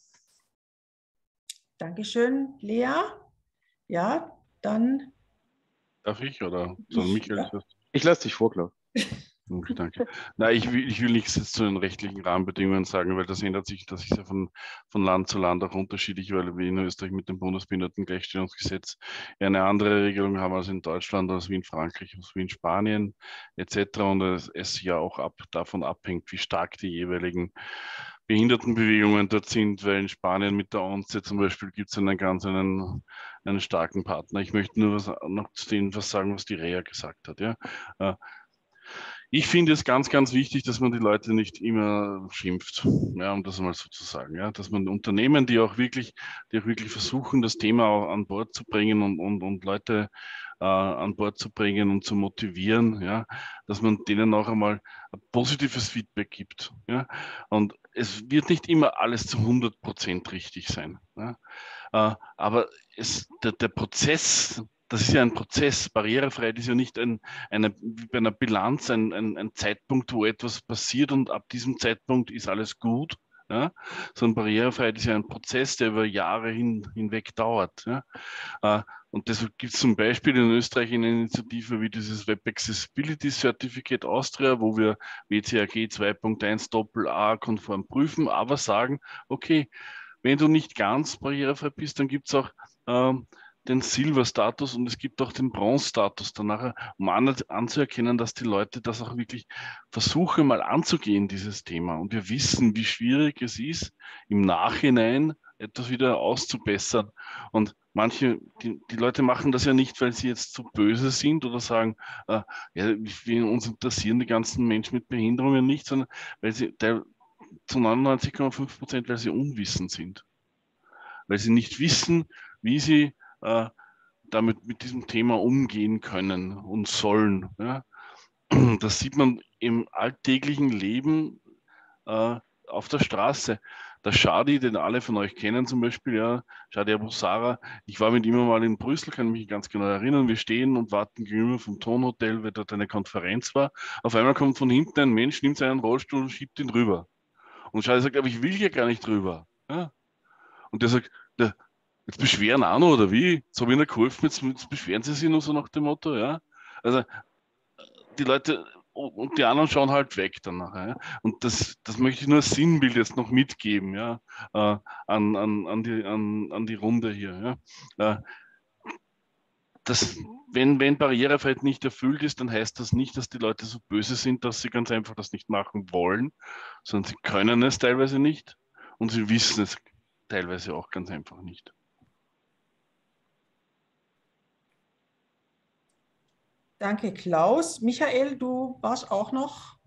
Dankeschön, Lea. Ja, dann. Darf ich oder soll Michael? Ja. Ich lasse dich vor, Klaus. Okay, danke. Nein, ich will, ich will nichts jetzt zu den rechtlichen Rahmenbedingungen sagen, weil das ändert sich, das ist ja von, von Land zu Land auch unterschiedlich, weil wir in Österreich mit dem Bundesbehindertengleichstellungsgesetz eine andere Regelung haben als in Deutschland, als wie in Frankreich, als wie in Spanien et cetera. Und es, es ja auch ab, davon abhängt, wie stark die jeweiligen Behindertenbewegungen dort sind, weil in Spanien mit der O N C E zum Beispiel gibt es einen ganz einen, einen starken Partner. Ich möchte nur was, noch zu dem was sagen, was die Rea gesagt hat. Ja. Ich finde es ganz, ganz wichtig, dass man die Leute nicht immer schimpft, ja, um das mal so zu sagen. Ja. Dass man Unternehmen, die auch wirklich, die auch wirklich versuchen, das Thema auch an Bord zu bringen und, und, und Leute äh, an Bord zu bringen und zu motivieren, ja, dass man denen auch einmal ein positives Feedback gibt. Ja. Und es wird nicht immer alles zu hundert Prozent richtig sein. Ja. Äh, aber es, der, der Prozess, das ist ja ein Prozess. Barrierefreiheit ist ja nicht ein, eine, wie bei einer Bilanz ein, ein, ein Zeitpunkt, wo etwas passiert und ab diesem Zeitpunkt ist alles gut. Ja? Sondern Barrierefreiheit ist ja ein Prozess, der über Jahre hin, hinweg dauert. Ja? Äh, und deshalb gibt es zum Beispiel in Österreich eine Initiative wie dieses Web Accessibility Certificate Austria, wo wir W C A G zwei Punkt eins Doppel A konform prüfen, aber sagen, okay, wenn du nicht ganz barrierefrei bist, dann gibt es auch ähm, den Silber-Status und es gibt auch den Bronze-Status danach, um an, anzuerkennen, dass die Leute das auch wirklich versuchen, mal anzugehen, dieses Thema. Und wir wissen, wie schwierig es ist, im Nachhinein etwas wieder auszubessern. Und manche, die, die Leute machen das ja nicht, weil sie jetzt zu böse sind oder sagen, äh, ja, wir, uns interessieren die ganzen Menschen mit Behinderungen nicht, sondern weil sie der, zu neunundneunzig Komma fünf Prozent, weil sie unwissend sind. Weil sie nicht wissen, wie sie äh, damit mit diesem Thema umgehen können und sollen. Ja? Das sieht man im alltäglichen Leben äh, auf der Straße. Der Shadi, den alle von euch kennen zum Beispiel, ja, Shadi Abu Sara, ich war mit ihm mal in Brüssel, kann mich ganz genau erinnern, wir stehen und warten gegenüber vom Tonhotel, weil dort eine Konferenz war. Auf einmal kommt von hinten ein Mensch, nimmt seinen Rollstuhl und schiebt ihn rüber. Und Shadi sagt, aber ich will hier gar nicht rüber. Ja? Und der sagt, der, jetzt beschweren auch noch, oder wie? Jetzt habe ich ihnen geholfen, jetzt, jetzt beschweren sie sich nur so nach dem Motto, ja. Also die Leute und die anderen schauen halt weg dann nachher. Ja? Und das, das möchte ich nur als Sinnbild jetzt noch mitgeben, ja, äh, an, an, an, die, an, an die Runde hier. Ja? Äh, das, wenn, wenn Barrierefreiheit nicht erfüllt ist, dann heißt das nicht, dass die Leute so böse sind, dass sie ganz einfach das nicht machen wollen, sondern sie können es teilweise nicht und sie wissen es teilweise auch ganz einfach nicht. Danke, Klaus. Michael, du warst auch noch.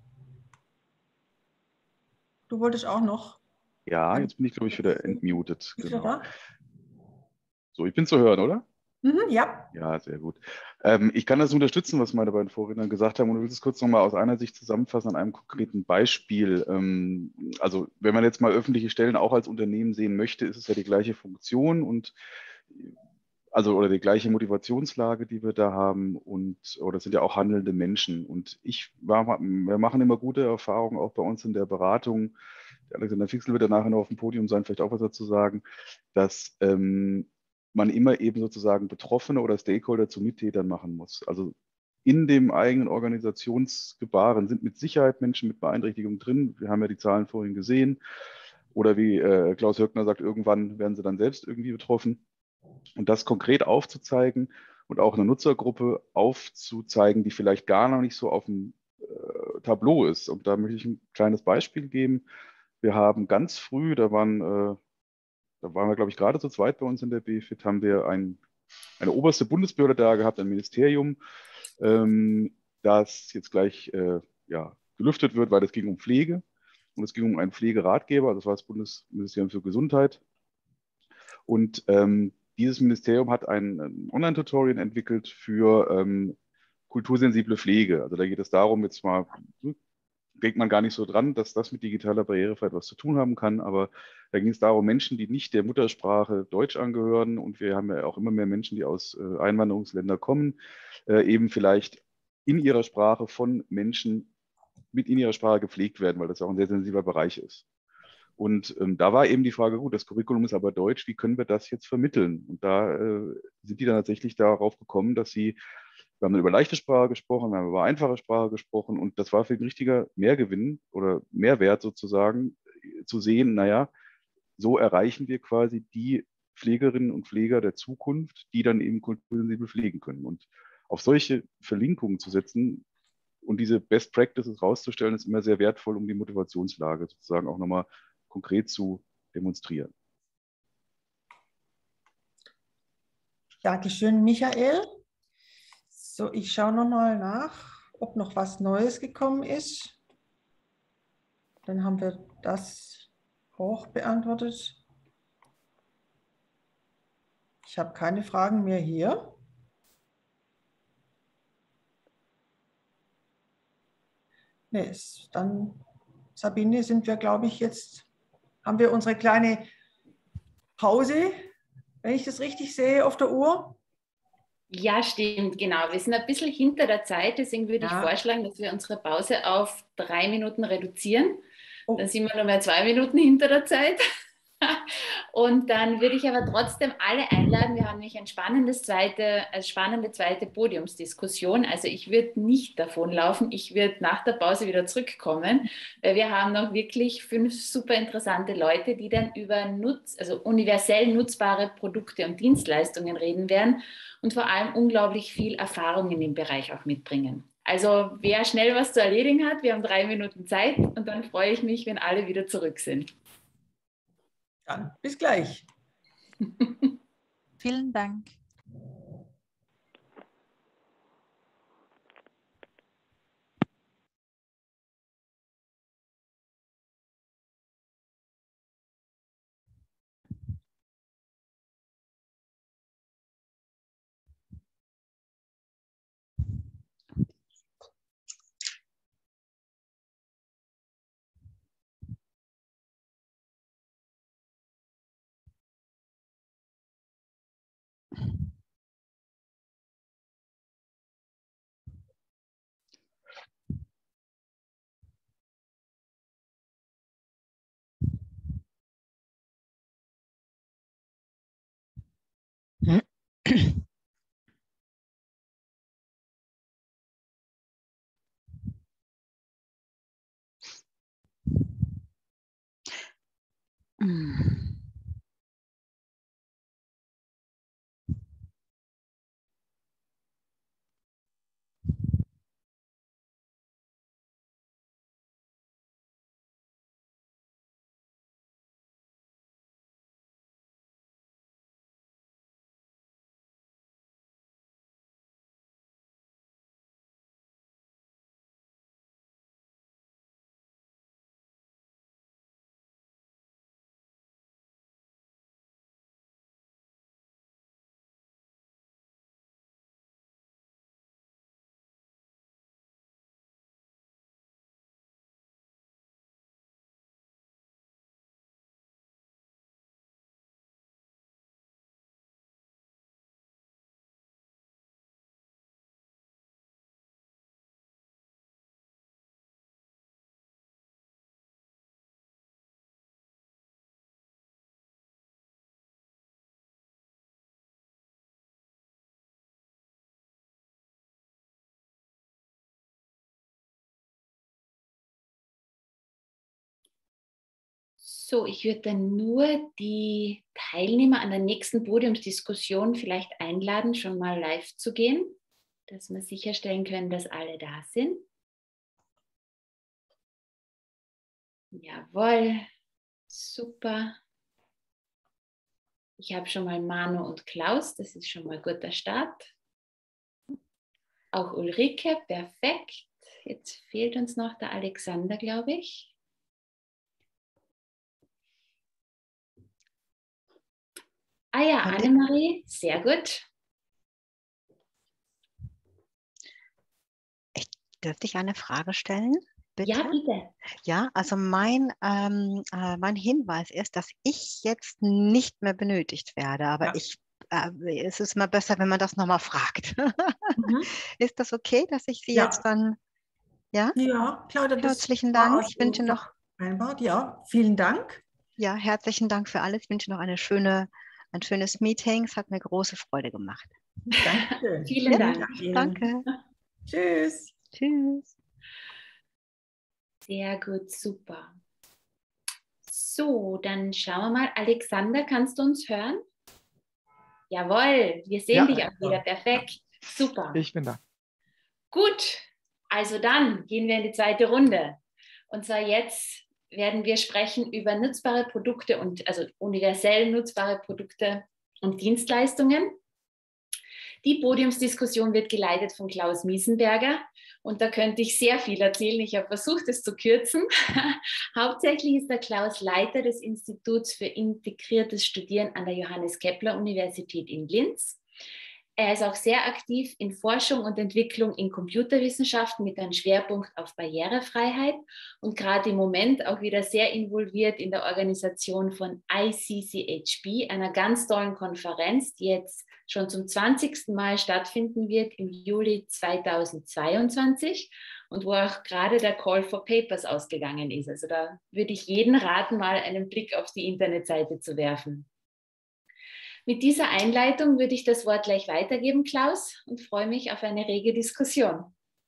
Du wolltest auch noch. Ja, jetzt bin ich, glaube ich, wieder entmutet. Bist Genau. du da? So, ich bin zu hören, oder? Mhm, ja. Ja, sehr gut. Ähm, ich kann das unterstützen, was meine beiden Vorredner gesagt haben. Und ich will es kurz nochmal aus einer Sicht zusammenfassen an einem konkreten Beispiel. Ähm, also, wenn man jetzt mal öffentliche Stellen auch als Unternehmen sehen möchte, ist es ja die gleiche Funktion und also oder die gleiche Motivationslage, die wir da haben. Und oder das sind ja auch handelnde Menschen. Und ich war, wir machen immer gute Erfahrungen auch bei uns in der Beratung. Der Alexander Fixel wird danach noch auf dem Podium sein, vielleicht auch was dazu sagen, dass ähm, man immer eben sozusagen Betroffene oder Stakeholder zu Mittätern machen muss. Also in dem eigenen Organisationsgebaren sind mit Sicherheit Menschen mit Beeinträchtigungen drin. Wir haben ja die Zahlen vorhin gesehen. Oder wie äh, Klaus Höckner sagt, irgendwann werden sie dann selbst irgendwie betroffen. Und das konkret aufzuzeigen und auch eine Nutzergruppe aufzuzeigen, die vielleicht gar noch nicht so auf dem äh, Tableau ist. Und da möchte ich ein kleines Beispiel geben. Wir haben ganz früh, da waren, äh, da waren wir, glaube ich, gerade zu zweit bei uns in der B F I T, haben wir ein, eine oberste Bundesbehörde da gehabt, ein Ministerium, ähm, das jetzt gleich äh, ja, gelüftet wird, weil es ging um Pflege und es ging um einen Pflegeratgeber, das war das Bundesministerium für Gesundheit. Und ähm, dieses Ministerium hat ein, ein Online-Tutorial entwickelt für ähm, kultursensible Pflege. Also da geht es darum, jetzt mal, denkt man gar nicht so dran, dass das mit digitaler Barrierefreiheit was zu tun haben kann, aber da ging es darum, Menschen, die nicht der Muttersprache Deutsch angehören, und wir haben ja auch immer mehr Menschen, die aus äh, Einwanderungsländern kommen, äh, eben vielleicht in ihrer Sprache von Menschen mit in ihrer Sprache gepflegt werden, weil das auch ein sehr sensibler Bereich ist. Und ähm, da war eben die Frage, gut, das Curriculum ist aber Deutsch, wie können wir das jetzt vermitteln? Und da äh, sind die dann tatsächlich darauf gekommen, dass sie, wir haben dann über leichte Sprache gesprochen, wir haben über einfache Sprache gesprochen, und das war für ein richtiger Mehrgewinn oder Mehrwert sozusagen, zu sehen, naja, so erreichen wir quasi die Pflegerinnen und Pfleger der Zukunft, die dann eben kultursensibel pflegen können. Und auf solche Verlinkungen zu setzen und diese Best Practices rauszustellen, ist immer sehr wertvoll, um die Motivationslage sozusagen auch nochmal konkret zu demonstrieren. Dankeschön, Michael. So, ich schaue nochmal nach, ob noch was Neues gekommen ist. Dann haben wir das auch beantwortet. Ich habe keine Fragen mehr hier. Nee, dann, Sabine, sind wir, glaube ich, jetzt, haben wir unsere kleine Pause, wenn ich das richtig sehe, auf der Uhr. Ja, stimmt, genau. Wir sind ein bisschen hinter der Zeit, deswegen würde Ja. ich vorschlagen, dass wir unsere Pause auf drei Minuten reduzieren. Oh. Dann sind wir nur mehr zwei Minuten hinter der Zeit. Und dann würde ich aber trotzdem alle einladen. Wir haben nämlich ein spannendes zweite, eine spannende zweite Podiumsdiskussion. Also ich würde nicht davonlaufen. Ich würde nach der Pause wieder zurückkommen, weil wir haben noch wirklich fünf super interessante Leute, die dann über Nutz, also universell nutzbare Produkte und Dienstleistungen reden werden und vor allem unglaublich viel Erfahrung in dem Bereich auch mitbringen. Also wer schnell was zu erledigen hat, wir haben drei Minuten Zeit, und dann freue ich mich, wenn alle wieder zurück sind. Dann bis gleich. Vielen Dank. So, ich würde dann nur die Teilnehmer an der nächsten Podiumsdiskussion vielleicht einladen, schon mal live zu gehen, dass wir sicherstellen können, dass alle da sind. Jawohl, super. Ich habe schon mal Manu und Klaus, das ist schon mal ein guter Start. Auch Ulrike, perfekt. Jetzt fehlt uns noch der Alexander, glaube ich. Ah ja, Annemarie, sehr gut. Ich, dürfte ich eine Frage stellen? Bitte? Ja, bitte. Ja, also mein, ähm, äh, mein Hinweis ist, dass ich jetzt nicht mehr benötigt werde, aber ja. ich, äh, es ist mal besser, wenn man das nochmal fragt. Mhm. Ist das okay, dass ich Sie ja. jetzt dann, ja? Ja, klar. Herzlichen Dank. Ich wünsche noch... Ja, vielen Dank. Ja, herzlichen Dank für alles. Ich wünsche noch eine schöne, ein schönes Meeting. Es hat mir große Freude gemacht. Danke. Vielen ja, Dank. Danke. Tschüss. Tschüss. Sehr gut, super. So, dann schauen wir mal. Alexander, kannst du uns hören? Jawohl, wir sehen ja, dich auch wieder. Perfekt, super. Ich bin da. Gut, also dann gehen wir in die zweite Runde. Und zwar jetzt werden wir sprechen über nutzbare Produkte und also universell nutzbare Produkte und Dienstleistungen. Die Podiumsdiskussion wird geleitet von Klaus Miesenberger und da könnte ich sehr viel erzählen. Ich habe versucht, es zu kürzen. Hauptsächlich ist der Klaus Leiter des Instituts für integriertes Studieren an der Johannes Kepler Universität in Linz. Er ist auch sehr aktiv in Forschung und Entwicklung in Computerwissenschaften mit einem Schwerpunkt auf Barrierefreiheit und gerade im Moment auch wieder sehr involviert in der Organisation von I C C H B, einer ganz tollen Konferenz, die jetzt schon zum zwanzigsten Mal stattfinden wird im Juli zweitausendzweiundzwanzig und wo auch gerade der Call for Papers ausgegangen ist. Also da würde ich jeden raten, mal einen Blick auf die Internetseite zu werfen. Mit dieser Einleitung würde ich das Wort gleich weitergeben, Klaus, und freue mich auf eine rege Diskussion.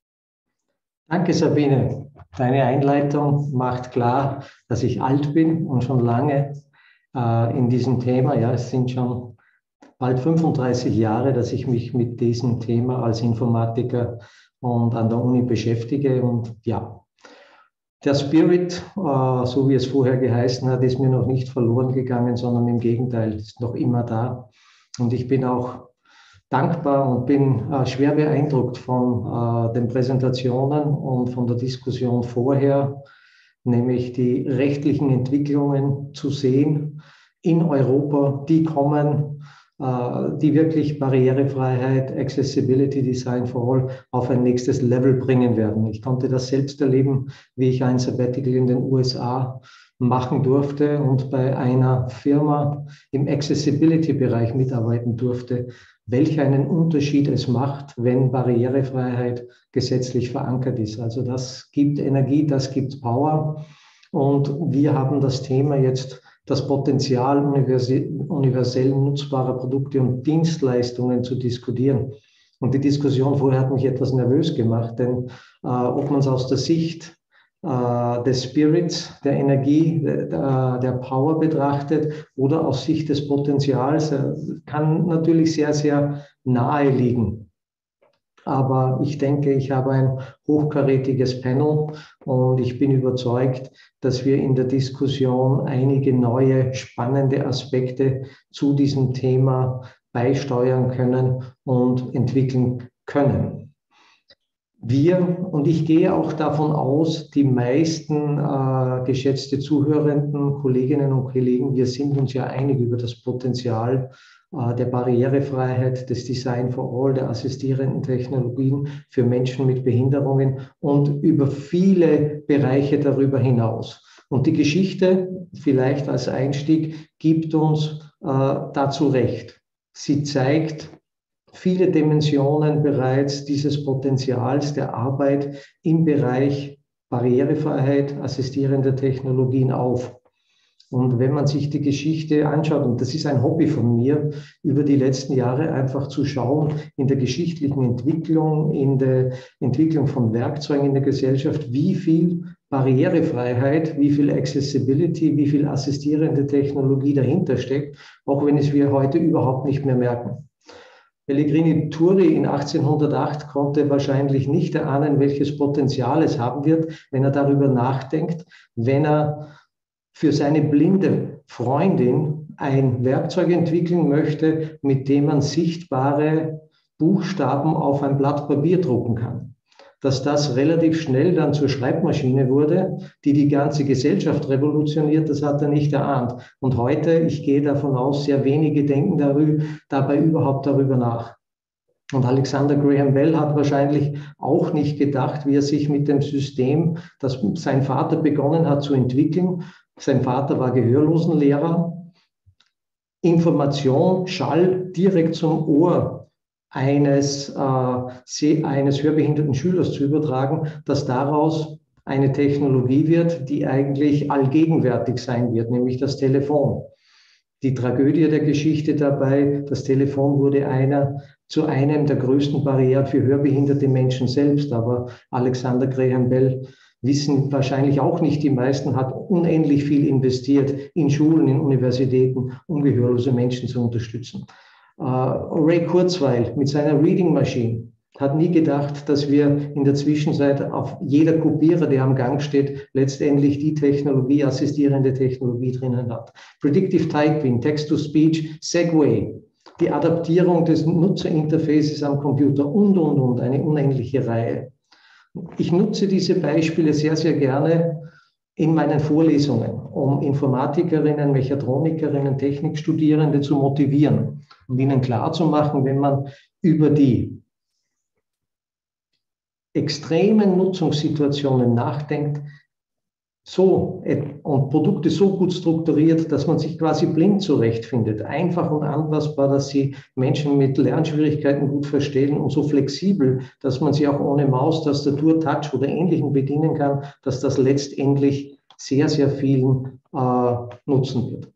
Danke, Sabine. Deine Einleitung macht klar, dass ich alt bin und schon lange äh, in diesem Thema, ja, es sind schon bald fünfunddreißig Jahre, dass ich mich mit diesem Thema als Informatiker und an der Uni beschäftige. Und ja, der Spirit, äh, so wie es vorher geheißen hat, ist mir noch nicht verloren gegangen, sondern im Gegenteil, ist noch immer da. Und ich bin auch dankbar und bin äh, schwer beeindruckt von äh, den Präsentationen und von der Diskussion vorher, nämlich die rechtlichen Entwicklungen zu sehen in Europa, die kommen, die wirklich Barrierefreiheit, Accessibility Design for All auf ein nächstes Level bringen werden. Ich konnte das selbst erleben, wie ich ein Sabbatical in den U S A machen durfte und bei einer Firma im Accessibility-Bereich mitarbeiten durfte, welch einen Unterschied es macht, wenn Barrierefreiheit gesetzlich verankert ist. Also das gibt Energie, das gibt Power und wir haben das Thema jetzt das Potenzial universell nutzbarer Produkte und Dienstleistungen zu diskutieren. Und die Diskussion vorher hat mich etwas nervös gemacht, denn äh, ob man es aus der Sicht äh, des Spirits, der Energie, der, der Power betrachtet oder aus Sicht des Potenzials, äh, kann natürlich sehr, sehr nahe liegen. Aber ich denke, ich habe ein hochkarätiges Panel und ich bin überzeugt, dass wir in der Diskussion einige neue, spannende Aspekte zu diesem Thema beisteuern können und entwickeln können. Wir, und ich gehe auch davon aus, die meisten äh, geschätzte Zuhörenden, Kolleginnen und Kollegen, wir sind uns ja einig über das Potenzial der Barrierefreiheit, des Design for All, der assistierenden Technologien für Menschen mit Behinderungen und über viele Bereiche darüber hinaus. Und die Geschichte, vielleicht als Einstieg, gibt uns äh, dazu recht. Sie zeigt viele Dimensionen bereits dieses Potenzials der Arbeit im Bereich Barrierefreiheit, assistierender Technologien auf. Und wenn man sich die Geschichte anschaut, und das ist ein Hobby von mir, über die letzten Jahre einfach zu schauen, in der geschichtlichen Entwicklung, in der Entwicklung von Werkzeugen in der Gesellschaft, wie viel Barrierefreiheit, wie viel Accessibility, wie viel assistierende Technologie dahinter steckt, auch wenn es wir heute überhaupt nicht mehr merken. Pellegrini Turri in achtzehnhundertacht konnte wahrscheinlich nicht erahnen, welches Potenzial es haben wird, wenn er darüber nachdenkt, wenn er für seine blinde Freundin ein Werkzeug entwickeln möchte, mit dem man sichtbare Buchstaben auf ein Blatt Papier drucken kann. Dass das relativ schnell dann zur Schreibmaschine wurde, die die ganze Gesellschaft revolutioniert, das hat er nicht erahnt. Und heute, ich gehe davon aus, sehr wenige denken darüber, dabei überhaupt darüber nach. Und Alexander Graham Bell hat wahrscheinlich auch nicht gedacht, wie er sich mit dem System, das sein Vater begonnen hat zu entwickeln. Sein Vater war Gehörlosenlehrer. Information, Schall direkt zum Ohr eines, äh, eines hörbehinderten Schülers zu übertragen, dass daraus eine Technologie wird, die eigentlich allgegenwärtig sein wird, nämlich das Telefon. Die Tragödie der Geschichte dabei, das Telefon wurde einer, zu einem der größten Barrieren für hörbehinderte Menschen selbst. Aber Alexander Graham Bell, wissen wahrscheinlich auch nicht die meisten, hat unendlich viel investiert in Schulen, in Universitäten, um gehörlose Menschen zu unterstützen. Uh, Ray Kurzweil mit seiner Reading Machine hat nie gedacht, dass wir in der Zwischenzeit auf jeder Kopierer, der am Gang steht, letztendlich die Technologie, assistierende Technologie drinnen hat. Predictive Typing, Text-to-Speech, Segway, die Adaptierung des Nutzerinterfaces am Computer und, und, und, eine unendliche Reihe. Ich nutze diese Beispiele sehr, sehr gerne in meinen Vorlesungen, um Informatikerinnen, Mechatronikerinnen, Technikstudierende zu motivieren und ihnen klarzumachen, wenn man über die extremen Nutzungssituationen nachdenkt, so und Produkte so gut strukturiert, dass man sich quasi blind zurechtfindet, einfach und anpassbar, dass sie Menschen mit Lernschwierigkeiten gut verstehen und so flexibel, dass man sie auch ohne Maus, Tastatur, Touch oder Ähnlichem bedienen kann, dass das letztendlich sehr, sehr vielen äh, nutzen wird.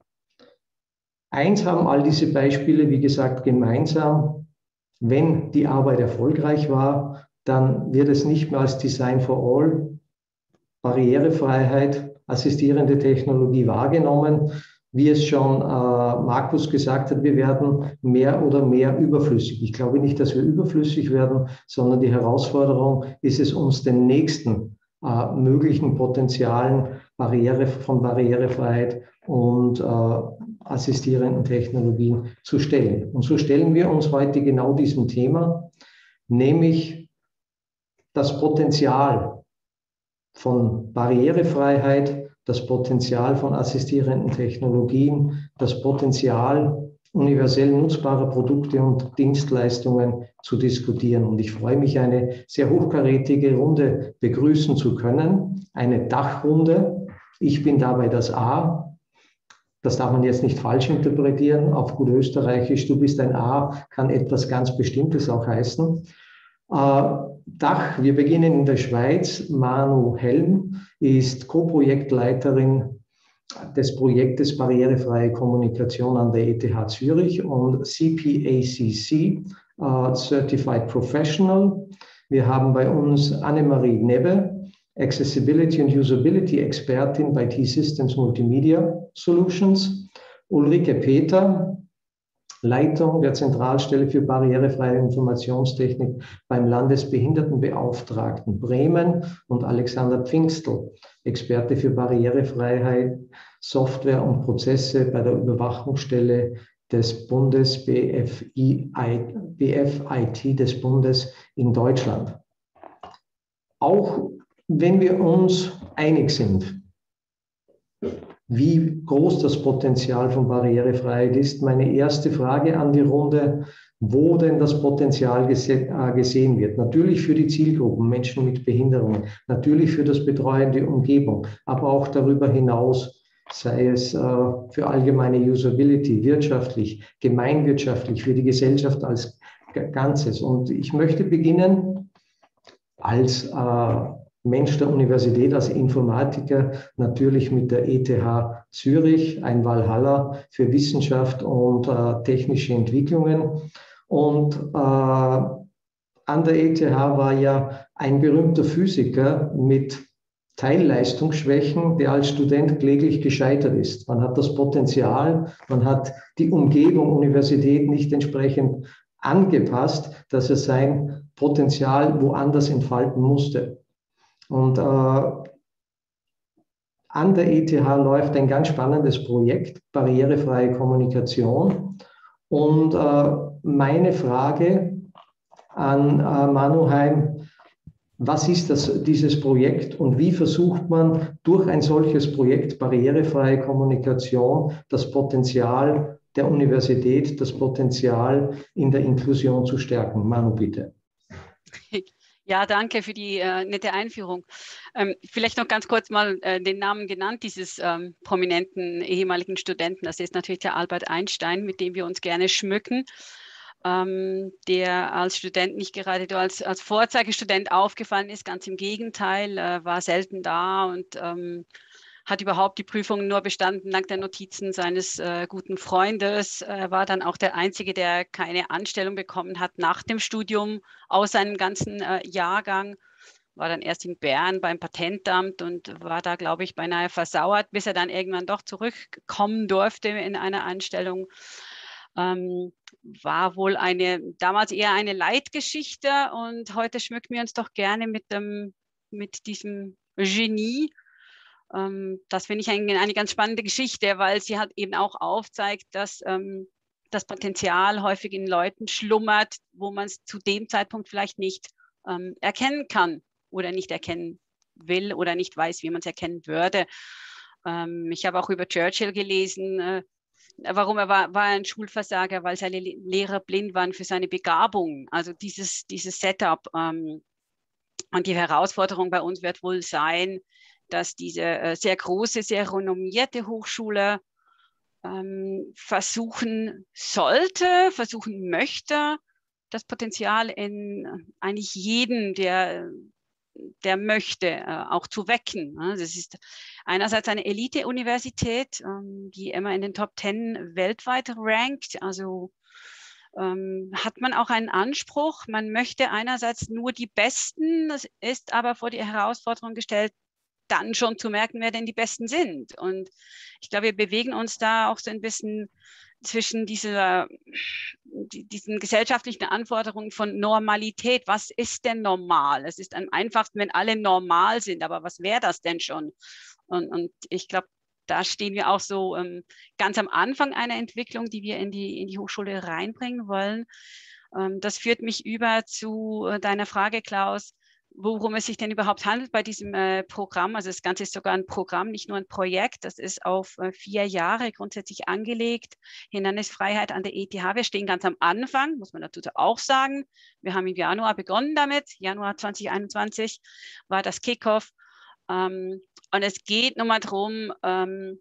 Eins haben all diese Beispiele, wie gesagt, gemeinsam: Wenn die Arbeit erfolgreich war, dann wird es nicht mehr als Design for All, Barrierefreiheit, assistierende Technologie wahrgenommen. Wie es schon äh, Markus gesagt hat, wir werden mehr oder mehr überflüssig. Ich glaube nicht, dass wir überflüssig werden, sondern die Herausforderung ist es, uns den nächsten äh, möglichen Potenzialen Barriere, von Barrierefreiheit und äh, assistierenden Technologien zu stellen. Und so stellen wir uns heute genau diesem Thema, nämlich das Potenzial von Barrierefreiheit, das Potenzial von assistierenden Technologien, das Potenzial universell nutzbarer Produkte und Dienstleistungen zu diskutieren. Und ich freue mich, eine sehr hochkarätige Runde begrüßen zu können, eine Dachrunde. Ich bin dabei das A. Das darf man jetzt nicht falsch interpretieren. Auf gut Österreichisch, du bist ein A, kann etwas ganz Bestimmtes auch heißen. Äh, Dach, wir beginnen in der Schweiz. Manu Helm ist Co-Projektleiterin des Projektes Barrierefreie Kommunikation an der E T H Zürich und C P A C C, uh, Certified Professional. Wir haben bei uns Annemarie Nebbe, Accessibility and Usability Expertin bei T-Systems Multimedia Solutions. Ulrike Peter, Leitung der Zentralstelle für barrierefreie Informationstechnik beim Landesbehindertenbeauftragten Bremen, und Alexander Pfingstl, Experte für Barrierefreiheit, Software und Prozesse bei der Überwachungsstelle des Bundes B F I T des Bundes in Deutschland. Auch wenn wir uns einig sind, wie groß das Potenzial von Barrierefreiheit ist, meine erste Frage an die Runde: Wo denn das Potenzial gesehen wird? Natürlich für die Zielgruppen, Menschen mit Behinderungen, natürlich für das Betreuen der Umgebung, aber auch darüber hinaus, sei es äh, für allgemeine Usability, wirtschaftlich, gemeinwirtschaftlich, für die Gesellschaft als Ganzes. Und ich möchte beginnen als äh, Mensch der Universität als Informatiker natürlich mit der E T H Zürich, ein Walhalla für Wissenschaft und äh, technische Entwicklungen. Und äh, an der E T H war ja ein berühmter Physiker mit Teilleistungsschwächen, der als Student kläglich gescheitert ist. Man hat das Potenzial, man hat die Umgebung Universität nicht entsprechend angepasst, dass er sein Potenzial woanders entfalten musste. Und äh, an der E T H läuft ein ganz spannendes Projekt, barrierefreie Kommunikation. Und äh, meine Frage an äh, Manu Heim: Was ist das, dieses Projekt und wie versucht man durch ein solches Projekt barrierefreie Kommunikation das Potenzial der Universität, das Potenzial in der Inklusion zu stärken? Manu, bitte. Ja, danke für die äh, nette Einführung. Ähm, vielleicht noch ganz kurz mal äh, den Namen genannt, dieses ähm, prominenten ehemaligen Studenten. Das ist natürlich der Albert Einstein, mit dem wir uns gerne schmücken, ähm, der als Student nicht gerade als, als Vorzeigestudent aufgefallen ist. Ganz im Gegenteil, äh, war selten da und ähm, hat überhaupt die Prüfung nur bestanden dank der Notizen seines äh, guten Freundes. Er war dann auch der Einzige, der keine Anstellung bekommen hat nach dem Studium aus seinem ganzen äh, Jahrgang. War dann erst in Bern beim Patentamt und war da, glaube ich, beinahe versauert, bis er dann irgendwann doch zurückkommen durfte in einer Anstellung. Ähm, war wohl eine, damals eher eine Leitgeschichte und heute schmücken wir uns doch gerne mit, dem, mit diesem Genie. Ähm, das finde ich eine, eine ganz spannende Geschichte, weil sie halt eben auch aufzeigt, dass ähm, das Potenzial häufig in Leuten schlummert, wo man es zu dem Zeitpunkt vielleicht nicht ähm, erkennen kann oder nicht erkennen will oder nicht weiß, wie man es erkennen würde. Ähm, ich habe auch über Churchill gelesen, äh, warum er war, war ein Schulversager, weil seine Lehrer blind waren für seine Begabung. Also dieses, dieses Setup. Ähm, und die Herausforderung bei uns wird wohl sein, dass diese äh, sehr große, sehr renommierte Hochschule ähm, versuchen sollte, versuchen möchte, das Potenzial in eigentlich jeden, der, der möchte, äh, auch zu wecken. Das ist einerseits eine Elite-Universität, ähm, die immer in den Top Ten weltweit rankt, also Ähm, hat man auch einen Anspruch. Man möchte einerseits nur die Besten, das ist aber vor die Herausforderung gestellt, dann schon zu merken, wer denn die Besten sind. Und ich glaube, wir bewegen uns da auch so ein bisschen zwischen dieser, die, diesen gesellschaftlichen Anforderungen von Normalität. Was ist denn normal? Es ist am einfachsten, wenn alle normal sind, aber was wäre das denn schon? Und, und ich glaube, da stehen wir auch so ähm, ganz am Anfang einer Entwicklung, die wir in die, in die Hochschule reinbringen wollen. Ähm, das führt mich über zu äh, deiner Frage, Klaus, worum es sich denn überhaupt handelt bei diesem äh, Programm. Also das Ganze ist sogar ein Programm, nicht nur ein Projekt. Das ist auf äh, vier Jahre grundsätzlich angelegt. Hindernisfreiheit an der E T H. Wir stehen ganz am Anfang, muss man dazu auch sagen. Wir haben im Januar begonnen damit. Januar zwanzig einundzwanzig war das Kickoff. Ähm, und es geht nun mal darum, ähm,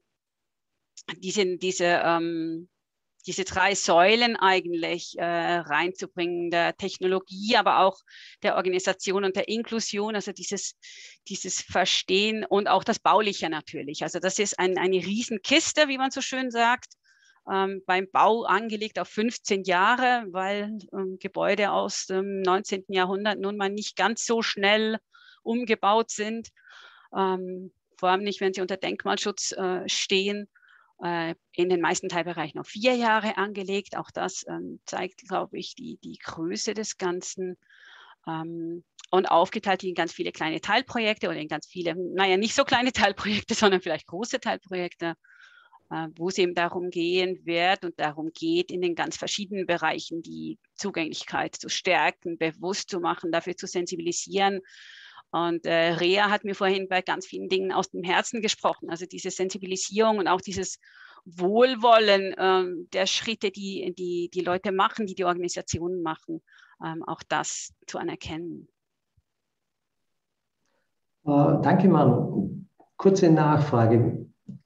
diese, diese, ähm, diese drei Säulen eigentlich äh, reinzubringen, der Technologie, aber auch der Organisation und der Inklusion, also dieses, dieses Verstehen und auch das Bauliche natürlich. Also das ist ein, eine Riesenkiste, wie man so schön sagt, ähm, beim Bau angelegt auf fünfzehn Jahre, weil ähm, Gebäude aus dem neunzehnten Jahrhundert nun mal nicht ganz so schnell umgebaut sind. Ähm, vor allem nicht, wenn sie unter Denkmalschutz äh, stehen, äh, in den meisten Teilbereichen auf vier Jahre angelegt. Auch das ähm, zeigt, glaube ich, die, die Größe des Ganzen. Ähm, und aufgeteilt in ganz viele kleine Teilprojekte oder in ganz viele, naja, nicht so kleine Teilprojekte, sondern vielleicht große Teilprojekte, äh, wo es eben darum gehen wird und darum geht, in den ganz verschiedenen Bereichen die Zugänglichkeit zu stärken, bewusst zu machen, dafür zu sensibilisieren. Und äh, Rea hat mir vorhin bei ganz vielen Dingen aus dem Herzen gesprochen. Also diese Sensibilisierung und auch dieses Wohlwollen äh, der Schritte, die, die die Leute machen, die die Organisationen machen, ähm, auch das zu anerkennen. Äh, danke, Manu. Kurze Nachfrage.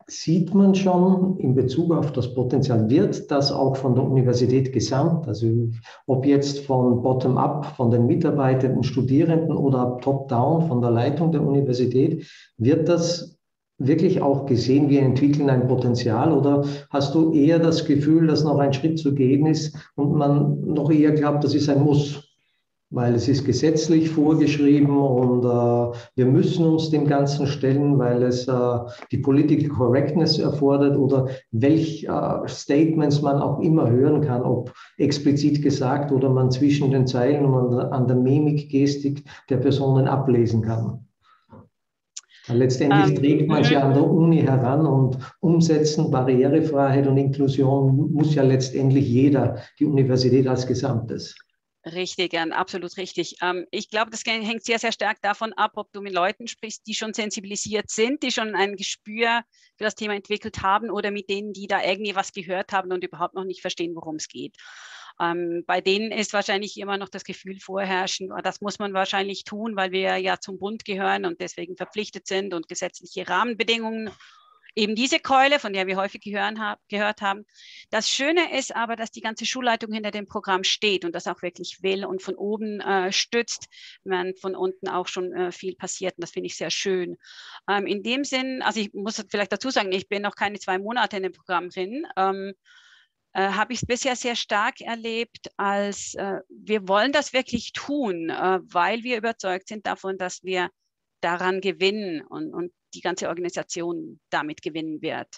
sieht man schon in Bezug auf das Potenzial, wird das auch von der Universität gesamt, also ob jetzt von Bottom-up, von den Mitarbeitenden, Studierenden oder Top-down, von der Leitung der Universität, wird das wirklich auch gesehen, wir entwickeln ein Potenzial, oder hast du eher das Gefühl, dass noch ein Schritt zu gehen ist und man noch eher glaubt, das ist ein Muss? Weil es ist gesetzlich vorgeschrieben und äh, wir müssen uns dem Ganzen stellen, weil es äh, die Political Correctness erfordert oder welche äh, Statements man auch immer hören kann, ob explizit gesagt oder man zwischen den Zeilen und an, an der Mimik, Gestik der Personen ablesen kann. Weil letztendlich ähm, trägt man es ja an der Uni heran und umsetzen, Barrierefreiheit und Inklusion muss ja letztendlich jeder, die Universität als Gesamtes. Richtig, ja, absolut richtig. Ähm, ich glaube, das hängt sehr, sehr stark davon ab, ob du mit Leuten sprichst, die schon sensibilisiert sind, die schon ein Gespür für das Thema entwickelt haben, oder mit denen, die da irgendwie was gehört haben und überhaupt noch nicht verstehen, worum es geht. Ähm, bei denen ist wahrscheinlich immer noch das Gefühl vorherrschend, das muss man wahrscheinlich tun, weil wir ja zum Bund gehören und deswegen verpflichtet sind und gesetzliche Rahmenbedingungen. Eben diese Keule, von der wir häufig gehören, gehört haben. Das Schöne ist aber, dass die ganze Schulleitung hinter dem Programm steht und das auch wirklich will und von oben äh, stützt, während von unten auch schon äh, viel passiert. Und das finde ich sehr schön. Ähm, in dem Sinn, also ich muss vielleicht dazu sagen, ich bin noch keine zwei Monate in dem Programm drin, ähm, äh, habe ich es bisher sehr stark erlebt, als äh, wir wollen das wirklich tun, äh, weil wir überzeugt sind davon, dass wir daran gewinnen und, und die ganze Organisation damit gewinnen wird.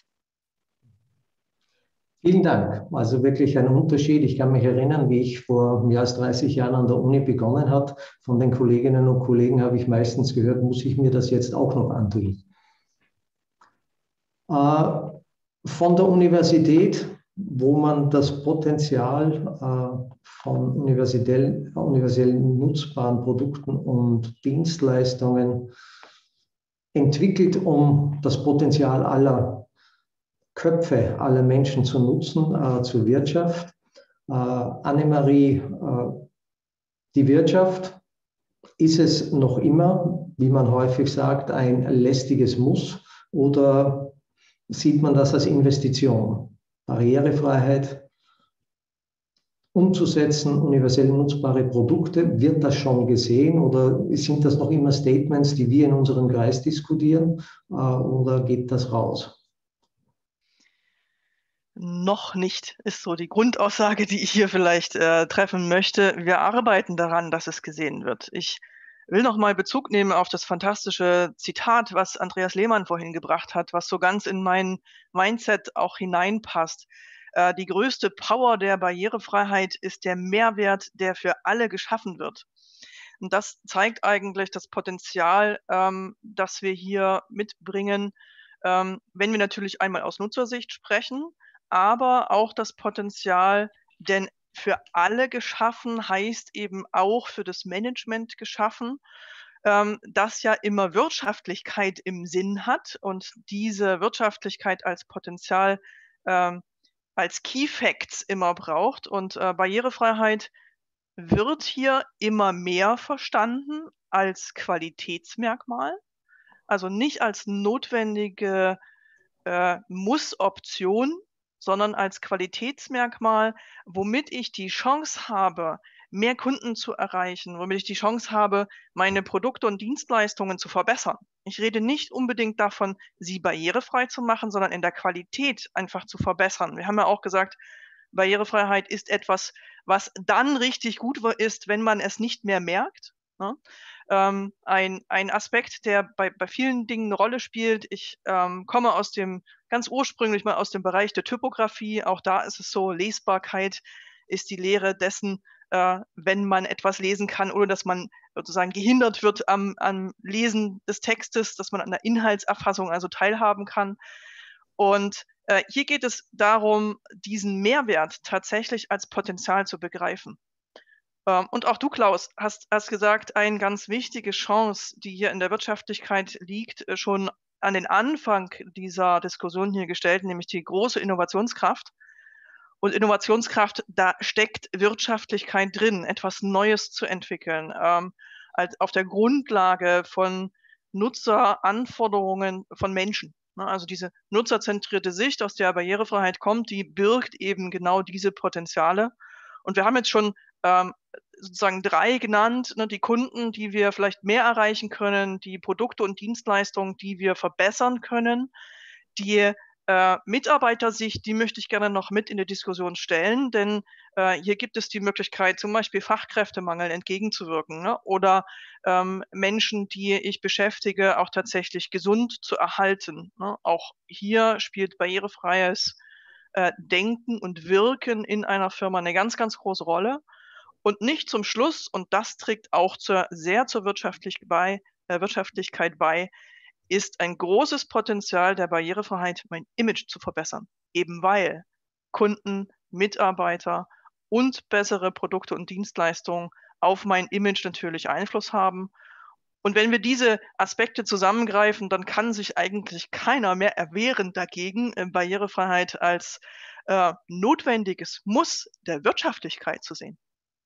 Vielen Dank. Also wirklich ein Unterschied. Ich kann mich erinnern, wie ich vor mehr als dreißig Jahren an der Uni begonnen habe. Von den Kolleginnen und Kollegen habe ich meistens gehört, muss ich mir das jetzt auch noch antun. Von der Universität, wo man das Potenzial von universell, universell nutzbaren Produkten und Dienstleistungen entwickelt, um das Potenzial aller Köpfe, aller Menschen zu nutzen, äh, zur Wirtschaft. Äh, Annemarie, äh, die Wirtschaft, ist es noch immer, wie man häufig sagt, ein lästiges Muss, oder sieht man das als Investition? Barrierefreiheit umzusetzen, universell nutzbare Produkte, wird das schon gesehen oder sind das noch immer Statements, die wir in unserem Kreis diskutieren, äh, oder geht das raus? Noch nicht, ist so die Grundaussage, die ich hier vielleicht äh, treffen möchte. Wir arbeiten daran, dass es gesehen wird. Ich will noch mal Bezug nehmen auf das fantastische Zitat, was Andreas Lehmann vorhin gebracht hat, was so ganz in mein Mindset auch hineinpasst. Äh, die größte Power der Barrierefreiheit ist der Mehrwert, der für alle geschaffen wird. Und das zeigt eigentlich das Potenzial, ähm, das wir hier mitbringen, ähm, wenn wir natürlich einmal aus Nutzersicht sprechen, aber auch das Potenzial, denn für alle geschaffen heißt eben auch für das Management geschaffen, ähm, das ja immer Wirtschaftlichkeit im Sinn hat und diese Wirtschaftlichkeit als Potenzial, ähm, als Key Facts immer braucht. Und äh, Barrierefreiheit wird hier immer mehr verstanden als Qualitätsmerkmal, also nicht als notwendige äh, Muss-Option, sondern als Qualitätsmerkmal, womit ich die Chance habe, mehr Kunden zu erreichen, womit ich die Chance habe, meine Produkte und Dienstleistungen zu verbessern. Ich rede nicht unbedingt davon, sie barrierefrei zu machen, sondern in der Qualität einfach zu verbessern. Wir haben ja auch gesagt, Barrierefreiheit ist etwas, was dann richtig gut ist, wenn man es nicht mehr merkt. Ne? Ähm, ein, ein Aspekt, der bei, bei vielen Dingen eine Rolle spielt. Ich ähm, komme aus dem, ganz ursprünglich mal aus dem Bereich der Typografie. Auch da ist es so, Lesbarkeit ist die Lehre dessen, äh, wenn man etwas lesen kann, ohne dass man sozusagen gehindert wird am, am Lesen des Textes, dass man an der Inhaltserfassung also teilhaben kann. Und äh, hier geht es darum, diesen Mehrwert tatsächlich als Potenzial zu begreifen. Und auch du, Klaus, hast, hast gesagt, eine ganz wichtige Chance, die hier in der Wirtschaftlichkeit liegt, schon an den Anfang dieser Diskussion hier gestellt, nämlich die große Innovationskraft. Und Innovationskraft, da steckt Wirtschaftlichkeit drin, etwas Neues zu entwickeln, ähm, als auf der Grundlage von Nutzeranforderungen von Menschen. Also diese nutzerzentrierte Sicht, aus der Barrierefreiheit kommt, die birgt eben genau diese Potenziale. Und wir haben jetzt schon ähm, sozusagen drei genannt, ne, die Kunden, die wir vielleicht mehr erreichen können, die Produkte und Dienstleistungen, die wir verbessern können, die äh, Mitarbeitersicht, die möchte ich gerne noch mit in die Diskussion stellen, denn äh, hier gibt es die Möglichkeit, zum Beispiel Fachkräftemangel entgegenzuwirken, ne, oder ähm, Menschen, die ich beschäftige, auch tatsächlich gesund zu erhalten. Ne. Auch hier spielt barrierefreies äh, Denken und Wirken in einer Firma eine ganz, ganz große Rolle. Und nicht zum Schluss, und das trägt auch zur, sehr zur wirtschaftlich bei, äh, Wirtschaftlichkeit bei, ist ein großes Potenzial der Barrierefreiheit, mein Image zu verbessern. Eben weil Kunden, Mitarbeiter und bessere Produkte und Dienstleistungen auf mein Image natürlich Einfluss haben. Und wenn wir diese Aspekte zusammengreifen, dann kann sich eigentlich keiner mehr erwehren dagegen, äh, Barrierefreiheit als äh, notwendiges Muss der Wirtschaftlichkeit zu sehen.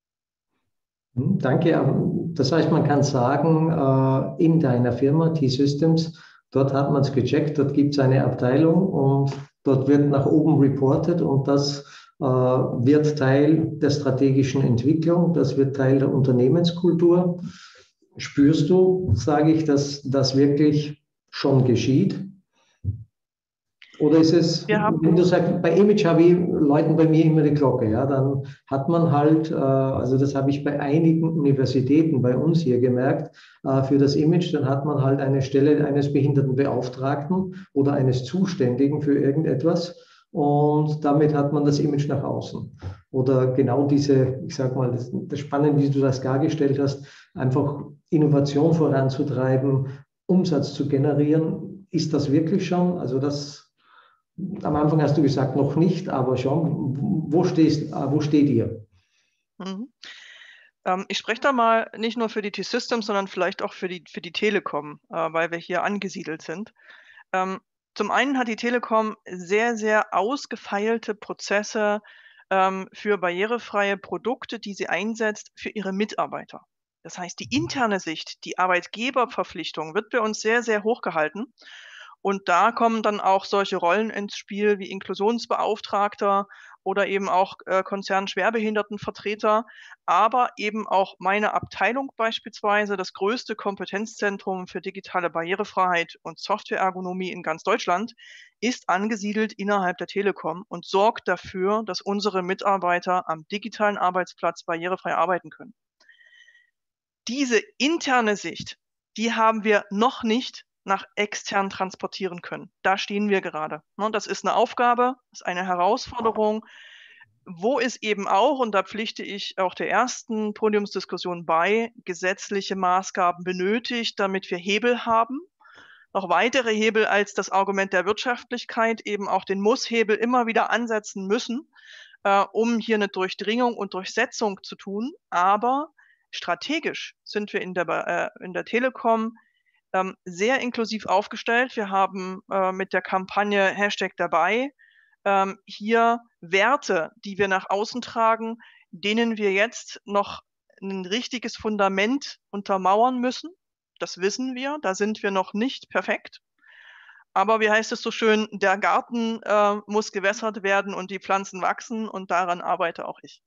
Danke. Das heißt, man kann sagen, in deiner Firma T-Systems, dort hat man es gecheckt, dort gibt es eine Abteilung und dort wird nach oben reported und das wird Teil der strategischen Entwicklung, das wird Teil der Unternehmenskultur. Spürst du, sage ich, dass das wirklich schon geschieht? Oder ist es, wenn du sagst, bei Image habe ich läuten bei mir immer die Glocke, ja, dann hat man halt, äh, also das habe ich bei einigen Universitäten bei uns hier gemerkt, äh, für das Image, dann hat man halt eine Stelle eines Behindertenbeauftragten oder eines Zuständigen für irgendetwas und damit hat man das Image nach außen. Oder genau diese, ich sag mal, das, das Spannende, wie du das dargestellt hast, einfach Innovation voranzutreiben, Umsatz zu generieren, ist das wirklich schon, also das am Anfang hast du gesagt, noch nicht, aber schon. Wo, stehst, wo steht ihr? Mhm. Ähm, ich spreche da mal nicht nur für die T-Systems, sondern vielleicht auch für die, für die Telekom, äh, weil wir hier angesiedelt sind. Ähm, zum einen hat die Telekom sehr, sehr ausgefeilte Prozesse ähm, für barrierefreie Produkte, die sie einsetzt für ihre Mitarbeiter. Das heißt, die interne Sicht, die Arbeitgeberverpflichtung wird bei uns sehr, sehr hoch gehalten. Und da kommen dann auch solche Rollen ins Spiel wie Inklusionsbeauftragter oder eben auch äh, Konzernschwerbehindertenvertreter, aber eben auch meine Abteilung beispielsweise, das größte Kompetenzzentrum für digitale Barrierefreiheit und Softwareergonomie in ganz Deutschland, ist angesiedelt innerhalb der Telekom und sorgt dafür, dass unsere Mitarbeiter am digitalen Arbeitsplatz barrierefrei arbeiten können. Diese interne Sicht, die haben wir noch nicht nach extern transportieren können. Da stehen wir gerade. Das ist eine Aufgabe, das ist eine Herausforderung, wo es eben auch, und da pflichte ich auch der ersten Podiumsdiskussion bei, gesetzliche Maßgaben benötigt, damit wir Hebel haben. Noch weitere Hebel als das Argument der Wirtschaftlichkeit, eben auch den Musshebel immer wieder ansetzen müssen, äh, um hier eine Durchdringung und Durchsetzung zu tun. Aber strategisch sind wir in der, äh, in der Telekom sehr inklusiv aufgestellt. Wir haben äh, mit der Kampagne Hashtag dabei ähm, hier Werte, die wir nach außen tragen, denen wir jetzt noch ein richtiges Fundament untermauern müssen. Das wissen wir, da sind wir noch nicht perfekt. Aber wie heißt es so schön, der Garten äh, muss gewässert werden und die Pflanzen wachsen und daran arbeite auch ich.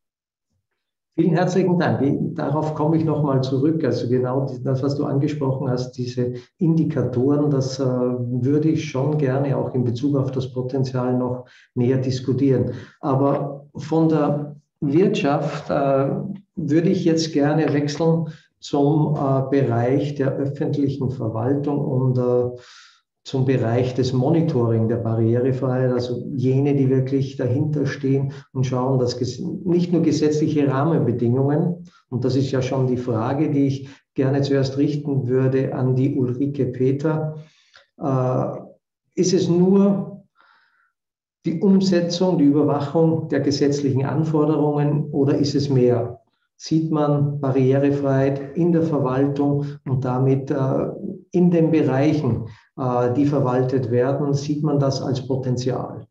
Vielen herzlichen Dank. Darauf komme ich nochmal zurück. Also genau das, was du angesprochen hast, diese Indikatoren, das äh, würde ich schon gerne auch in Bezug auf das Potenzial noch näher diskutieren. Aber von der Wirtschaft äh, würde ich jetzt gerne wechseln zum äh, Bereich der öffentlichen Verwaltung und äh, zum Bereich des Monitoring der Barrierefreiheit, also jene, die wirklich dahinter stehen und schauen, dass nicht nur gesetzliche Rahmenbedingungen, und das ist ja schon die Frage, die ich gerne zuerst richten würde an die Ulrike Peter, äh, ist es nur die Umsetzung, die Überwachung der gesetzlichen Anforderungen oder ist es mehr? Sieht man Barrierefreiheit in der Verwaltung und damit äh, in den Bereichen, äh, die verwaltet werden, sieht man das als Potenzial?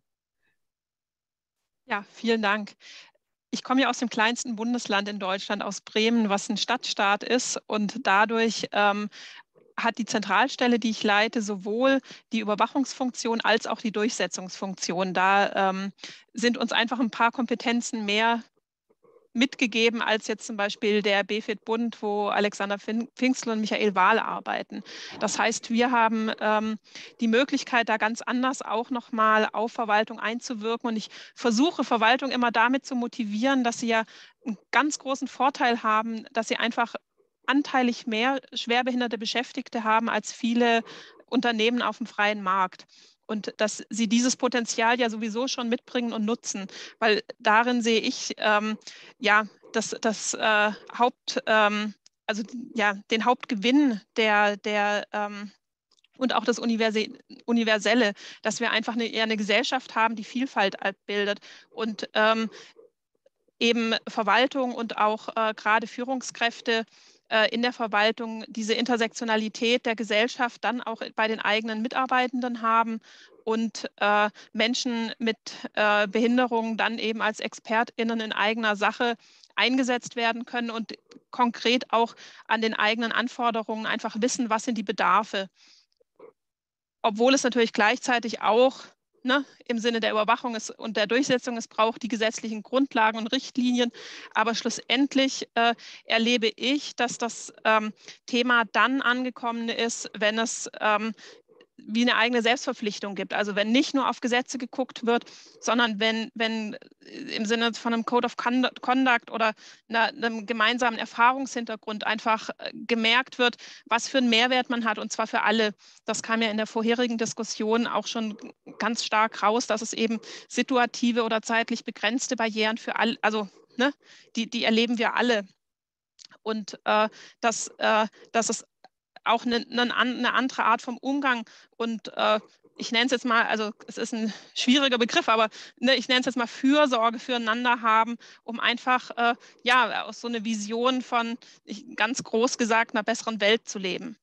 Ja, vielen Dank. Ich komme ja aus dem kleinsten Bundesland in Deutschland, aus Bremen, was ein Stadtstaat ist und dadurch ähm, hat die Zentralstelle, die ich leite, sowohl die Überwachungsfunktion als auch die Durchsetzungsfunktion. Da ähm, sind uns einfach ein paar Kompetenzen mehr mitgegeben als jetzt zum Beispiel der B F I T-Bund, wo Alexander Pfingstl und Michael Wahl arbeiten. Das heißt, wir haben ähm, die Möglichkeit, da ganz anders auch nochmal auf Verwaltung einzuwirken. Und ich versuche, Verwaltung immer damit zu motivieren, dass sie ja einen ganz großen Vorteil haben, dass sie einfach anteilig mehr schwerbehinderte Beschäftigte haben als viele Unternehmen auf dem freien Markt. Und dass sie dieses Potenzial ja sowieso schon mitbringen und nutzen, weil darin sehe ich ähm, ja das, das äh, Haupt, ähm, also ja den Hauptgewinn der, der ähm, und auch das Universelle, dass wir einfach eine, eher eine Gesellschaft haben, die Vielfalt abbildet und ähm, eben Verwaltung und auch äh, gerade Führungskräfte in der Verwaltung diese Intersektionalität der Gesellschaft dann auch bei den eigenen Mitarbeitenden haben und äh, Menschen mit äh, Behinderungen dann eben als ExpertInnen in eigener Sache eingesetzt werden können und konkret auch an den eigenen Anforderungen einfach wissen, was sind die Bedarfe. Obwohl es natürlich gleichzeitig auch Ne, im Sinne der Überwachung ist und der Durchsetzung, es braucht die gesetzlichen Grundlagen und Richtlinien. Aber schlussendlich äh, erlebe ich, dass das ähm, Thema dann angekommen ist, wenn es ähm, wie eine eigene Selbstverpflichtung gibt. Also wenn nicht nur auf Gesetze geguckt wird, sondern wenn, wenn im Sinne von einem Code of Conduct oder einer, einem gemeinsamen Erfahrungshintergrund einfach gemerkt wird, was für einen Mehrwert man hat, und zwar für alle. Das kam ja in der vorherigen Diskussion auch schon ganz stark raus, dass es eben situative oder zeitlich begrenzte Barrieren für alle, also ne, die, die erleben wir alle. Und äh, dass, äh, dass es auch eine, eine andere Art vom Umgang und äh, ich nenne es jetzt mal, also es ist ein schwieriger Begriff, aber ne, ich nenne es jetzt mal Fürsorge füreinander haben, um einfach äh, ja aus so einer Vision von, ich, ganz groß gesagt, einer besseren Welt zu leben.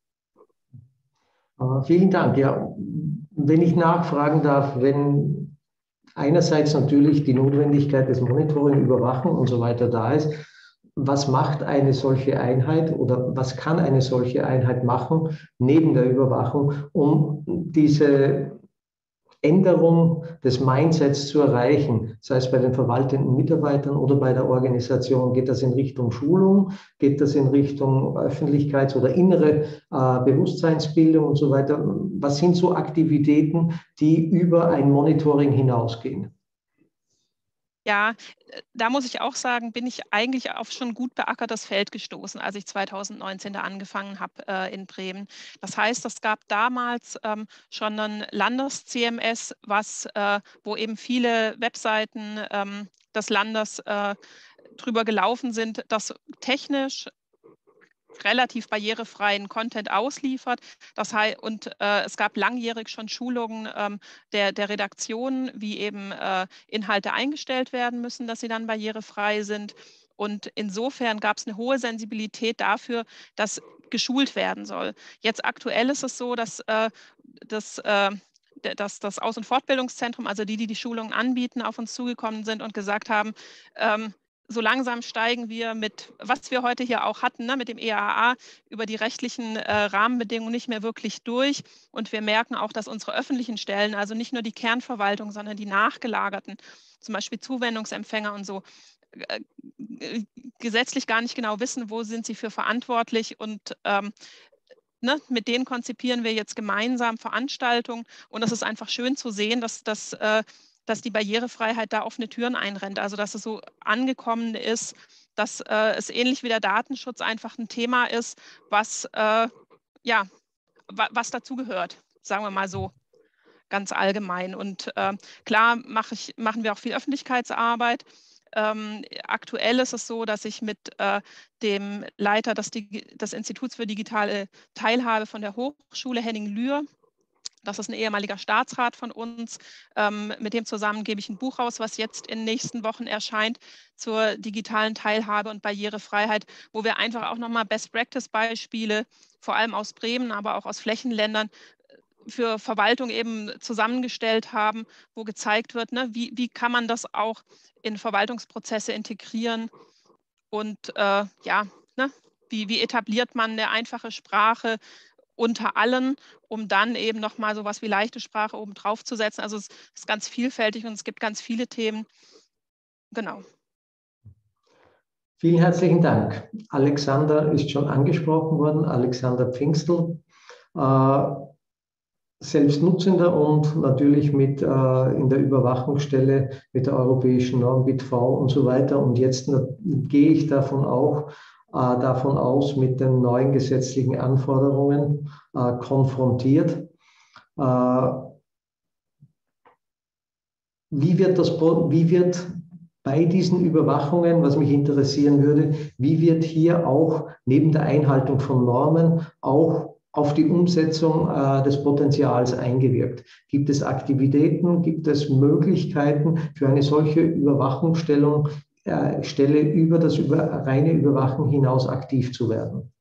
Uh, vielen Dank. Ja, wenn ich nachfragen darf, wenn einerseits natürlich die Notwendigkeit des Monitoring, Überwachen und so weiter da ist, was macht eine solche Einheit oder was kann eine solche Einheit machen neben der Überwachung, um diese Änderung des Mindsets zu erreichen, sei es bei den verwaltenden Mitarbeitern oder bei der Organisation? Geht das in Richtung Schulung? Geht das in Richtung Öffentlichkeits- oder innere äh, Bewusstseinsbildung und so weiter? Was sind so Aktivitäten, die über ein Monitoring hinausgehen? Ja, da muss ich auch sagen, bin ich eigentlich auf schon gut beackertes Feld gestoßen, als ich zweitausendneunzehn da angefangen habe äh, in Bremen. Das heißt, es gab damals ähm, schon ein Landes-C M S, was, äh, wo eben viele Webseiten ähm, des Landes äh, drüber gelaufen sind, das technisch relativ barrierefreien Content ausliefert. Das heißt, und äh, es gab langjährig schon Schulungen ähm, der, der Redaktion, wie eben äh, Inhalte eingestellt werden müssen, dass sie dann barrierefrei sind. Und insofern gab es eine hohe Sensibilität dafür, dass geschult werden soll. Jetzt aktuell ist es so, dass äh, das äh, dass das Aus- und Fortbildungszentrum, also die, die die Schulungen anbieten, auf uns zugekommen sind und gesagt haben, ähm, so langsam steigen wir mit, was wir heute hier auch hatten, ne, mit dem E A A, über die rechtlichen äh, Rahmenbedingungen nicht mehr wirklich durch. Und wir merken auch, dass unsere öffentlichen Stellen, also nicht nur die Kernverwaltung, sondern die nachgelagerten, zum Beispiel Zuwendungsempfänger und so, äh, gesetzlich gar nicht genau wissen, wo sind sie für verantwortlich. Und ähm, ne, mit denen konzipieren wir jetzt gemeinsam Veranstaltungen. Und es ist einfach schön zu sehen, dass das äh, dass die Barrierefreiheit da offene Türen einrennt. Also dass es so angekommen ist, dass äh, es ähnlich wie der Datenschutz einfach ein Thema ist, was, äh, ja, wa was dazugehört, sagen wir mal so, ganz allgemein. Und äh, klar mach ich, machen wir auch viel Öffentlichkeitsarbeit. Ähm, aktuell ist es so, dass ich mit äh, dem Leiter des, des Instituts für digitale Teilhabe von der Hochschule Henning Lühr, das ist ein ehemaliger Staatsrat von uns. Ähm, mit dem zusammen gebe ich ein Buch raus, was jetzt in den nächsten Wochen erscheint, zur digitalen Teilhabe und Barrierefreiheit, wo wir einfach auch nochmal Best-Practice-Beispiele, vor allem aus Bremen, aber auch aus Flächenländern, für Verwaltung eben zusammengestellt haben, wo gezeigt wird, ne, wie, wie kann man das auch in Verwaltungsprozesse integrieren und äh, ja, ne, wie, wie etabliert man eine einfache Sprache, unter allen, um dann eben nochmal sowas wie leichte Sprache oben drauf zu setzen. Also es ist ganz vielfältig und es gibt ganz viele Themen. Genau. Vielen herzlichen Dank. Alexander ist schon angesprochen worden, Alexander Pfingstl, äh, Selbstnutzender und natürlich mit äh, in der Überwachungsstelle mit der europäischen Norm B I T V und so weiter. Und jetzt gehe ich davon auch äh, davon aus, mit den neuen gesetzlichen Anforderungen äh, konfrontiert. Äh, wie wird das, wie wird bei diesen Überwachungen, was mich interessieren würde, wie wird hier auch neben der Einhaltung von Normen auch auf die Umsetzung äh, des Potenzials eingewirkt? Gibt es Aktivitäten, gibt es Möglichkeiten für eine solche Überwachungsstellung, äh, Stelle über das über, reine Überwachen hinaus aktiv zu werden?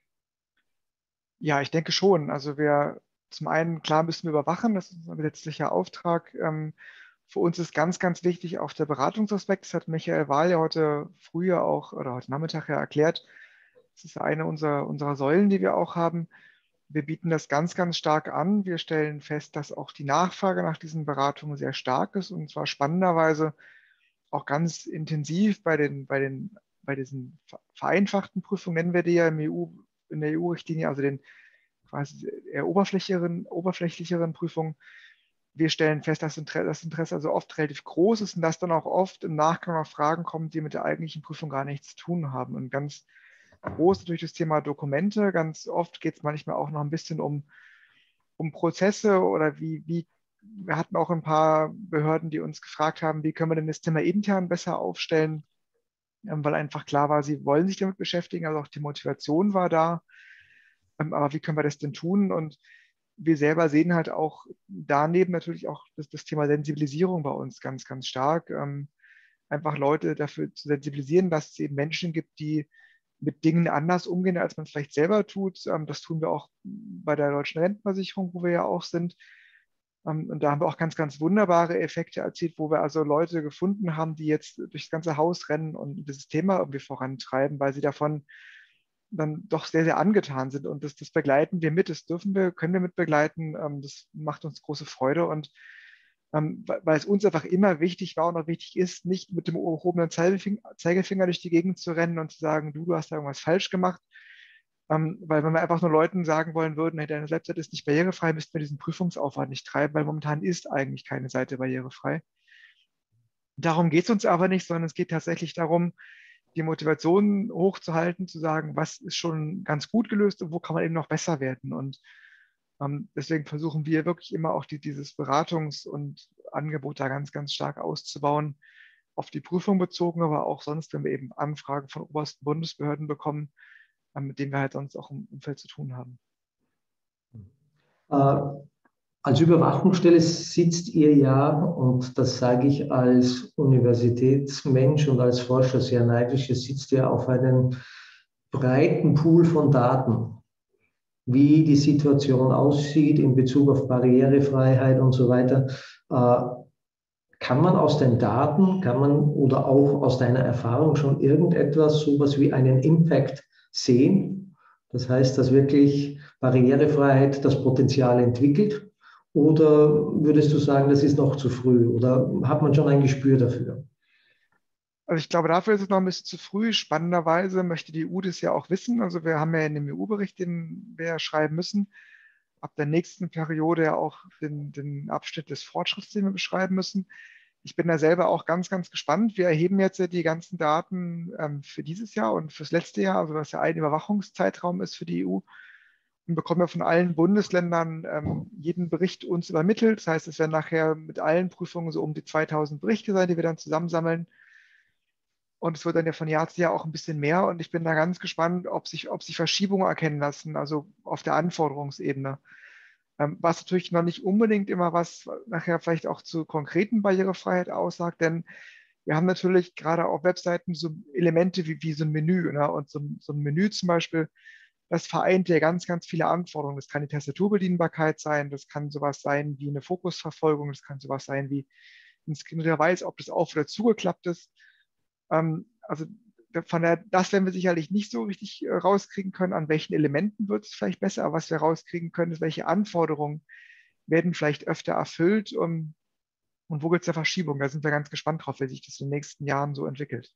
Ja, ich denke schon. Also wir zum einen, klar müssen wir überwachen, das ist unser gesetzlicher Auftrag. Ähm, für uns ist ganz, ganz wichtig auch der Beratungsaspekt. Das hat Michael Wahl ja heute früher auch oder heute Nachmittag ja erklärt. Das ist eine unserer, unserer Säulen, die wir auch haben. Wir bieten das ganz, ganz stark an. Wir stellen fest, dass auch die Nachfrage nach diesen Beratungen sehr stark ist und zwar spannenderweise auch ganz intensiv bei den, bei den, bei diesen vereinfachten Prüfungen, nennen wir die ja im E U, in der E U-Richtlinie, also den quasi eher oberflächlicheren, oberflächlicheren Prüfungen. Wir stellen fest, dass das Interesse also oft relativ groß ist und dass dann auch oft im Nachgang noch Fragen kommen, die mit der eigentlichen Prüfung gar nichts zu tun haben. Und ganz groß natürlich das Thema Dokumente. Ganz oft geht es manchmal auch noch ein bisschen um, um Prozesse oder wie, wie, wir hatten auch ein paar Behörden, die uns gefragt haben, wie können wir denn das Thema intern besser aufstellen, weil einfach klar war, sie wollen sich damit beschäftigen, also auch die Motivation war da. Aber wie können wir das denn tun? Und wir selber sehen halt auch daneben natürlich auch das, das Thema Sensibilisierung bei uns ganz, ganz stark. Einfach Leute dafür zu sensibilisieren, dass es eben Menschen gibt, die mit Dingen anders umgehen, als man es vielleicht selber tut. Das tun wir auch bei der Deutschen Rentenversicherung, wo wir ja auch sind. Und da haben wir auch ganz, ganz wunderbare Effekte erzielt, wo wir also Leute gefunden haben, die jetzt durchs ganze Haus rennen und dieses Thema irgendwie vorantreiben, weil sie davon dann doch sehr, sehr angetan sind. Und das, das begleiten wir mit, das dürfen wir, können wir mit begleiten. Das macht uns große Freude. Und weil es uns einfach immer wichtig war und auch wichtig ist, nicht mit dem erhobenen Zeigefinger durch die Gegend zu rennen und zu sagen, du, du hast da irgendwas falsch gemacht. Ähm, weil wenn wir einfach nur Leuten sagen wollen würden, hey, deine Website ist nicht barrierefrei, müssten wir diesen Prüfungsaufwand nicht treiben, weil momentan ist eigentlich keine Seite barrierefrei. Darum geht es uns aber nicht, sondern es geht tatsächlich darum, die Motivation hochzuhalten, zu sagen, was ist schon ganz gut gelöst und wo kann man eben noch besser werden. Und ähm, deswegen versuchen wir wirklich immer auch die, dieses Beratungs- und Angebot da ganz, ganz stark auszubauen, auf die Prüfung bezogen, aber auch sonst, wenn wir eben Anfragen von obersten Bundesbehörden bekommen, äh, mit denen wir halt sonst auch im Umfeld zu tun haben. Äh, als Überwachungsstelle sitzt ihr ja, und das sage ich als Universitätsmensch und als Forscher sehr neidisch, ihr sitzt ja auf einem breiten Pool von Daten, wie die Situation aussieht in Bezug auf Barrierefreiheit und so weiter. Äh, kann man aus den Daten, kann man oder auch aus deiner Erfahrung schon irgendetwas, sowas wie einen Impact sehen? Das heißt, dass wirklich Barrierefreiheit das Potenzial entwickelt? Oder würdest du sagen, das ist noch zu früh? Oder hat man schon ein Gespür dafür? Also ich glaube, dafür ist es noch ein bisschen zu früh. Spannenderweise möchte die E U das ja auch wissen. Also wir haben ja in dem E U-Bericht, den wir ja schreiben müssen, ab der nächsten Periode ja auch den, den Abschnitt des Fortschritts, den wir beschreiben müssen. Ich bin da selber auch ganz, ganz gespannt. Wir erheben jetzt ja die ganzen Daten ähm, für dieses Jahr und fürs letzte Jahr, also was ja ein Überwachungszeitraum ist für die E U. Und bekommen wir von allen Bundesländern ähm, jeden Bericht uns übermittelt. Das heißt, es werden nachher mit allen Prüfungen so um die zweitausend Berichte sein, die wir dann zusammensammeln. Und es wird dann ja von Jahr zu Jahr auch ein bisschen mehr. Und ich bin da ganz gespannt, ob sich, ob sich Verschiebungen erkennen lassen, also auf der Anforderungsebene. Ähm, was natürlich noch nicht unbedingt immer was nachher vielleicht auch zu konkreten Barrierefreiheit aussagt, denn wir haben natürlich gerade auf Webseiten so Elemente wie, wie so ein Menü. Ne? Und so, so ein Menü zum Beispiel, das vereint ja ganz, ganz viele Anforderungen. Das kann die Tastaturbedienbarkeit sein, das kann sowas sein wie eine Fokusverfolgung, das kann sowas sein wie ein Screen-Reader weiß, ob das auf- oder zugeklappt ist. Ähm, also von der, das werden wir sicherlich nicht so richtig äh, rauskriegen können, an welchen Elementen wird es vielleicht besser, aber was wir rauskriegen können, ist, welche Anforderungen werden vielleicht öfter erfüllt um, und wo gibt es da Verschiebungen. Da sind wir ganz gespannt drauf, wie sich das in den nächsten Jahren so entwickelt.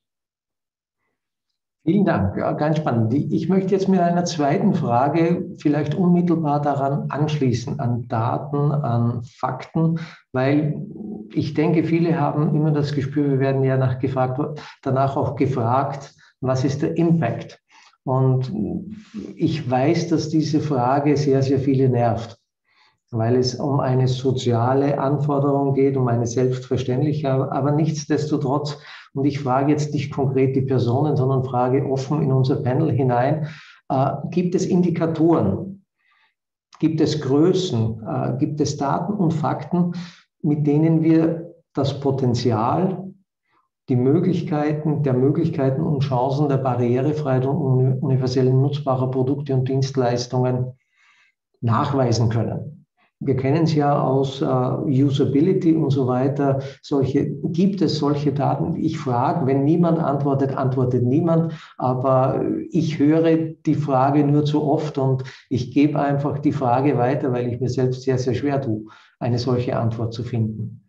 Vielen Dank, ja, ganz spannend. Ich möchte jetzt mit einer zweiten Frage vielleicht unmittelbar daran anschließen, an Daten, an Fakten, weil ich denke, viele haben immer das Gespür, wir werden ja nach gefragt, danach auch gefragt, was ist der Impact? Und ich weiß, dass diese Frage sehr, sehr viele nervt, weil es um eine soziale Anforderung geht, um eine selbstverständliche, aber nichtsdestotrotz, und ich frage jetzt nicht konkret die Personen, sondern frage offen in unser Panel hinein, äh, gibt es Indikatoren, gibt es Größen, äh, gibt es Daten und Fakten, mit denen wir das Potenzial, die Möglichkeiten, der Möglichkeiten und Chancen der Barrierefreiheit und universellen nutzbarer Produkte und Dienstleistungen nachweisen können? Wir kennen es ja aus äh, Usability und so weiter. Solche, gibt es solche Daten? Ich frage, wenn niemand antwortet, antwortet niemand. Aber ich höre die Frage nur zu oft und ich gebe einfach die Frage weiter, weil ich mir selbst sehr, sehr schwer tue, eine solche Antwort zu finden.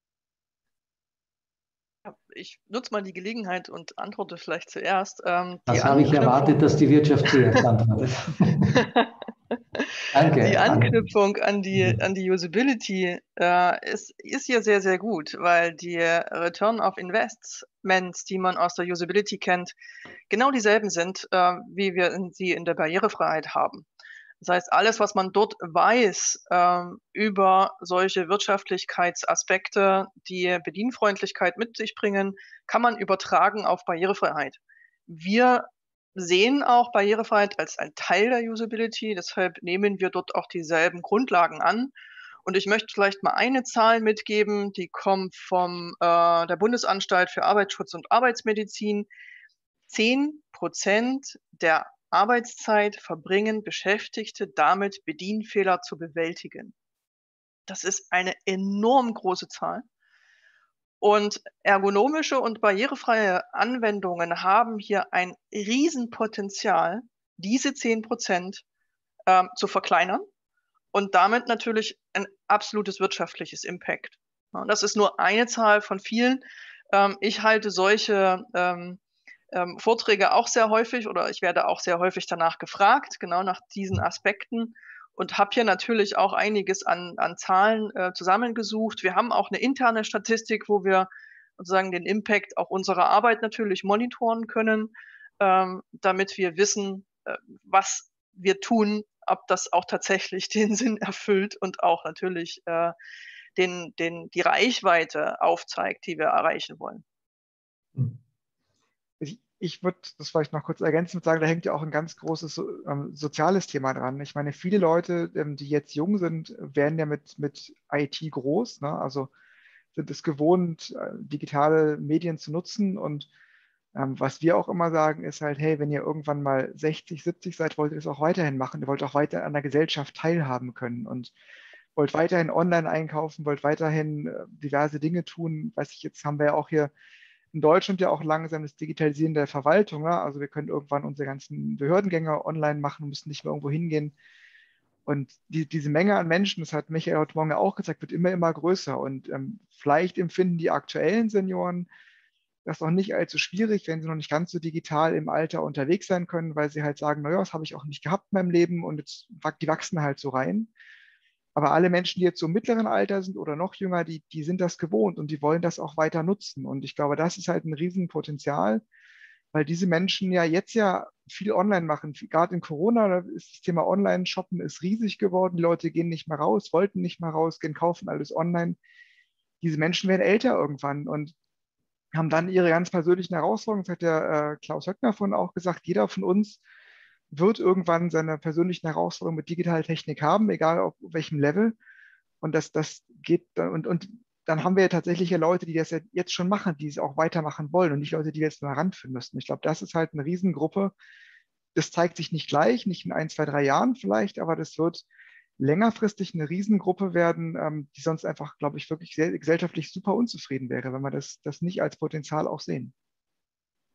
Ich nutze mal die Gelegenheit und antworte vielleicht zuerst. Ähm, das habe ich erwartet, dass die Wirtschaft zuerst antwortet. Danke. Die Anknüpfung an die, an die Usability äh, ist, ist hier sehr, sehr gut, weil die Return of Investments, die man aus der Usability kennt, genau dieselben sind, äh, wie wir sie in der Barrierefreiheit haben. Das heißt, alles, was man dort weiß äh, über solche Wirtschaftlichkeitsaspekte, die Bedienfreundlichkeit mit sich bringen, kann man übertragen auf Barrierefreiheit. Wir sehen auch Barrierefreiheit als ein Teil der Usability, deshalb nehmen wir dort auch dieselben Grundlagen an. Und ich möchte vielleicht mal eine Zahl mitgeben, die kommt vom äh, der Bundesanstalt für Arbeitsschutz und Arbeitsmedizin. Zehn Prozent der Arbeitszeit verbringen Beschäftigte damit, Bedienfehler zu bewältigen. Das ist eine enorm große Zahl. Und ergonomische und barrierefreie Anwendungen haben hier ein Riesenpotenzial, diese zehn Prozent ähm, zu verkleinern und damit natürlich ein absolutes wirtschaftliches Impact. Ja, das ist nur eine Zahl von vielen. Ähm, ich halte solche ähm, ähm, Vorträge auch sehr häufig oder ich werde auch sehr häufig danach gefragt, genau nach diesen Aspekten. Und habe hier natürlich auch einiges an, an Zahlen äh, zusammengesucht. Wir haben auch eine interne Statistik, wo wir sozusagen den Impact auch unserer Arbeit natürlich monitoren können, ähm, damit wir wissen, äh, was wir tun, ob das auch tatsächlich den Sinn erfüllt und auch natürlich äh, den, den, die Reichweite aufzeigt, die wir erreichen wollen. Ich, ich würde das vielleicht noch kurz ergänzen und sagen, da hängt ja auch ein ganz großes ähm, soziales Thema dran. Ich meine, viele Leute, ähm, die jetzt jung sind, werden ja mit, mit I T groß, ne? Also sind es gewohnt, äh, digitale Medien zu nutzen. Und ähm, was wir auch immer sagen, ist halt, hey, wenn ihr irgendwann mal sechzig, siebzig seid, wollt ihr das auch weiterhin machen. Ihr wollt auch weiter an der Gesellschaft teilhaben können und wollt weiterhin online einkaufen, wollt weiterhin äh, diverse Dinge tun. Weiß ich, jetzt haben wir ja auch hier in Deutschland ja auch langsam das Digitalisieren der Verwaltung. Ne? Also wir können irgendwann unsere ganzen Behördengänge online machen, müssen nicht mehr irgendwo hingehen. Und die, diese Menge an Menschen, das hat Michael heute Morgen ja auch gesagt, wird immer, immer größer. Und ähm, vielleicht empfinden die aktuellen Senioren das auch nicht allzu schwierig, wenn sie noch nicht ganz so digital im Alter unterwegs sein können, weil sie halt sagen, naja, das habe ich auch nicht gehabt in meinem Leben und jetzt, die wachsen halt so rein. Aber alle Menschen, die jetzt so im mittleren Alter sind oder noch jünger, die, die sind das gewohnt und die wollen das auch weiter nutzen. Und ich glaube, das ist halt ein Riesenpotenzial, weil diese Menschen ja jetzt ja viel online machen. Gerade in Corona ist das Thema Online-Shoppen ist riesig geworden. Die Leute gehen nicht mehr raus, wollten nicht mehr rausgehen, kaufen alles online. Diese Menschen werden älter irgendwann und haben dann ihre ganz persönlichen Herausforderungen. Das hat der äh, Klaus Höckner vorhin auch gesagt, jeder von uns wird irgendwann seine persönlichen Herausforderungen mit digitaler Technik haben, egal auf welchem Level. Und das, das geht dann, und, und dann haben wir ja tatsächlich ja Leute, die das jetzt schon machen, die es auch weitermachen wollen und nicht Leute, die wir jetzt nur heranführen müssen. Ich glaube, das ist halt eine Riesengruppe. Das zeigt sich nicht gleich, nicht in ein, zwei, drei Jahren vielleicht, aber das wird längerfristig eine Riesengruppe werden, ähm, die sonst einfach, glaube ich, wirklich sehr, gesellschaftlich super unzufrieden wäre, wenn wir das, das nicht als Potenzial auch sehen.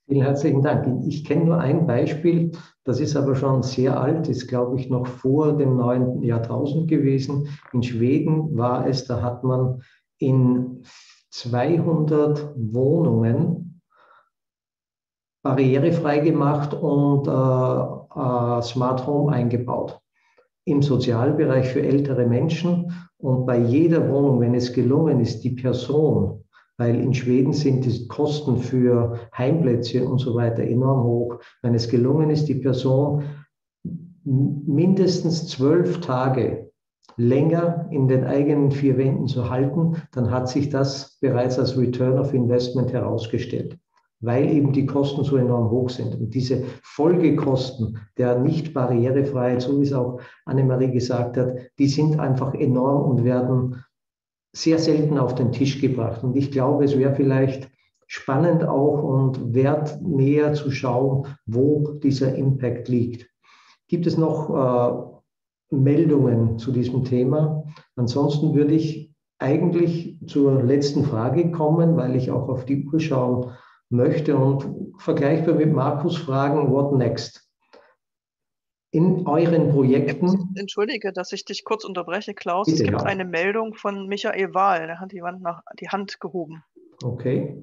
Vielen herzlichen Dank. Ich kenne nur ein Beispiel, das ist aber schon sehr alt, ist, glaube ich, noch vor dem neuen Jahrtausend gewesen. In Schweden war es, da hat man in zweihundert Wohnungen barrierefrei gemacht und äh, äh, Smart Home eingebaut. Im Sozialbereich für ältere Menschen und bei jeder Wohnung, wenn es gelungen ist, die Person, weil in Schweden sind die Kosten für Heimplätze und so weiter enorm hoch. Wenn es gelungen ist, die Person mindestens zwölf Tage länger in den eigenen vier Wänden zu halten, dann hat sich das bereits als Return of Investment herausgestellt, weil eben die Kosten so enorm hoch sind. Und diese Folgekosten der Nicht-Barrierefreiheit, so wie es auch Annemarie gesagt hat, die sind einfach enorm und werden sehr selten auf den Tisch gebracht. Und ich glaube, es wäre vielleicht spannend auch und wert, näher zu schauen, wo dieser Impact liegt. Gibt es noch äh, Meldungen zu diesem Thema? Ansonsten würde ich eigentlich zur letzten Frage kommen, weil ich auch auf die Uhr schauen möchte und vergleichbar mit Markus fragen, what next? In euren Projekten. Entschuldige, dass ich dich kurz unterbreche, Klaus. Bitte, es gibt ja. eine Meldung von Michael Wahl, der hat die Hand, nach, die Hand gehoben. Okay.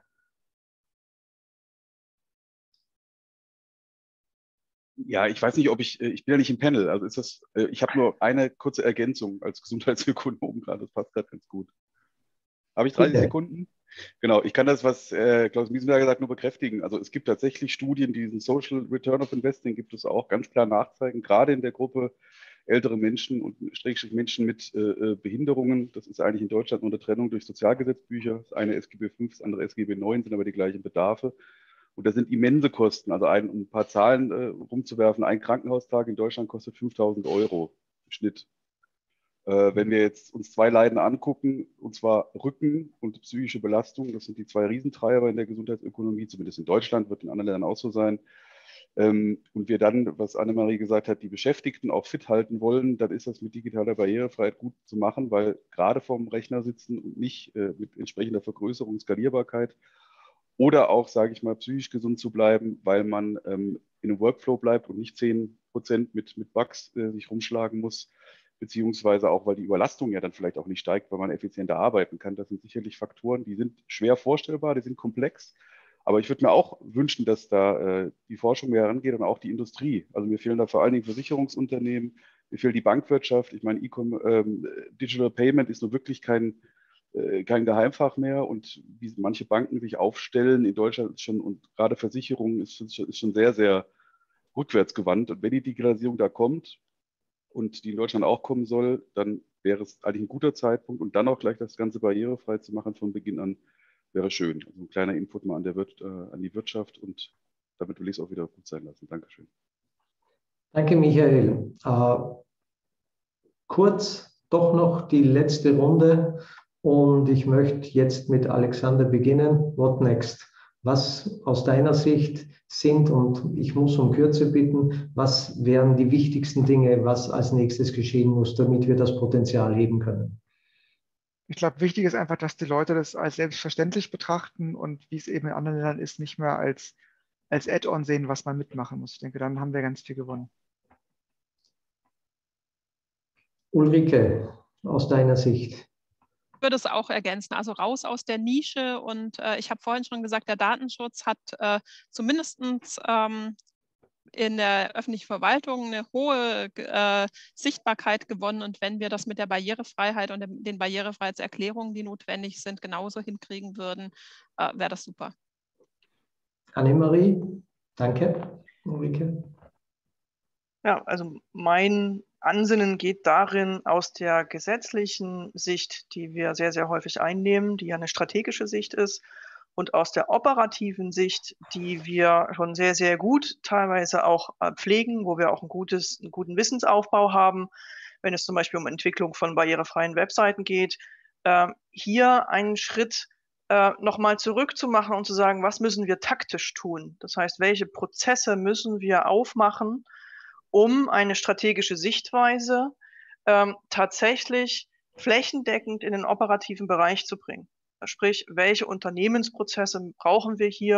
Ja, ich weiß nicht, ob ich, ich bin ja nicht im Panel, also ist das, ich habe nur eine kurze Ergänzung als Gesundheitsökonom gerade, das passt gerade ganz gut. Habe ich dreißig Bitte. Sekunden? Genau, ich kann das, was äh, Klaus Miesenberger sagt, nur bekräftigen. Also es gibt tatsächlich Studien, die diesen Social Return of Investing gibt es auch ganz klar nachzeigen, gerade in der Gruppe ältere Menschen und Schrägstrich Menschen mit äh, Behinderungen. Das ist eigentlich in Deutschland nur eine Trennung durch Sozialgesetzbücher. Das eine S G B fünf, das andere S G B neun, sind aber die gleichen Bedarfe. Und das sind immense Kosten. Also ein, um ein paar Zahlen äh, rumzuwerfen, ein Krankenhaustag in Deutschland kostet fünftausend Euro im Schnitt. Äh, wenn wir jetzt uns zwei Leiden angucken, und zwar Rücken und psychische Belastung, das sind die zwei Riesentreiber in der Gesundheitsökonomie, zumindest in Deutschland, wird in anderen Ländern auch so sein. Ähm, und wir dann, was Annemarie gesagt hat, die Beschäftigten auch fit halten wollen, dann ist das mit digitaler Barrierefreiheit gut zu machen, weil gerade vorm Rechner sitzen und nicht äh, mit entsprechender Vergrößerung, Skalierbarkeit oder auch, sage ich mal, psychisch gesund zu bleiben, weil man ähm, in einem Workflow bleibt und nicht zehn Prozent mit, mit Bugs äh, sich rumschlagen muss, beziehungsweise auch, weil die Überlastung ja dann vielleicht auch nicht steigt, weil man effizienter arbeiten kann. Das sind sicherlich Faktoren, die sind schwer vorstellbar, die sind komplex. Aber ich würde mir auch wünschen, dass da äh, die Forschung mehr herangeht und auch die Industrie. Also mir fehlen da vor allen Dingen Versicherungsunternehmen, mir fehlt die Bankwirtschaft. Ich meine, E-Com, ähm, Digital Payment ist nur wirklich kein, äh, kein Geheimfach mehr. Und wie manche Banken sich aufstellen in Deutschland ist schon, und gerade Versicherungen ist, ist schon sehr, sehr rückwärtsgewandt. Und wenn die Digitalisierung da kommt, und die in Deutschland auch kommen soll, dann wäre es eigentlich ein guter Zeitpunkt und dann auch gleich das Ganze barrierefrei zu machen von Beginn an, wäre schön. Also ein kleiner Input mal an, der Wir- äh, an die Wirtschaft und damit will ich es auch wieder gut sein lassen. Dankeschön. Danke, Michael. Äh, kurz doch noch die letzte Runde und ich möchte jetzt mit Alexander beginnen. What next? Was aus deiner Sicht sind, und ich muss um Kürze bitten, was wären die wichtigsten Dinge, was als nächstes geschehen muss, damit wir das Potenzial heben können? Ich glaube, wichtig ist einfach, dass die Leute das als selbstverständlich betrachten und wie es eben in anderen Ländern ist, nicht mehr als, als Add-on sehen, was man mitmachen muss. Ich denke, dann haben wir ganz viel gewonnen. Ulrike, aus deiner Sicht. Ich würde es auch ergänzen, also raus aus der Nische und äh, ich habe vorhin schon gesagt, der Datenschutz hat äh, zumindest ähm, in der öffentlichen Verwaltung eine hohe äh, Sichtbarkeit gewonnen und wenn wir das mit der Barrierefreiheit und den Barrierefreiheitserklärungen, die notwendig sind, genauso hinkriegen würden, äh, wäre das super. Annemarie, danke. Ulrike. Ja, also mein Ansinnen geht darin, aus der gesetzlichen Sicht, die wir sehr, sehr häufig einnehmen, die ja eine strategische Sicht ist, und aus der operativen Sicht, die wir schon sehr, sehr gut teilweise auch pflegen, wo wir auch ein gutes, einen guten Wissensaufbau haben, wenn es zum Beispiel um Entwicklung von barrierefreien Webseiten geht, äh, hier einen Schritt äh, nochmal zurückzumachen und zu sagen, was müssen wir taktisch tun? Das heißt, welche Prozesse müssen wir aufmachen, um eine strategische Sichtweise ähm, tatsächlich flächendeckend in den operativen Bereich zu bringen. Sprich, welche Unternehmensprozesse brauchen wir hier?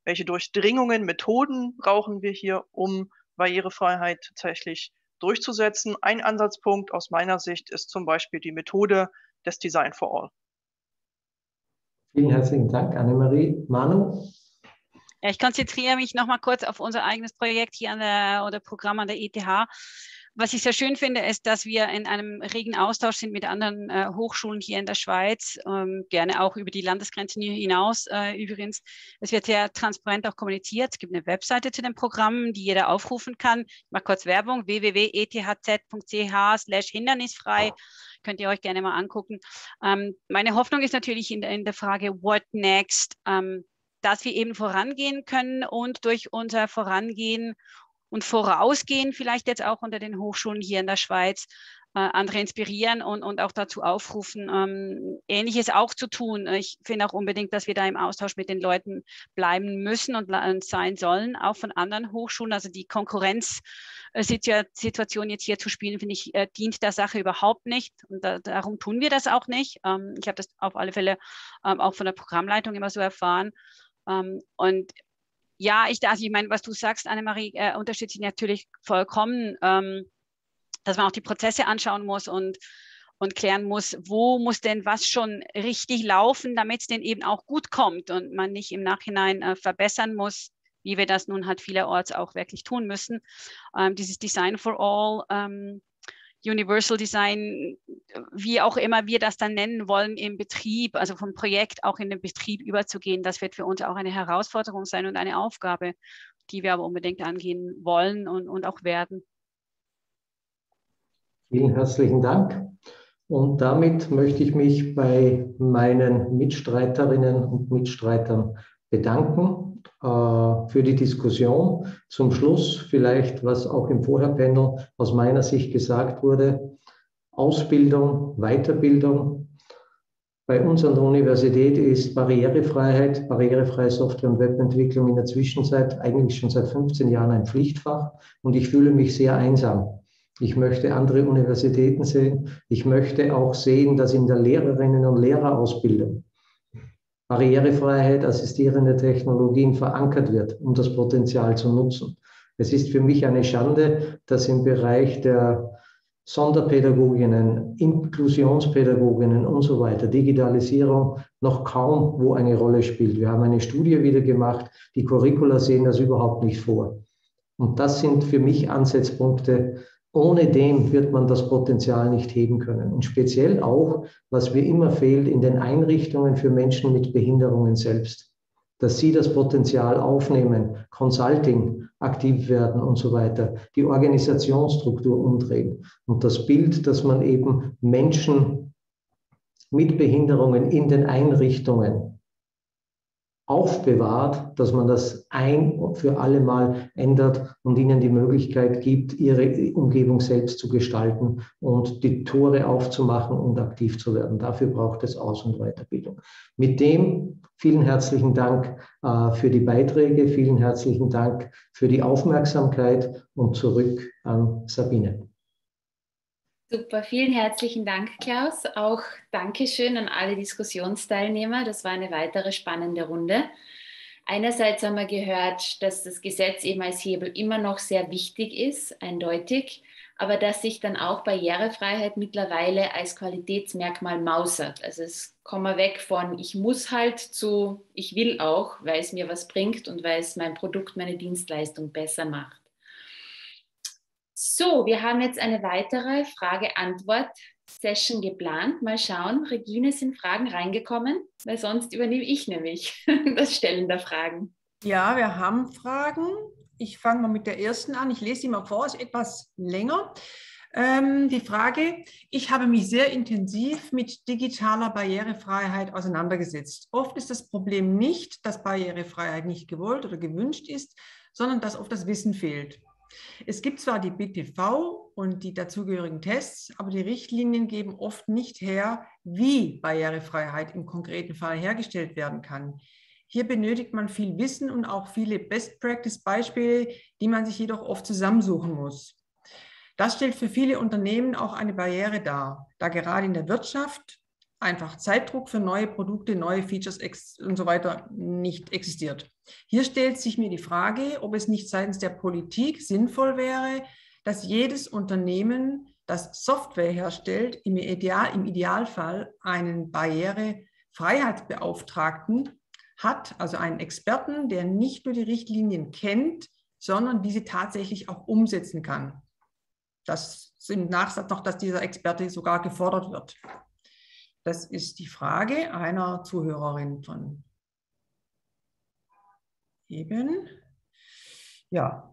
welche Durchdringungen, Methoden brauchen wir hier, um Barrierefreiheit tatsächlich durchzusetzen. Ein Ansatzpunkt aus meiner Sicht ist zum Beispiel die Methode des Design for All. Vielen herzlichen Dank, Annemarie. Manu? Ja, ich konzentriere mich noch mal kurz auf unser eigenes Projekt hier an der, oder Programm an der E T H. Was ich sehr schön finde, ist, dass wir in einem regen Austausch sind mit anderen äh, Hochschulen hier in der Schweiz, ähm, gerne auch über die Landesgrenzen hinaus äh, übrigens. Es wird sehr transparent auch kommuniziert. Es gibt eine Webseite zu dem Programm, die jeder aufrufen kann. Ich mache kurz Werbung, w w w punkt e t h z punkt c h slash hindernisfrei. Könnt ihr euch gerne mal angucken. Ähm, meine Hoffnung ist natürlich in der, in der Frage, what next, ähm, dass wir eben vorangehen können und durch unser Vorangehen und Vorausgehen vielleicht jetzt auch unter den Hochschulen hier in der Schweiz äh, andere inspirieren und, und auch dazu aufrufen, ähm, Ähnliches auch zu tun. Ich finde auch unbedingt, dass wir da im Austausch mit den Leuten bleiben müssen und sein sollen, auch von anderen Hochschulen. Also die Konkurrenzsituation jetzt hier zu spielen, finde ich, äh, dient der Sache überhaupt nicht. Und da, darum tun wir das auch nicht. Ähm, ich habe das auf alle Fälle ähm, auch von der Programmleitung immer so erfahren. Ähm, und ja, ich, also ich meine, was du sagst, Annemarie, äh, unterstütze ich natürlich vollkommen, ähm, dass man auch die Prozesse anschauen muss und, und klären muss, wo muss denn was schon richtig laufen, damit es denn eben auch gut kommt und man nicht im Nachhinein äh, verbessern muss, wie wir das nun halt vielerorts auch wirklich tun müssen. Ähm, dieses Design for All, ähm, Universal Design, wie auch immer wir das dann nennen wollen im Betrieb, also vom Projekt auch in den Betrieb überzugehen, das wird für uns auch eine Herausforderung sein und eine Aufgabe, die wir aber unbedingt angehen wollen und, und auch werden. Vielen herzlichen Dank. Und damit möchte ich mich bei meinen Mitstreiterinnen und Mitstreitern bedanken äh, für die Diskussion. Zum Schluss vielleicht, was auch im Vorherpanel aus meiner Sicht gesagt wurde, Ausbildung, Weiterbildung. Bei uns an der Universität ist Barrierefreiheit, barrierefreie Software- und Webentwicklung in der Zwischenzeit eigentlich schon seit fünfzehn Jahren ein Pflichtfach und ich fühle mich sehr einsam. Ich möchte andere Universitäten sehen. Ich möchte auch sehen, dass in der Lehrerinnen- und Lehrerausbildung Barrierefreiheit, assistierende Technologien verankert wird, um das Potenzial zu nutzen. Es ist für mich eine Schande, dass im Bereich der Sonderpädagoginnen, Inklusionspädagoginnen und so weiter, Digitalisierung noch kaum wo eine Rolle spielt. Wir haben eine Studie wieder gemacht, die Curricula sehen das überhaupt nicht vor. Und das sind für mich Ansatzpunkte. Ohne dem wird man das Potenzial nicht heben können. Und speziell auch, was mir immer fehlt, in den Einrichtungen für Menschen mit Behinderungen selbst. Dass sie das Potenzial aufnehmen, Consulting aktiv werden und so weiter, die Organisationsstruktur umdrehen. Und das Bild, dass man eben Menschen mit Behinderungen in den Einrichtungen aufbewahrt, dass man das ein und für alle Mal ändert und ihnen die Möglichkeit gibt, ihre Umgebung selbst zu gestalten und die Tore aufzumachen und aktiv zu werden. Dafür braucht es Aus- und Weiterbildung. Mit dem vielen herzlichen Dank äh, für die Beiträge, vielen herzlichen Dank für die Aufmerksamkeit und zurück an Sabine. Super, vielen herzlichen Dank, Klaus. Auch Dankeschön an alle Diskussionsteilnehmer. Das war eine weitere spannende Runde. Einerseits haben wir gehört, dass das Gesetz eben als Hebel immer noch sehr wichtig ist, eindeutig, aber dass sich dann auch Barrierefreiheit mittlerweile als Qualitätsmerkmal mausert. Also es kommen wir weg von ich muss halt zu ich will auch, weil es mir was bringt und weil es mein Produkt, meine Dienstleistung besser macht. So, wir haben jetzt eine weitere Frage-Antwort-Session geplant. Mal schauen, Regine, sind Fragen reingekommen? Weil sonst übernehme ich nämlich das Stellen der Fragen. Ja, wir haben Fragen. Ich fange mal mit der ersten an. Ich lese sie mal vor, ist etwas länger. Ähm, die Frage, ich habe mich sehr intensiv mit digitaler Barrierefreiheit auseinandergesetzt. Oft ist das Problem nicht, dass Barrierefreiheit nicht gewollt oder gewünscht ist, sondern dass oft das Wissen fehlt. Es gibt zwar die B T V und die dazugehörigen Tests, aber die Richtlinien geben oft nicht her, wie Barrierefreiheit im konkreten Fall hergestellt werden kann. Hier benötigt man viel Wissen und auch viele Best-Practice-Beispiele, die man sich jedoch oft zusammensuchen muss. Das stellt für viele Unternehmen auch eine Barriere dar, da gerade in der Wirtschaft einfach Zeitdruck für neue Produkte, neue Features und so weiter nicht existiert. Hier stellt sich mir die Frage, ob es nicht seitens der Politik sinnvoll wäre, dass jedes Unternehmen, das Software herstellt, im, Ideal, im Idealfall einen Barrierefreiheitsbeauftragten hat, also einen Experten, der nicht nur die Richtlinien kennt, sondern diese tatsächlich auch umsetzen kann. Das ist im Nachsatz noch, dass dieser Experte sogar gefordert wird. Das ist die Frage einer Zuhörerin von eben. Ja.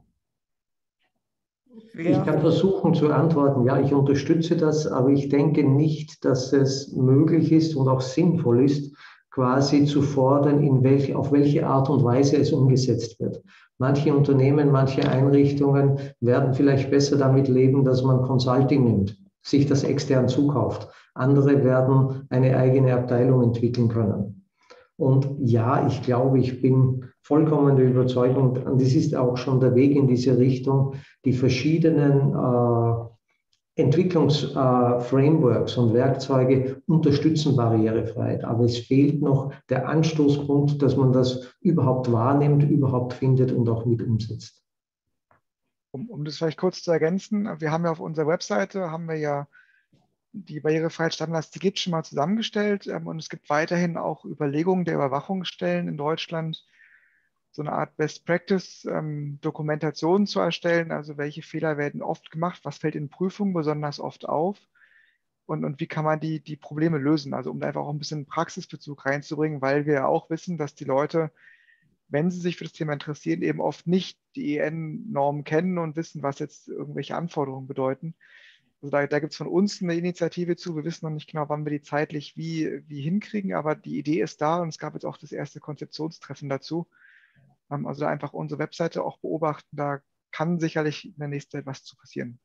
Ich kann versuchen zu antworten, ja, ich unterstütze das, aber ich denke nicht, dass es möglich ist und auch sinnvoll ist, quasi zu fordern, in welche, auf welche Art und Weise es umgesetzt wird. Manche Unternehmen, manche Einrichtungen werden vielleicht besser damit leben, dass man Consulting nimmt, sich das extern zukauft. Andere werden eine eigene Abteilung entwickeln können. Und ja, ich glaube, ich bin vollkommen der Überzeugung, und das ist auch schon der Weg in diese Richtung, die verschiedenen äh, Entwicklungsframeworks äh, und Werkzeuge unterstützen Barrierefreiheit. Aber es fehlt noch der Anstoßpunkt, dass man das überhaupt wahrnimmt, überhaupt findet und auch mit umsetzt. Um, um das vielleicht kurz zu ergänzen, wir haben ja auf unserer Webseite, haben wir ja die Barrierefreiheitsstandards, die gibt es schon mal zusammengestellt, ähm, und es gibt weiterhin auch Überlegungen der Überwachungsstellen in Deutschland, so eine Art Best-Practice-Dokumentation ähm, zu erstellen, also welche Fehler werden oft gemacht, was fällt in Prüfungen besonders oft auf und, und wie kann man die, die Probleme lösen, also um da einfach auch ein bisschen Praxisbezug reinzubringen, weil wir ja auch wissen, dass die Leute, wenn sie sich für das Thema interessieren, eben oft nicht die E N-Normen kennen und wissen, was jetzt irgendwelche Anforderungen bedeuten. Also da, da gibt es von uns eine Initiative zu. Wir wissen noch nicht genau, wann wir die zeitlich wie, wie hinkriegen, aber die Idee ist da und es gab jetzt auch das erste Konzeptionstreffen dazu. Also da einfach unsere Webseite auch beobachten, da kann sicherlich in der nächsten Zeit was zu passieren.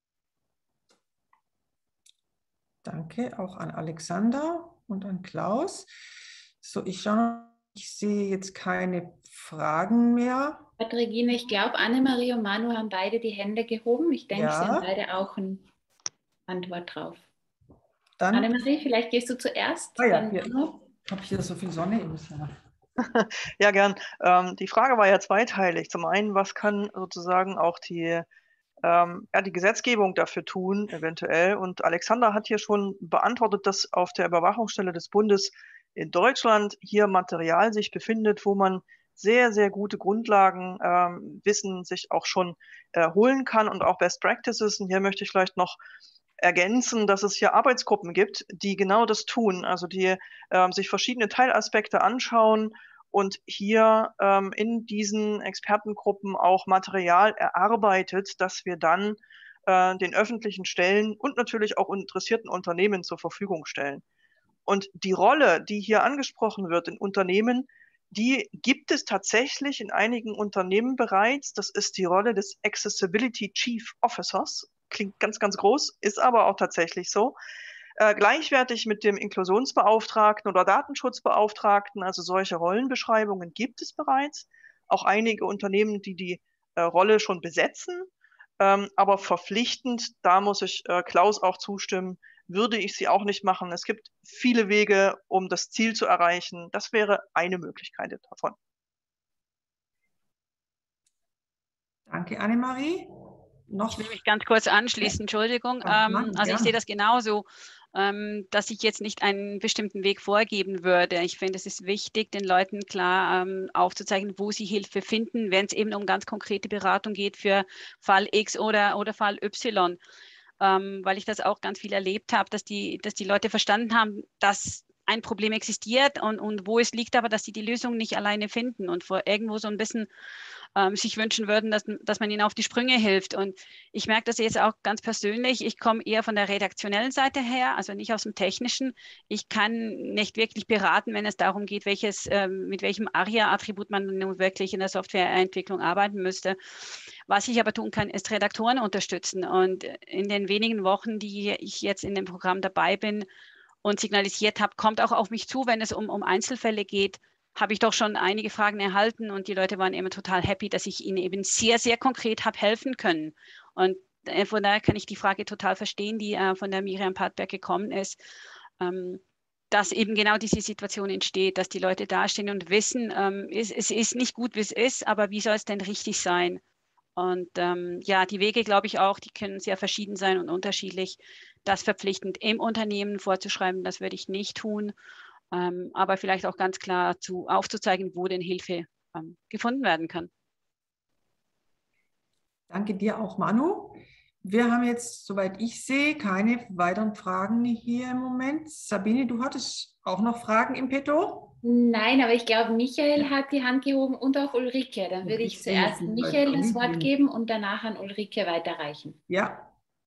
Danke auch an Alexander und an Klaus. So, ich schaue, ich sehe jetzt keine Fragen mehr. Regine, ich glaube, Annemarie und Manu haben beide die Hände gehoben. Ich denke, Ja. sie haben beide auch eine Antwort drauf. Dann, Annemarie, vielleicht gehst du zuerst. Ah ja, hier, ich habe hier so viel Sonne im Jahr. Ja, gern. Ähm, die Frage war ja zweiteilig. Zum einen, was kann sozusagen auch die, ähm, ja, die Gesetzgebung dafür tun, eventuell? Und Alexander hat hier schon beantwortet, dass auf der Überwachungsstelle des Bundes in Deutschland hier Material sich befindet, wo man sehr, sehr gute Grundlagen, ähm, Wissen sich auch schon äh, holen kann und auch Best Practices. Und hier möchte ich vielleicht noch ergänzen, dass es hier Arbeitsgruppen gibt, die genau das tun, also die ähm, sich verschiedene Teilaspekte anschauen und hier ähm, in diesen Expertengruppen auch Material erarbeitet, das wir dann äh, den öffentlichen Stellen und natürlich auch interessierten Unternehmen zur Verfügung stellen. Und die Rolle, die hier angesprochen wird in Unternehmen, die gibt es tatsächlich in einigen Unternehmen bereits. Das ist die Rolle des Accessibility Chief Officers. Klingt ganz, ganz groß, ist aber auch tatsächlich so. Äh, gleichwertig mit dem Inklusionsbeauftragten oder Datenschutzbeauftragten, also solche Rollenbeschreibungen gibt es bereits. Auch einige Unternehmen, die die äh, Rolle schon besetzen. Ähm, aber verpflichtend, da muss ich äh, Klaus auch zustimmen, würde ich sie auch nicht machen. Es gibt viele Wege, um das Ziel zu erreichen. Das wäre eine Möglichkeit davon. Danke, Annemarie. Noch? Ich will mich ganz kurz anschließen, Entschuldigung. Ja, ähm, Mann, also ich sehe das genauso, ähm, dass ich jetzt nicht einen bestimmten Weg vorgeben würde. Ich finde, es ist wichtig, den Leuten klar ähm, aufzuzeigen, wo sie Hilfe finden, wenn es eben um ganz konkrete Beratung geht für Fall X oder, oder Fall Y. Ähm, weil ich das auch ganz viel erlebt habe, dass die, dass die Leute verstanden haben, dass ein Problem existiert und, und wo es liegt, aber dass sie die Lösung nicht alleine finden und vor irgendwo so ein bisschen ähm, sich wünschen würden, dass, dass man ihnen auf die Sprünge hilft. Und ich merke das jetzt auch ganz persönlich. Ich komme eher von der redaktionellen Seite her, also nicht aus dem Technischen. Ich kann nicht wirklich beraten, wenn es darum geht, welches, ähm, mit welchem ARIA-Attribut man nun wirklich in der Softwareentwicklung arbeiten müsste. Was ich aber tun kann, ist Redaktoren unterstützen. Und in den wenigen Wochen, die ich jetzt in dem Programm dabei bin, und signalisiert habe, kommt auch auf mich zu, wenn es um, um Einzelfälle geht, habe ich doch schon einige Fragen erhalten und die Leute waren immer total happy, dass ich ihnen eben sehr, sehr konkret habe helfen können. Und äh, von daher kann ich die Frage total verstehen, die äh, von der Miriam Partberg gekommen ist. Ähm, dass eben genau diese Situation entsteht, dass die Leute dastehen und wissen, ähm, es, es ist nicht gut, wie es ist, aber wie soll es denn richtig sein? Und ähm, ja, die Wege, glaube ich auch, die können sehr verschieden sein und unterschiedlich. Das verpflichtend im Unternehmen vorzuschreiben, das würde ich nicht tun, ähm, aber vielleicht auch ganz klar zu, aufzuzeigen, wo denn Hilfe ähm, gefunden werden kann. Danke dir auch, Manu. Wir haben jetzt, soweit ich sehe, keine weiteren Fragen hier im Moment. Sabine, du hattest auch noch Fragen im Petto? Nein, aber ich glaube, Michael hat die Hand gehoben und auch Ulrike. Dann würde ich zuerst Michael das Wort geben und danach an Ulrike weiterreichen. Ja.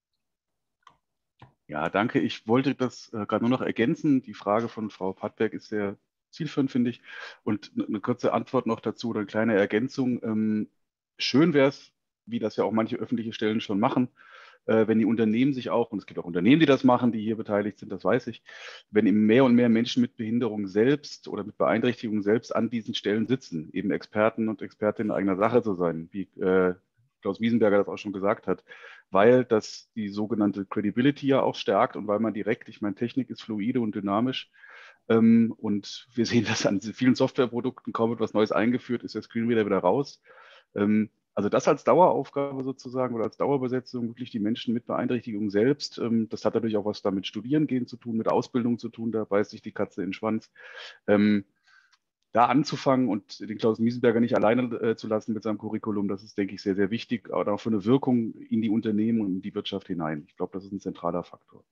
Ja, danke. Ich wollte das äh, gerade nur noch ergänzen. Die Frage von Frau Pattberg ist sehr zielführend, finde ich. Und eine kurze Antwort noch dazu oder eine kleine Ergänzung. Ähm, schön wäre es, wie das ja auch manche öffentliche Stellen schon machen, äh, wenn die Unternehmen sich auch, und es gibt auch Unternehmen, die das machen, die hier beteiligt sind, das weiß ich, wenn eben mehr und mehr Menschen mit Behinderung selbst oder mit Beeinträchtigung selbst an diesen Stellen sitzen, eben Experten und Expertinnen eigener Sache zu sein, wie äh, Klaus Wiesenberger das auch schon gesagt hat, weil das die sogenannte Credibility ja auch stärkt und weil man direkt, ich meine, Technik ist fluide und dynamisch, ähm, und wir sehen das an vielen Softwareprodukten, kaum wird was Neues eingeführt, ist der Screenreader wieder raus. Ähm, also das als Daueraufgabe sozusagen oder als Dauerbesetzung, wirklich die Menschen mit Beeinträchtigung selbst, ähm, das hat natürlich auch was damit Studieren gehen zu tun, mit Ausbildung zu tun, da beißt sich die Katze in den Schwanz. Ähm, da anzufangen und den Klaus Wiesenberger nicht alleine äh, zu lassen mit seinem Curriculum, das ist, denke ich, sehr, sehr wichtig, aber auch für eine Wirkung in die Unternehmen und in die Wirtschaft hinein. Ich glaube, das ist ein zentraler Faktor.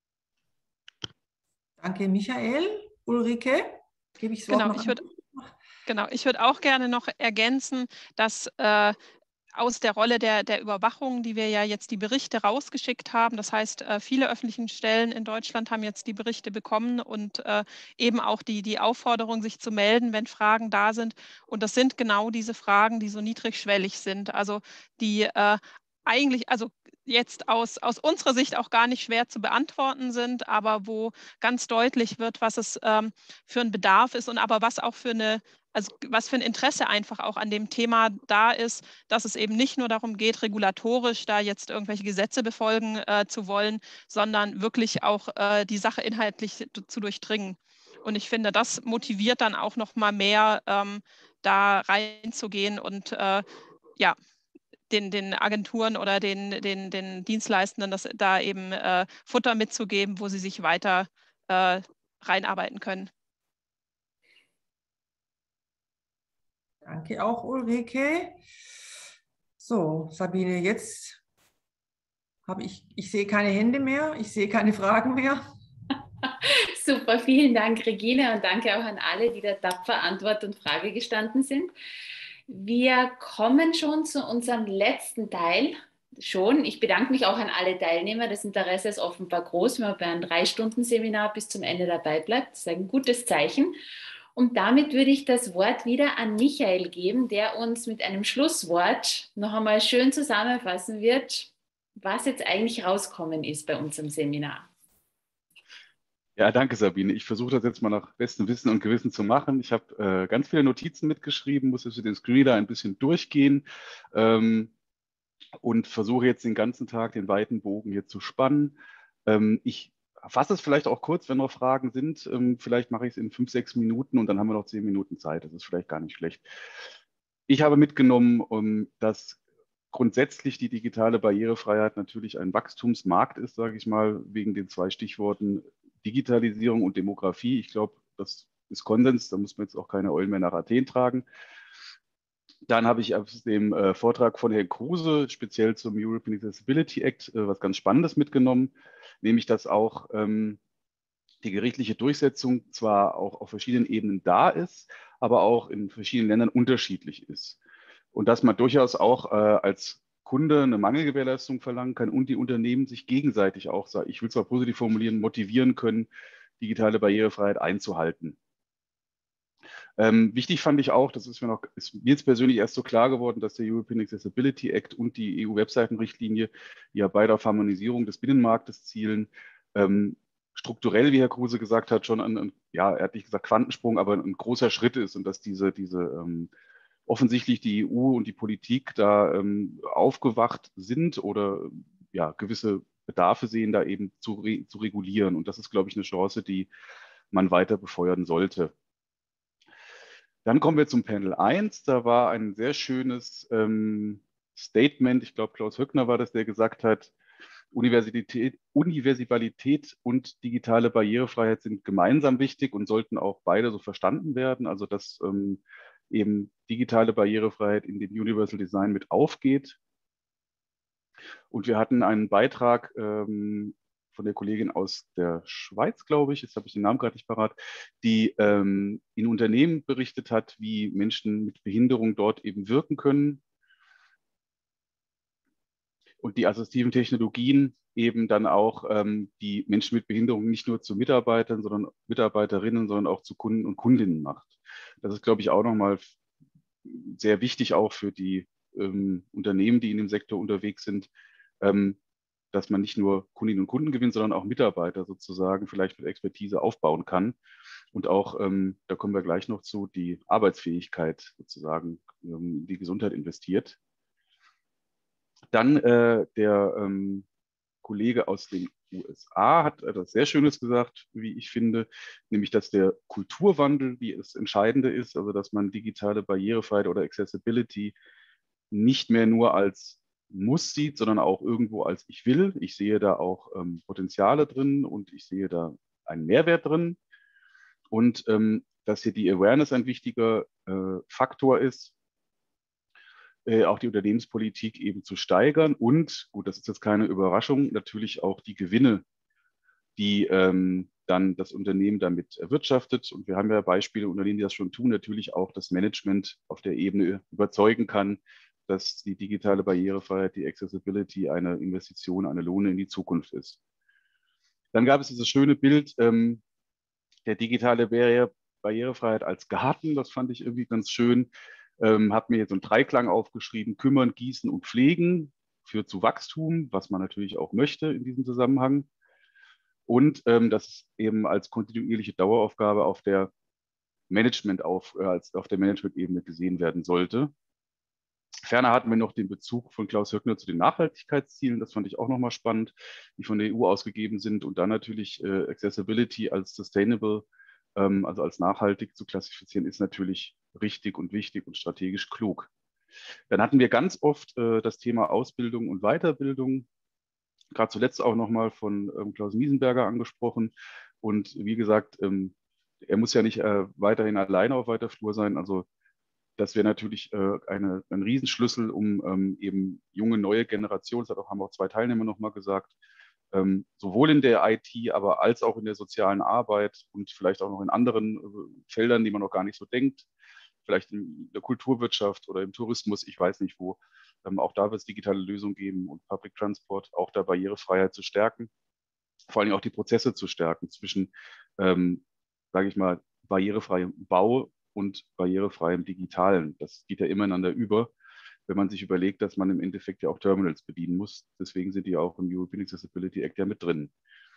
Danke, Michael. Ulrike, gebe ich das Wort Genau, noch ich an. würde genau, ich würd auch gerne noch ergänzen, dass äh, aus der Rolle der, der Überwachung, die wir ja jetzt die Berichte rausgeschickt haben. Das heißt, viele öffentliche Stellen in Deutschland haben jetzt die Berichte bekommen und äh, eben auch die, die Aufforderung, sich zu melden, wenn Fragen da sind. Und das sind genau diese Fragen, die so niedrigschwellig sind. Also die äh, eigentlich, also jetzt aus, aus unserer Sicht auch gar nicht schwer zu beantworten sind, aber wo ganz deutlich wird, was es ähm, für ein Bedarf ist und aber was auch für eine Also was für ein Interesse einfach auch an dem Thema da ist, dass es eben nicht nur darum geht, regulatorisch da jetzt irgendwelche Gesetze befolgen äh, zu wollen, sondern wirklich auch äh, die Sache inhaltlich zu durchdringen. Und ich finde, das motiviert dann auch noch mal mehr, ähm, da reinzugehen und äh, ja, den, den Agenturen oder den, den, den Dienstleistenden das da eben äh, Futter mitzugeben, wo sie sich weiter äh, reinarbeiten können. Danke auch, Ulrike. So, Sabine, jetzt habe ich, ich sehe keine Hände mehr, ich sehe keine Fragen mehr. Super, vielen Dank, Regine, und danke auch an alle, die da tapfer Antwort und Frage gestanden sind. Wir kommen schon zu unserem letzten Teil. Schon. Ich bedanke mich auch an alle Teilnehmer. Das Interesse ist offenbar groß, wenn man bei einem Drei-Stunden-Seminar bis zum Ende dabei bleibt. Das ist ein gutes Zeichen. Und damit würde ich das Wort wieder an Michael geben, der uns mit einem Schlusswort noch einmal schön zusammenfassen wird, was jetzt eigentlich rauskommen ist bei unserem Seminar. Ja, danke, Sabine. Ich versuche das jetzt mal nach bestem Wissen und Gewissen zu machen. Ich habe äh, ganz viele Notizen mitgeschrieben, muss jetzt mit dem Screenreader ein bisschen durchgehen ähm, und versuche jetzt den ganzen Tag den weiten Bogen hier zu spannen. Ähm, ich fasse es vielleicht auch kurz, wenn noch Fragen sind. Ähm, vielleicht mache ich es in fünf, sechs Minuten und dann haben wir noch zehn Minuten Zeit. Das ist vielleicht gar nicht schlecht. Ich habe mitgenommen, um, dass grundsätzlich die digitale Barrierefreiheit natürlich ein Wachstumsmarkt ist, sage ich mal, wegen den zwei Stichworten Digitalisierung und Demografie. Ich glaube, das ist Konsens, da muss man jetzt auch keine Eulen mehr nach Athen tragen. Dann habe ich aus dem äh, Vortrag von Herrn Kruse speziell zum European Accessibility Act äh, was ganz Spannendes mitgenommen, nämlich dass auch ähm, die gerichtliche Durchsetzung zwar auch auf verschiedenen Ebenen da ist, aber auch in verschiedenen Ländern unterschiedlich ist. Und dass man durchaus auch äh, als Kunde eine Mangelgewährleistung verlangen kann und die Unternehmen sich gegenseitig auch, ich will es mal positiv formulieren, motivieren können, digitale Barrierefreiheit einzuhalten. Ähm, wichtig fand ich auch, das ist mir noch, ist mir jetzt persönlich erst so klar geworden, dass der European Accessibility Act und die E U-Webseitenrichtlinie, die ja beide auf Harmonisierung des Binnenmarktes zielen, ähm, strukturell, wie Herr Kruse gesagt hat, schon ein, ein, ja, er hat nicht gesagt Quantensprung, aber ein großer Schritt ist und dass diese, diese ähm, offensichtlich die E U und die Politik da ähm, aufgewacht sind oder ja, gewisse Bedarfe sehen, da eben zu, re zu regulieren. Und das ist, glaube ich, eine Chance, die man weiter befeuern sollte. Dann kommen wir zum Panel eins. Da war ein sehr schönes ähm, Statement, ich glaube Klaus Höckner war das, der gesagt hat, Universität, Universalität und digitale Barrierefreiheit sind gemeinsam wichtig und sollten auch beide so verstanden werden. Also dass ähm, eben digitale Barrierefreiheit in dem Universal Design mit aufgeht. Und wir hatten einen Beitrag ähm, von der Kollegin aus der Schweiz, glaube ich, jetzt habe ich den Namen gerade nicht parat, die ähm, in Unternehmen berichtet hat, wie Menschen mit Behinderung dort eben wirken können. Und die assistiven Technologien eben dann auch ähm, die Menschen mit Behinderung nicht nur zu Mitarbeitern, sondern Mitarbeiterinnen, sondern auch zu Kunden und Kundinnen macht. Das ist, glaube ich, auch nochmal sehr wichtig auch für die ähm, Unternehmen, die in dem Sektor unterwegs sind, ähm, dass man nicht nur Kundinnen und Kunden gewinnt, sondern auch Mitarbeiter sozusagen vielleicht mit Expertise aufbauen kann. Und auch, ähm, da kommen wir gleich noch zu, die Arbeitsfähigkeit sozusagen, ähm, die Gesundheit investiert. Dann äh, der ähm, Kollege aus den U S A hat etwas sehr Schönes gesagt, wie ich finde, nämlich, dass der Kulturwandel wie das Entscheidende ist, also dass man digitale Barrierefreiheit oder Accessibility nicht mehr nur als Muss sieht, sondern auch irgendwo als ich will. Ich sehe da auch ähm, Potenziale drin und ich sehe da einen Mehrwert drin. Und ähm, dass hier die Awareness ein wichtiger äh, Faktor ist, auch die Unternehmenspolitik eben zu steigern und, gut, das ist jetzt keine Überraschung, natürlich auch die Gewinne, die ähm, dann das Unternehmen damit erwirtschaftet. Und wir haben ja Beispiele, Unternehmen, die das schon tun, natürlich auch das Management auf der Ebene überzeugen kann, dass die digitale Barrierefreiheit, die Accessibility eine Investition, eine Lohne in die Zukunft ist. Dann gab es dieses schöne Bild ähm, der digitale Barriere, Barrierefreiheit als Garten, das fand ich irgendwie ganz schön. Ähm, habe mir jetzt so einen Dreiklang aufgeschrieben, kümmern, gießen und pflegen, führt zu Wachstum, was man natürlich auch möchte in diesem Zusammenhang. Und ähm, das eben als kontinuierliche Daueraufgabe auf der Management auf, äh, als auf der Management-Ebene gesehen werden sollte. Ferner hatten wir noch den Bezug von Klaus Höckner zu den Nachhaltigkeitszielen. Das fand ich auch nochmal spannend, die von der E U ausgegeben sind. Und dann natürlich äh, Accessibility als Sustainable, ähm, also als nachhaltig zu klassifizieren, ist natürlich richtig und wichtig und strategisch klug. Dann hatten wir ganz oft äh, das Thema Ausbildung und Weiterbildung, gerade zuletzt auch nochmal von ähm, Klaus Miesenberger angesprochen. Und wie gesagt, ähm, er muss ja nicht äh, weiterhin alleine auf weiter Flur sein. Also das wäre natürlich äh, eine, ein Riesenschlüssel, um ähm, eben junge, neue Generationen, das hat auch, haben auch zwei Teilnehmer nochmal gesagt, ähm, sowohl in der I T, aber als auch in der sozialen Arbeit und vielleicht auch noch in anderen äh, Feldern, die man noch gar nicht so denkt, vielleicht in der Kulturwirtschaft oder im Tourismus, ich weiß nicht wo. Ähm, auch da wird es digitale Lösungen geben und Public Transport, auch da Barrierefreiheit zu stärken, vor allem auch die Prozesse zu stärken zwischen, ähm, sage ich mal, barrierefreiem Bau und barrierefreiem Digitalen. Das geht ja immer ineinander über, wenn man sich überlegt, dass man im Endeffekt ja auch Terminals bedienen muss. Deswegen sind die auch im European Accessibility Act ja mit drin.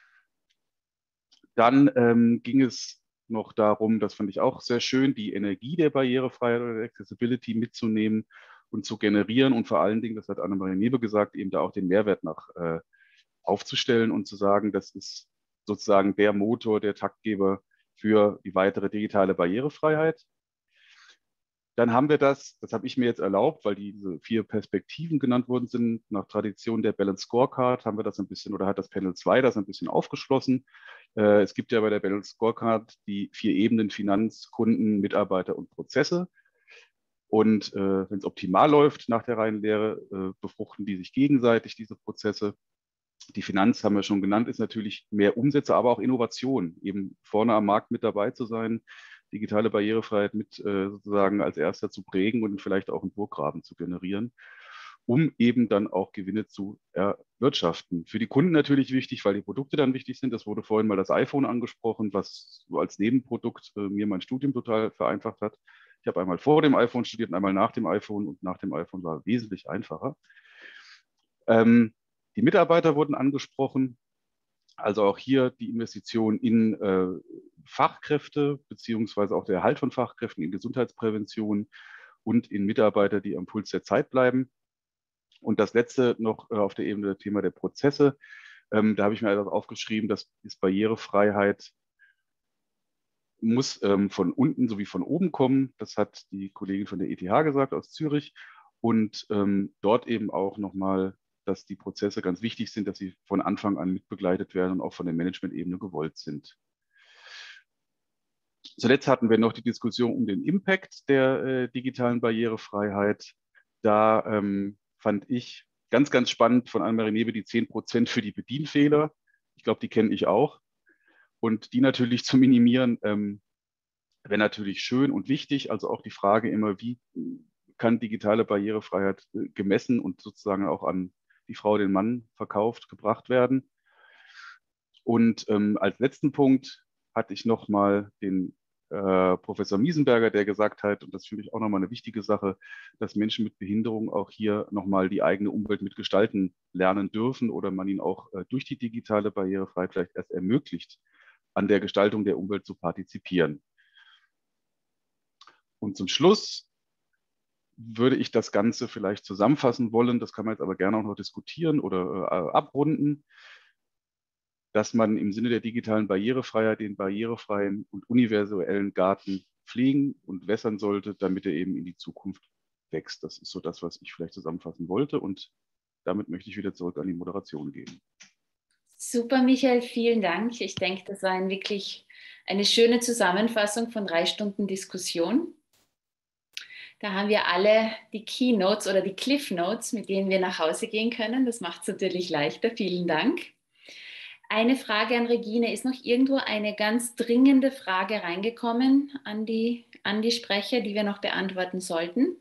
Dann ähm, ging es noch darum, das fand ich auch sehr schön, die Energie der Barrierefreiheit oder der Accessibility mitzunehmen und zu generieren und vor allen Dingen, das hat Annemarie Nebe gesagt, eben da auch den Mehrwert nach äh, aufzustellen und zu sagen, das ist sozusagen der Motor, der Taktgeber für die weitere digitale Barrierefreiheit. Dann haben wir das, das habe ich mir jetzt erlaubt, weil diese vier Perspektiven genannt worden sind, nach Tradition der Balance Scorecard haben wir das ein bisschen, oder hat das Panel zwei das ein bisschen aufgeschlossen. Äh, es gibt ja bei der Balance Scorecard die vier Ebenen Finanz, Kunden, Mitarbeiter und Prozesse. Und äh, wenn es optimal läuft nach der Reihenlehre, äh, befruchten die sich gegenseitig, diese Prozesse. Die Finanz, haben wir schon genannt, ist natürlich mehr Umsätze, aber auch Innovation, eben vorne am Markt mit dabei zu sein, digitale Barrierefreiheit mit äh, sozusagen als erster zu prägen und vielleicht auch einen Burggraben zu generieren, um eben dann auch Gewinne zu erwirtschaften. Für die Kunden natürlich wichtig, weil die Produkte dann wichtig sind. Das wurde vorhin mal das iPhone angesprochen, was so als Nebenprodukt äh, mir mein Studium total vereinfacht hat. Ich habe einmal vor dem iPhone studiert und einmal nach dem iPhone und nach dem iPhone war wesentlich einfacher. Ähm, die Mitarbeiter wurden angesprochen. Also auch hier die Investition in äh, Fachkräfte beziehungsweise auch der Erhalt von Fachkräften in Gesundheitsprävention und in Mitarbeiter, die am Puls der Zeit bleiben. Und das letzte noch äh, auf der Ebene das Thema der Prozesse. Ähm, da habe ich mir etwas aufgeschrieben, das ist Barrierefreiheit muss ähm, von unten sowie von oben kommen. Das hat die Kollegin von der E T H gesagt aus Zürich. Und ähm, dort eben auch nochmal, dass die Prozesse ganz wichtig sind, dass sie von Anfang an mitbegleitet werden und auch von der Management-Ebene gewollt sind. Zuletzt hatten wir noch die Diskussion um den Impact der äh, digitalen Barrierefreiheit. Da ähm, fand ich ganz, ganz spannend von Annemarie Nebe die zehn Prozent für die Bedienfehler. Ich glaube, die kenne ich auch. Und die natürlich zu minimieren, ähm, wäre natürlich schön und wichtig. Also auch die Frage immer, wie kann digitale Barrierefreiheit äh, gemessen und sozusagen auch an die Frau, den Mann verkauft, gebracht werden. Und ähm, als letzten Punkt hatte ich nochmal den äh, Professor Miesenberger, der gesagt hat, und das finde ich auch nochmal eine wichtige Sache, dass Menschen mit Behinderung auch hier nochmal die eigene Umwelt mitgestalten lernen dürfen oder man ihnen auch äh, durch die digitale Barrierefreiheit vielleicht erst ermöglicht, an der Gestaltung der Umwelt zu partizipieren. Und zum Schluss würde ich das Ganze vielleicht zusammenfassen wollen, das kann man jetzt aber gerne auch noch diskutieren oder äh, abrunden, dass man im Sinne der digitalen Barrierefreiheit den barrierefreien und universellen Garten pflegen und wässern sollte, damit er eben in die Zukunft wächst. Das ist so das, was ich vielleicht zusammenfassen wollte und damit möchte ich wieder zurück an die Moderation gehen. Super, Michael, vielen Dank. Ich denke, das war ein wirklich eine schöne Zusammenfassung von drei Stunden Diskussion. Da haben wir alle die Keynotes oder die Cliff Notes, mit denen wir nach Hause gehen können. Das macht es natürlich leichter. Vielen Dank. Eine Frage an Regine. Ist noch irgendwo eine ganz dringende Frage reingekommen an die, an die Sprecher, die wir noch beantworten sollten?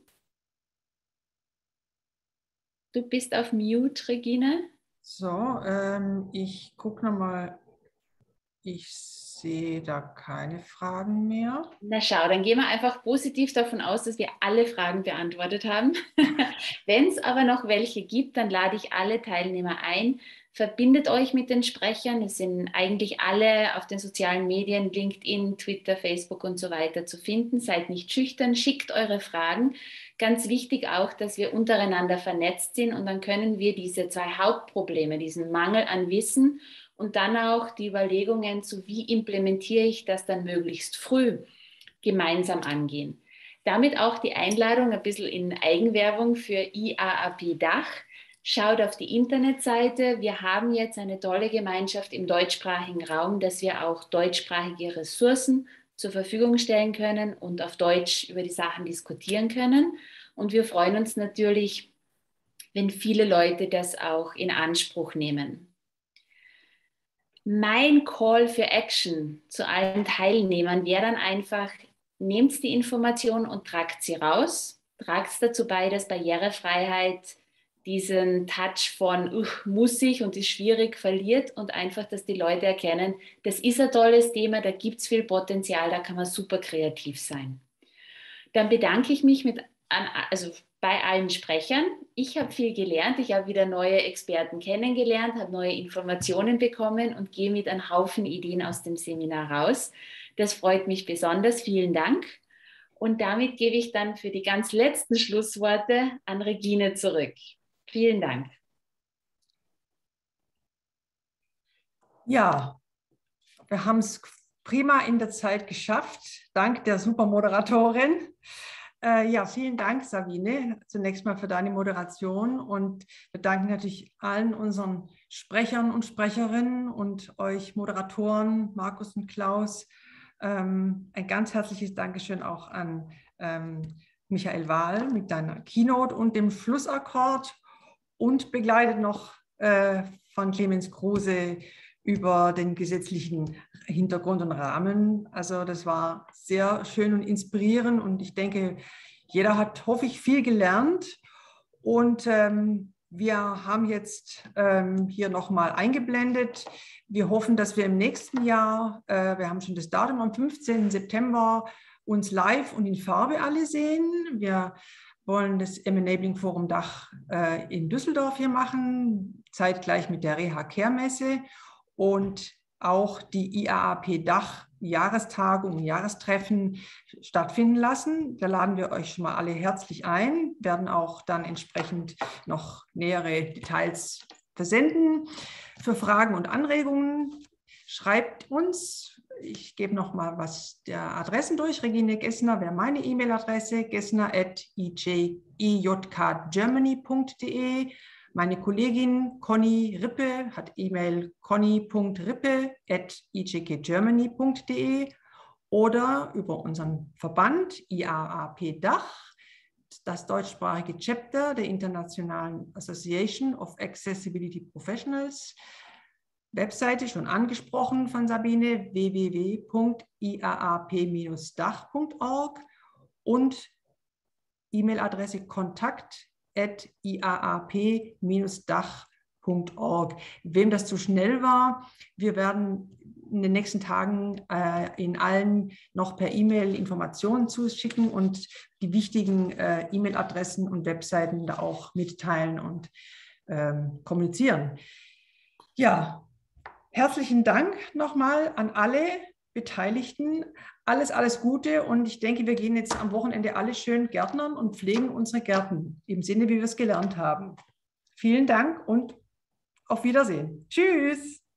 Du bist auf Mute, Regine. So, ähm, ich gucke nochmal. Ich sehe da keine Fragen mehr. Na schau, dann gehen wir einfach positiv davon aus, dass wir alle Fragen beantwortet haben. Wenn es aber noch welche gibt, dann lade ich alle Teilnehmer ein. Verbindet euch mit den Sprechern. Es sind eigentlich alle auf den sozialen Medien, LinkedIn, Twitter, Facebook und so weiter zu finden. Seid nicht schüchtern, schickt eure Fragen. Ganz wichtig auch, dass wir untereinander vernetzt sind und dann können wir diese zwei Hauptprobleme, diesen Mangel an Wissen und dann auch die Überlegungen zu, wie implementiere ich das dann möglichst früh, gemeinsam angehen. Damit auch die Einladung ein bisschen in Eigenwerbung für I A A P Dach. Schaut auf die Internetseite. Wir haben jetzt eine tolle Gemeinschaft im deutschsprachigen Raum, dass wir auch deutschsprachige Ressourcen zur Verfügung stellen können und auf Deutsch über die Sachen diskutieren können. Und wir freuen uns natürlich, wenn viele Leute das auch in Anspruch nehmen. Mein Call für Action zu allen Teilnehmern wäre dann einfach, nehmt die Information und tragt sie raus. Tragt es dazu bei, dass Barrierefreiheit diesen Touch von uh, muss ich und ist schwierig verliert und einfach, dass die Leute erkennen, das ist ein tolles Thema, da gibt es viel Potenzial, da kann man super kreativ sein. Dann bedanke ich mich mit, an, also bei allen Sprechern. Ich habe viel gelernt, ich habe wieder neue Experten kennengelernt, habe neue Informationen bekommen und gehe mit einem Haufen Ideen aus dem Seminar raus. Das freut mich besonders. Vielen Dank. Und damit gebe ich dann für die ganz letzten Schlussworte an Regine zurück. Vielen Dank. Ja, wir haben es prima in der Zeit geschafft, dank der Supermoderatorin. Äh, ja, vielen Dank, Sabine, zunächst mal für deine Moderation und wir danken natürlich allen unseren Sprechern und Sprecherinnen und euch Moderatoren, Markus und Klaus. Ähm, ein ganz herzliches Dankeschön auch an ähm, Michael Wahl mit deiner Keynote und dem Schlussakkord und begleitet noch äh, von Clemens Kruse über den gesetzlichen Hintergrund und Rahmen. Also das war sehr schön und inspirierend und ich denke, jeder hat, hoffe ich, viel gelernt und ähm, wir haben jetzt ähm, hier nochmal eingeblendet. Wir hoffen, dass wir im nächsten Jahr, äh, wir haben schon das Datum am fünfzehnten September, uns live und in Farbe alle sehen. Wir wollen das M-Enabling Forum Dach äh, in Düsseldorf hier machen, zeitgleich mit der Reha Care Messe und auch die I A A P Dach Jahrestagung und Jahrestreffen stattfinden lassen. Da laden wir euch schon mal alle herzlich ein, werden auch dann entsprechend noch nähere Details versenden. Für Fragen und Anregungen schreibt uns ich gebe noch mal was der Adressen durch. Regine Gessner wäre meine E-Mail-Adresse, gessner at i j k germany punkt de. Meine Kollegin Conny Rippe hat E-Mail conny punkt rippe at i j k germany punkt de oder über unseren Verband I A A P Dach, das deutschsprachige Chapter der Internationalen Association of Accessibility Professionals. Webseite schon angesprochen von Sabine, w w w punkt i a a p dash dach punkt org und E-Mail-Adresse kontakt at i a a p dash dach punkt org. Wem das zu schnell war, wir werden in den nächsten Tagen äh, in allen noch per E-Mail Informationen zuschicken und die wichtigen äh, E-Mail-Adressen und Webseiten da auch mitteilen und ähm, kommunizieren. Ja, herzlichen Dank nochmal an alle Beteiligten. Alles, alles Gute und ich denke, wir gehen jetzt am Wochenende alle schön Gärtnern und pflegen unsere Gärten im Sinne, wie wir es gelernt haben. Vielen Dank und auf Wiedersehen. Tschüss.